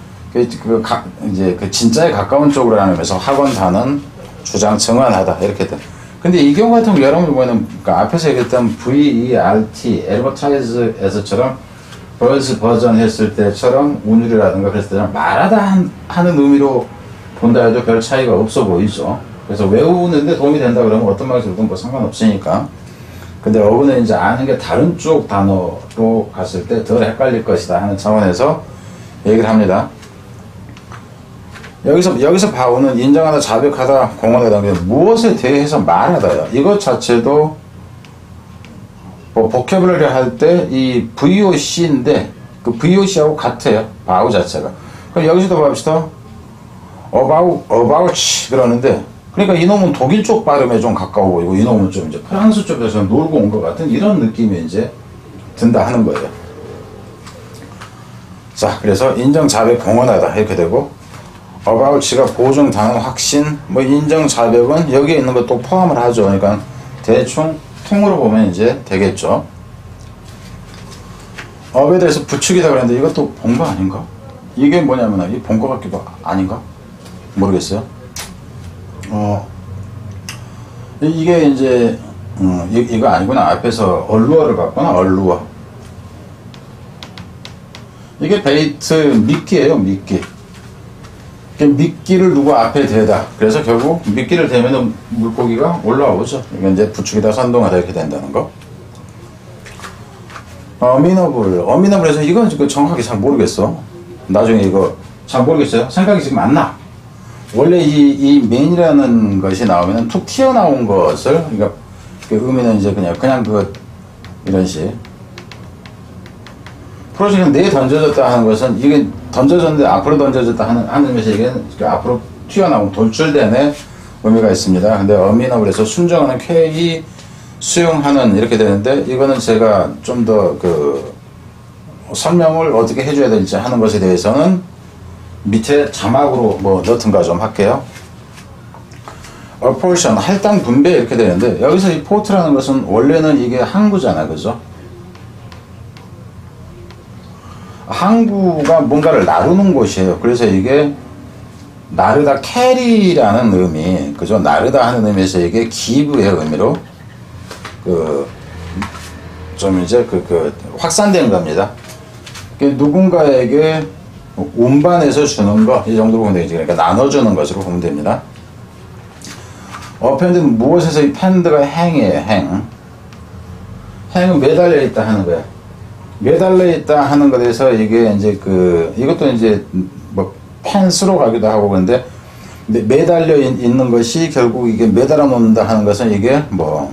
이제 그 진짜에 가까운 쪽으로 하는 의미에서 확언다는 주장 증언하다 이렇게 돼. 근데 이 경우 같은 경우 여러분들 보면은 그러니까 앞에서 얘기했던 VERT, advertise에서처럼 버전 했을 때처럼 운율이라든가 그랬을 때는 말하다 하는 의미로 본다 해도 별 차이가 없어 보이죠. 그래서 외우는데 도움이 된다 그러면 어떤 말이든 뭐 상관없으니까. 근데 어근은 이제 아는 게 다른 쪽 단어로 갔을 때 덜 헷갈릴 것이다 하는 차원에서 얘기를 합니다. 여기서 바오는 인정하다, 자백하다, 공언하다, 무엇에 대해서 말하다요. 이것 자체도 뭐 보캐블러리 할 때 이 VOC인데 그 VOC하고 같아요. 바오 자체가. 그럼 여기서도 봅시다. about 그러는데 그러니까 이놈은 독일 쪽 발음에 좀 가까워 보이고 이놈은 좀 이제 프랑스 쪽에서 놀고 온 것 같은 이런 느낌이 이제 든다 하는 거예요. 자, 그래서 인정, 자백, 공언하다 이렇게 되고 about가 보증, 당연, 확신, 뭐 인정, 자백은 여기에 있는 것도 포함을 하죠. 그러니까 대충 통으로 보면 이제 되겠죠. 업에 대해서 부추기다 그랬는데 이것도 본 거 아닌가? 이게 뭐냐면 이 본 거 같기도 아닌가? 모르겠어요. 이게 이제 이거 아니구나. 앞에서 얼루어를 봤구나. 얼루어. 이게 베이트 미끼예요. 미끼. 미끼를 누구 앞에 대다. 그래서 결국 미끼를 대면 물고기가 올라오죠. 이게 이제 부추기다, 선동하다 이렇게 된다는 거. 어미너블에서 이건 정확하게 잘 모르겠어. 나중에 이거 잘 모르겠어요. 생각이 지금 안 나. 원래 이 맨이라는 것이 나오면은 툭 튀어나온 것을, 그러니까 그 의미는 이제 그냥 이런 식. 프로젝트는 내에 던져졌다 하는 것은 이게 던져졌는데 앞으로 던져졌다 하는 의미에서 이게 앞으로 튀어나온 돌출된의 의미가 있습니다. 근데 어미너블에서 순정하는 K 수용하는 이렇게 되는데 이거는 제가 좀 더 그 설명을 어떻게 해줘야 될지 하는 것에 대해서는 밑에 자막으로 뭐 넣든가 좀 할게요. apportion, 할당 분배 이렇게 되는데 여기서 이 포트라는 것은 원래는 이게 항구잖아, 그죠? 항구가 뭔가를 나누는 곳이에요. 그래서 이게 나르다 캐리라는 의미, 그죠? 나르다 하는 의미에서 이게 기브의 의미로 좀 이제 확산된 겁니다. 누군가에게 운반해서 주는 거, 이 정도로 보면 되겠지. 그러니까 나눠주는 것으로 보면 됩니다. 어펜드는 무엇에서 이 펜드가 행이에요, 행. 행은 매달려 있다 하는 거야. 매달려 있다 하는 것에서 이게 이제 이것도 이제 뭐 펜스로 가기도 하고 그런데 매달려 있는 것이 결국 이게 매달아 놓는다 하는 것은 이게 뭐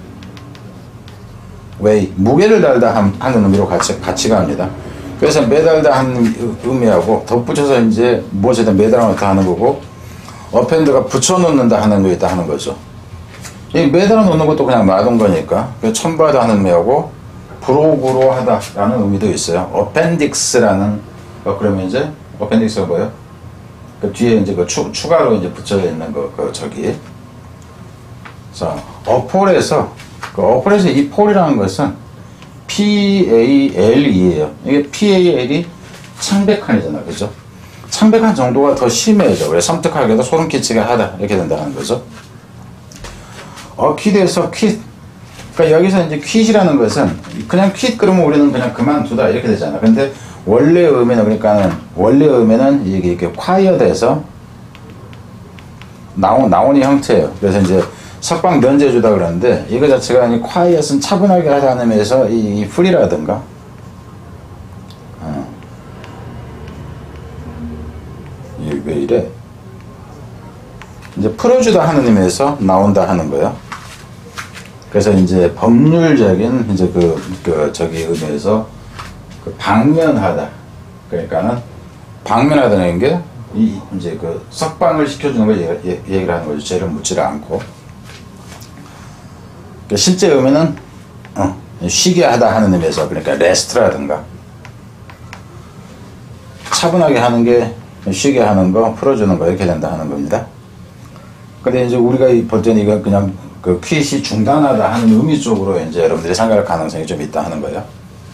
웨이, 무게를 달다 하는 의미로 같이 갑니다. 그래서 매달다 하는 의미하고 덧붙여서 이제 무엇에든 매달아 놓다 하는 거고 어펜드가 붙여놓는다 하는 거 있다 하는 거죠. 이 매달아 놓는 것도 그냥 놔둔 거니까 첨부하다 하는 의미하고 브로그로 하다라는 의미도 있어요. 어펜딕스라는 그러면 이제 어펜딕스가 뭐예요? 그 뒤에 이제 추가로 이제 붙여져 있는 저기. 자, 어폴에서 이 폴이라는 것은 PAL이에요. 이게 PAL이 창백한이잖아, 그죠? 창백한 정도가 더 심해져. 그래서 섬뜩하게도 소름 끼치게 하다 이렇게 된다는 거죠. 퀴드에서 퀴드. 그러니까 여기서 이제 퀴즈라는 것은 그냥 퀴즈 그러면 우리는 그냥 그만두다 이렇게 되잖아. 근데 원래 의미는 이게 콰이어드에서 나온 형태예요. 그래서 이제 석방 면제해주다 그러는데 이거 자체가 콰이엇은 차분하게 하다는 의미에서 이 풀이라든가 이게 왜 이래? 이제 풀어주다 하는 의미에서 나온다 하는 거예요. 그래서 이제 법률적인 이제 저기 의미에서 방면하다. 그러니까는 방면하다는 게 이제 석방을 시켜주는 걸 얘기를 하는 거죠. 죄를 묻지를 않고. 실제 의미는 쉬게 하다 하는 의미에서 그러니까 레스트라든가 차분하게 하는 게 쉬게 하는 거, 풀어주는 거 이렇게 된다 하는 겁니다. 근데 이제 우리가 볼 때는 이건 그냥 그 퀴시 중단하다 하는 의미 쪽으로 이제 여러분들이 생각할 가능성이 좀 있다 하는 거예요.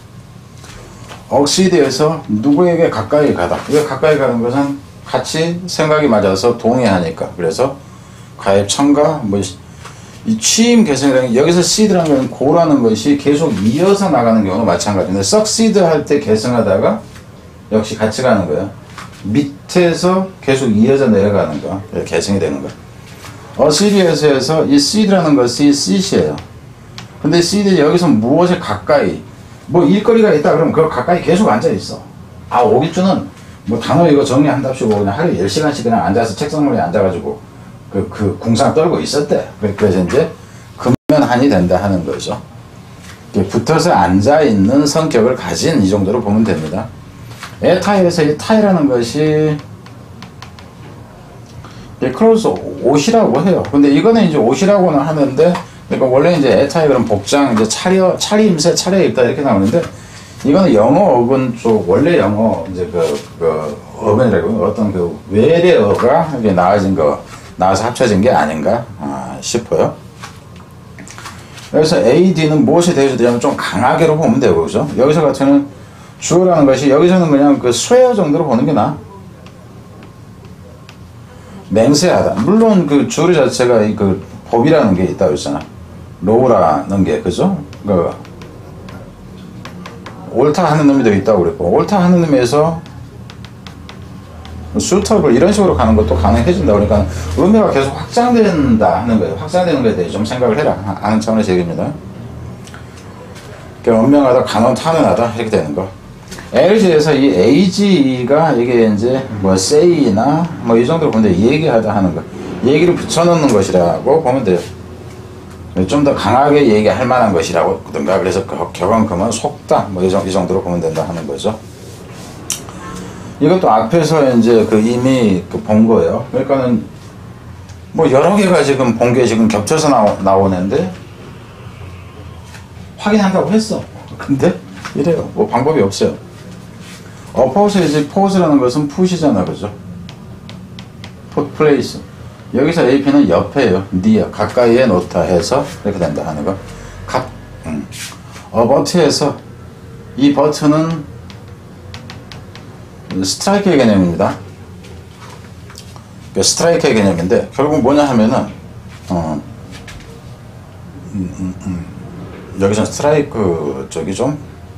억시드에서 누구에게 가까이 가다. 왜 가까이 가는 것은 같이 생각이 맞아서 동의하니까. 그래서 가입 첨가, 뭐, 이 취임 계승이라는 여기서 seed라는 건 고라는 것이 계속 이어서 나가는 경우는 마찬가지인데, succeed 할 때 계승하다가 역시 같이 가는 거예요. 밑에서 계속 이어져 내려가는 거. 계승이 되는 거예요. 어시리에서에서 이 seed라는 것이 seed이에요. 근데 seed이 여기서 무엇에 가까이, 뭐 일거리가 있다 그러면 그거 가까이 계속 앉아있어. 아, 오기주는 뭐 단어 이거 정리한답시고 그냥 하루에 10시간씩 그냥 앉아서 책상머리에 앉아가지고 그 궁상 떨고 있었대. 그래서 이제 근면한이 된다 하는 거죠. 붙어서 앉아있는 성격을 가진 이 정도로 보면 됩니다. 에타이에서 이 타이라는 것이 클로즈 옷이라고 해요. 근데 이거는 이제 옷이라고는 하는데, 그러니까 원래 이제 에타이 그런 복장, 이제 차림새, 차려입다 이렇게 나오는데, 이거는 영어 어근 쪽, 원래 영어 이제 어근이라고 어떤 그 외래어가 이게 나와서 합쳐진 게 아닌가 싶어요. 그래서 AD는 무엇이 되어주냐면 좀 강하게로 보면 되고, 그죠? 여기서 같은 주어라는 것이 여기서는 그냥 그 swear 정도로 보는 게 나아. 맹세하다. 물론 그 주어 자체가 그 법이라는 게 있다고 했잖아. law라는 게, 그죠? 그 옳다 하는 의미도 있다고 그랬고, 옳다 하는 의미에서 suitable 이런 식으로 가는 것도 가능해진다. 그러니까 의미가 계속 확장된다 하는 거예요. 확장되는 것에 대해 좀 생각을 해라 하는 차원에서 얘기입니다. 그러니까 엄명하다, 간언탄언하다 이렇게 되는 거. LG에서 이 AG가 이게 이제 뭐 say나 뭐 이 정도로 보는데 얘기하다 하는 거. 얘기를 붙여놓는 것이라고 보면 돼요. 좀 더 강하게 얘기할 만한 것이라고 그든가. 그래서 격언금은 속다 뭐 이 정도로 보면 된다 하는 거죠. 이것도 앞에서 이제 이미 본 거예요. 그러니까는 뭐 여러 개가 지금 본 게 지금 겹쳐서 나오는데 확인한다고 했어. 근데 이래요. 뭐 방법이 없어요. oppose이지 pose라는 것은 푸시잖아, 그죠? put place. 여기서 AP는 옆에요. near, 가까이에 놓다 해서 이렇게 된다 하는 거. abert에서 이 버튼은 스트라이크의 개념입니다. 스트라이크의 개념인데 결국 뭐냐 하면은 여기서 스트라이크 쪽이 좀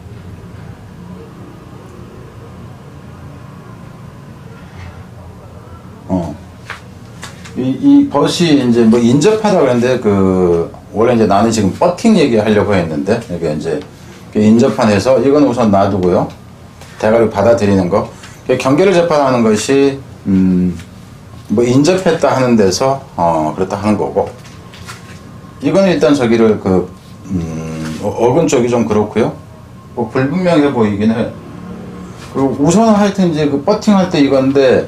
이 벗이 이제 뭐 인접하다 그랬는데 원래 이제 나는 지금 버팅 얘기하려고 했는데 이게 이제 인접한해서 이건 우선 놔두고요. 대가리 받아들이는 거. 경계를 재판하는 것이 뭐 인접했다 하는 데서 그렇다 하는 거고. 이거는 일단 저기를 어근 쪽이 좀 그렇고요. 뭐 불분명해 보이긴 해. 그리고 우선은 하여튼 이제 버팅할 때 이건데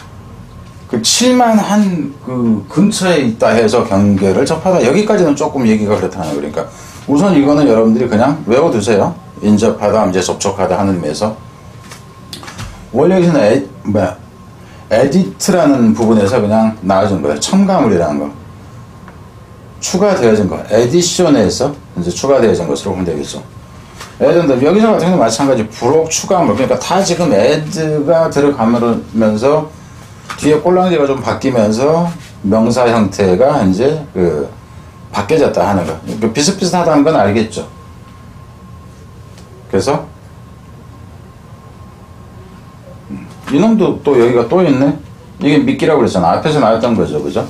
칠만한 근처에 있다 해서 경계를 접하다. 여기까지는 조금 얘기가 그렇다는 그러니까 우선 이거는 여러분들이 그냥 외워두세요. 인접하다, 이제 접촉하다 하는 의미에서. 원래 여기서는 에디트라는 부분에서 그냥 나와준 거예요. 첨가물이라는 거. 추가되어진 거. 에디션에서 이제 추가되어진 것으로 보면 되겠죠. 예를 들면 여기서 같은 경우는 마찬가지 부록 추가물. 그러니까 다 지금 에드가 들어가면서 뒤에 꼴랑지가 좀 바뀌면서 명사 형태가 이제 바뀌어졌다 하는 거. 비슷비슷하다는 건 알겠죠. 그래서 이놈도 또 여기가 또 있네. 이게 미끼라고 그랬잖아. 앞에서 나왔던 거죠, 그죠?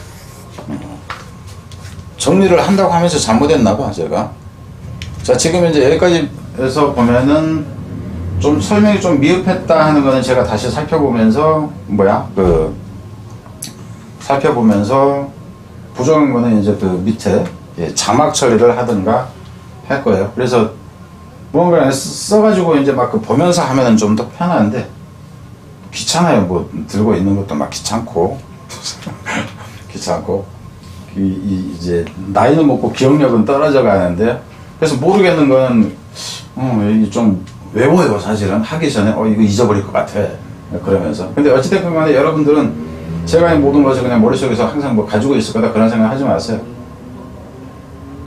정리를 한다고 하면서 잘못했나 봐, 제가. 자, 지금 이제 여기까지 해서 보면은 좀 설명이 좀 미흡했다 하는 거는 제가 다시 살펴보면서 살펴보면서 부정한 거는 이제 밑에 자막 처리를 하든가 할 거예요. 그래서 무언가 써가지고 이제 막 보면서 하면은 좀 더 편한데 귀찮아요. 뭐 들고 있는 것도 막 귀찮고 이제 나이는 먹고 기억력은 떨어져 가는데 그래서 모르겠는 거는 이게 좀 외워요. 사실은 하기 전에 이거 잊어버릴 것 같아 그러면서. 근데 어찌됐건 간에 여러분들은 제가 이 모든 것을 그냥 머릿속에서 항상 뭐 가지고 있을 거다 그런 생각 하지 마세요.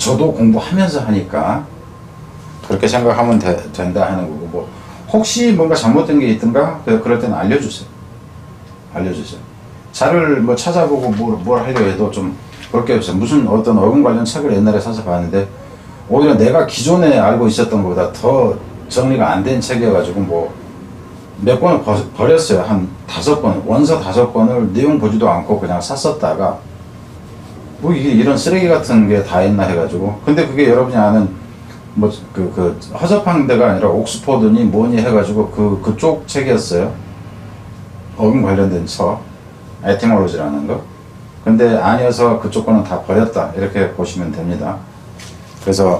저도 공부하면서 하니까 그렇게 생각하면 된다 하는 거고, 뭐 혹시 뭔가 잘못된 게 있든가 그럴 때는 알려주세요. 자료를 뭐 찾아보고 뭘 하려 해도 좀 볼 게 없어요. 무슨 어떤 어근 관련 책을 옛날에 사서 봤는데 오히려 내가 기존에 알고 있었던 것보다 더 정리가 안 된 책이어가지고 뭐 몇 권을 버렸어요. 한 5권, 원서 5권을 내용 보지도 않고 그냥 샀었다가 뭐 이게 이런 쓰레기 같은 게 다 있나 해가지고. 근데 그게 여러분이 아는 뭐 허접한 데가 아니라 옥스퍼드니 뭐니 해가지고 그쪽 책이었어요. 어근 관련된 서, 에티몰로지라는 거. 근데 아니어서 그쪽 거는 다 버렸다, 이렇게 보시면 됩니다. 그래서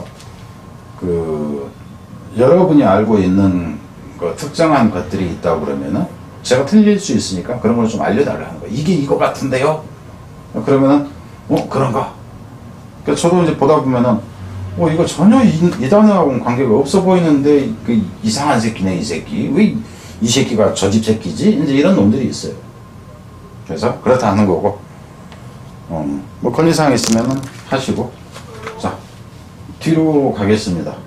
여러분이 알고 있는 특정한 것들이 있다고 그러면은 제가 틀릴 수 있으니까 그런 걸 좀 알려달라는 거예요. 이게 이거 같은데요? 그러면은 그런가? 그러니까 저도 이제 보다 보면은 이거 전혀 이 단어하고는 관계가 없어 보이는데 그 이상한 새끼네, 이 새끼. 왜 이 새끼가 저 집 새끼지? 이제 이런 놈들이 있어요. 그래서 그렇다는 거고, 뭐 권리사항 있으면은 하시고. 자, 뒤로 가겠습니다.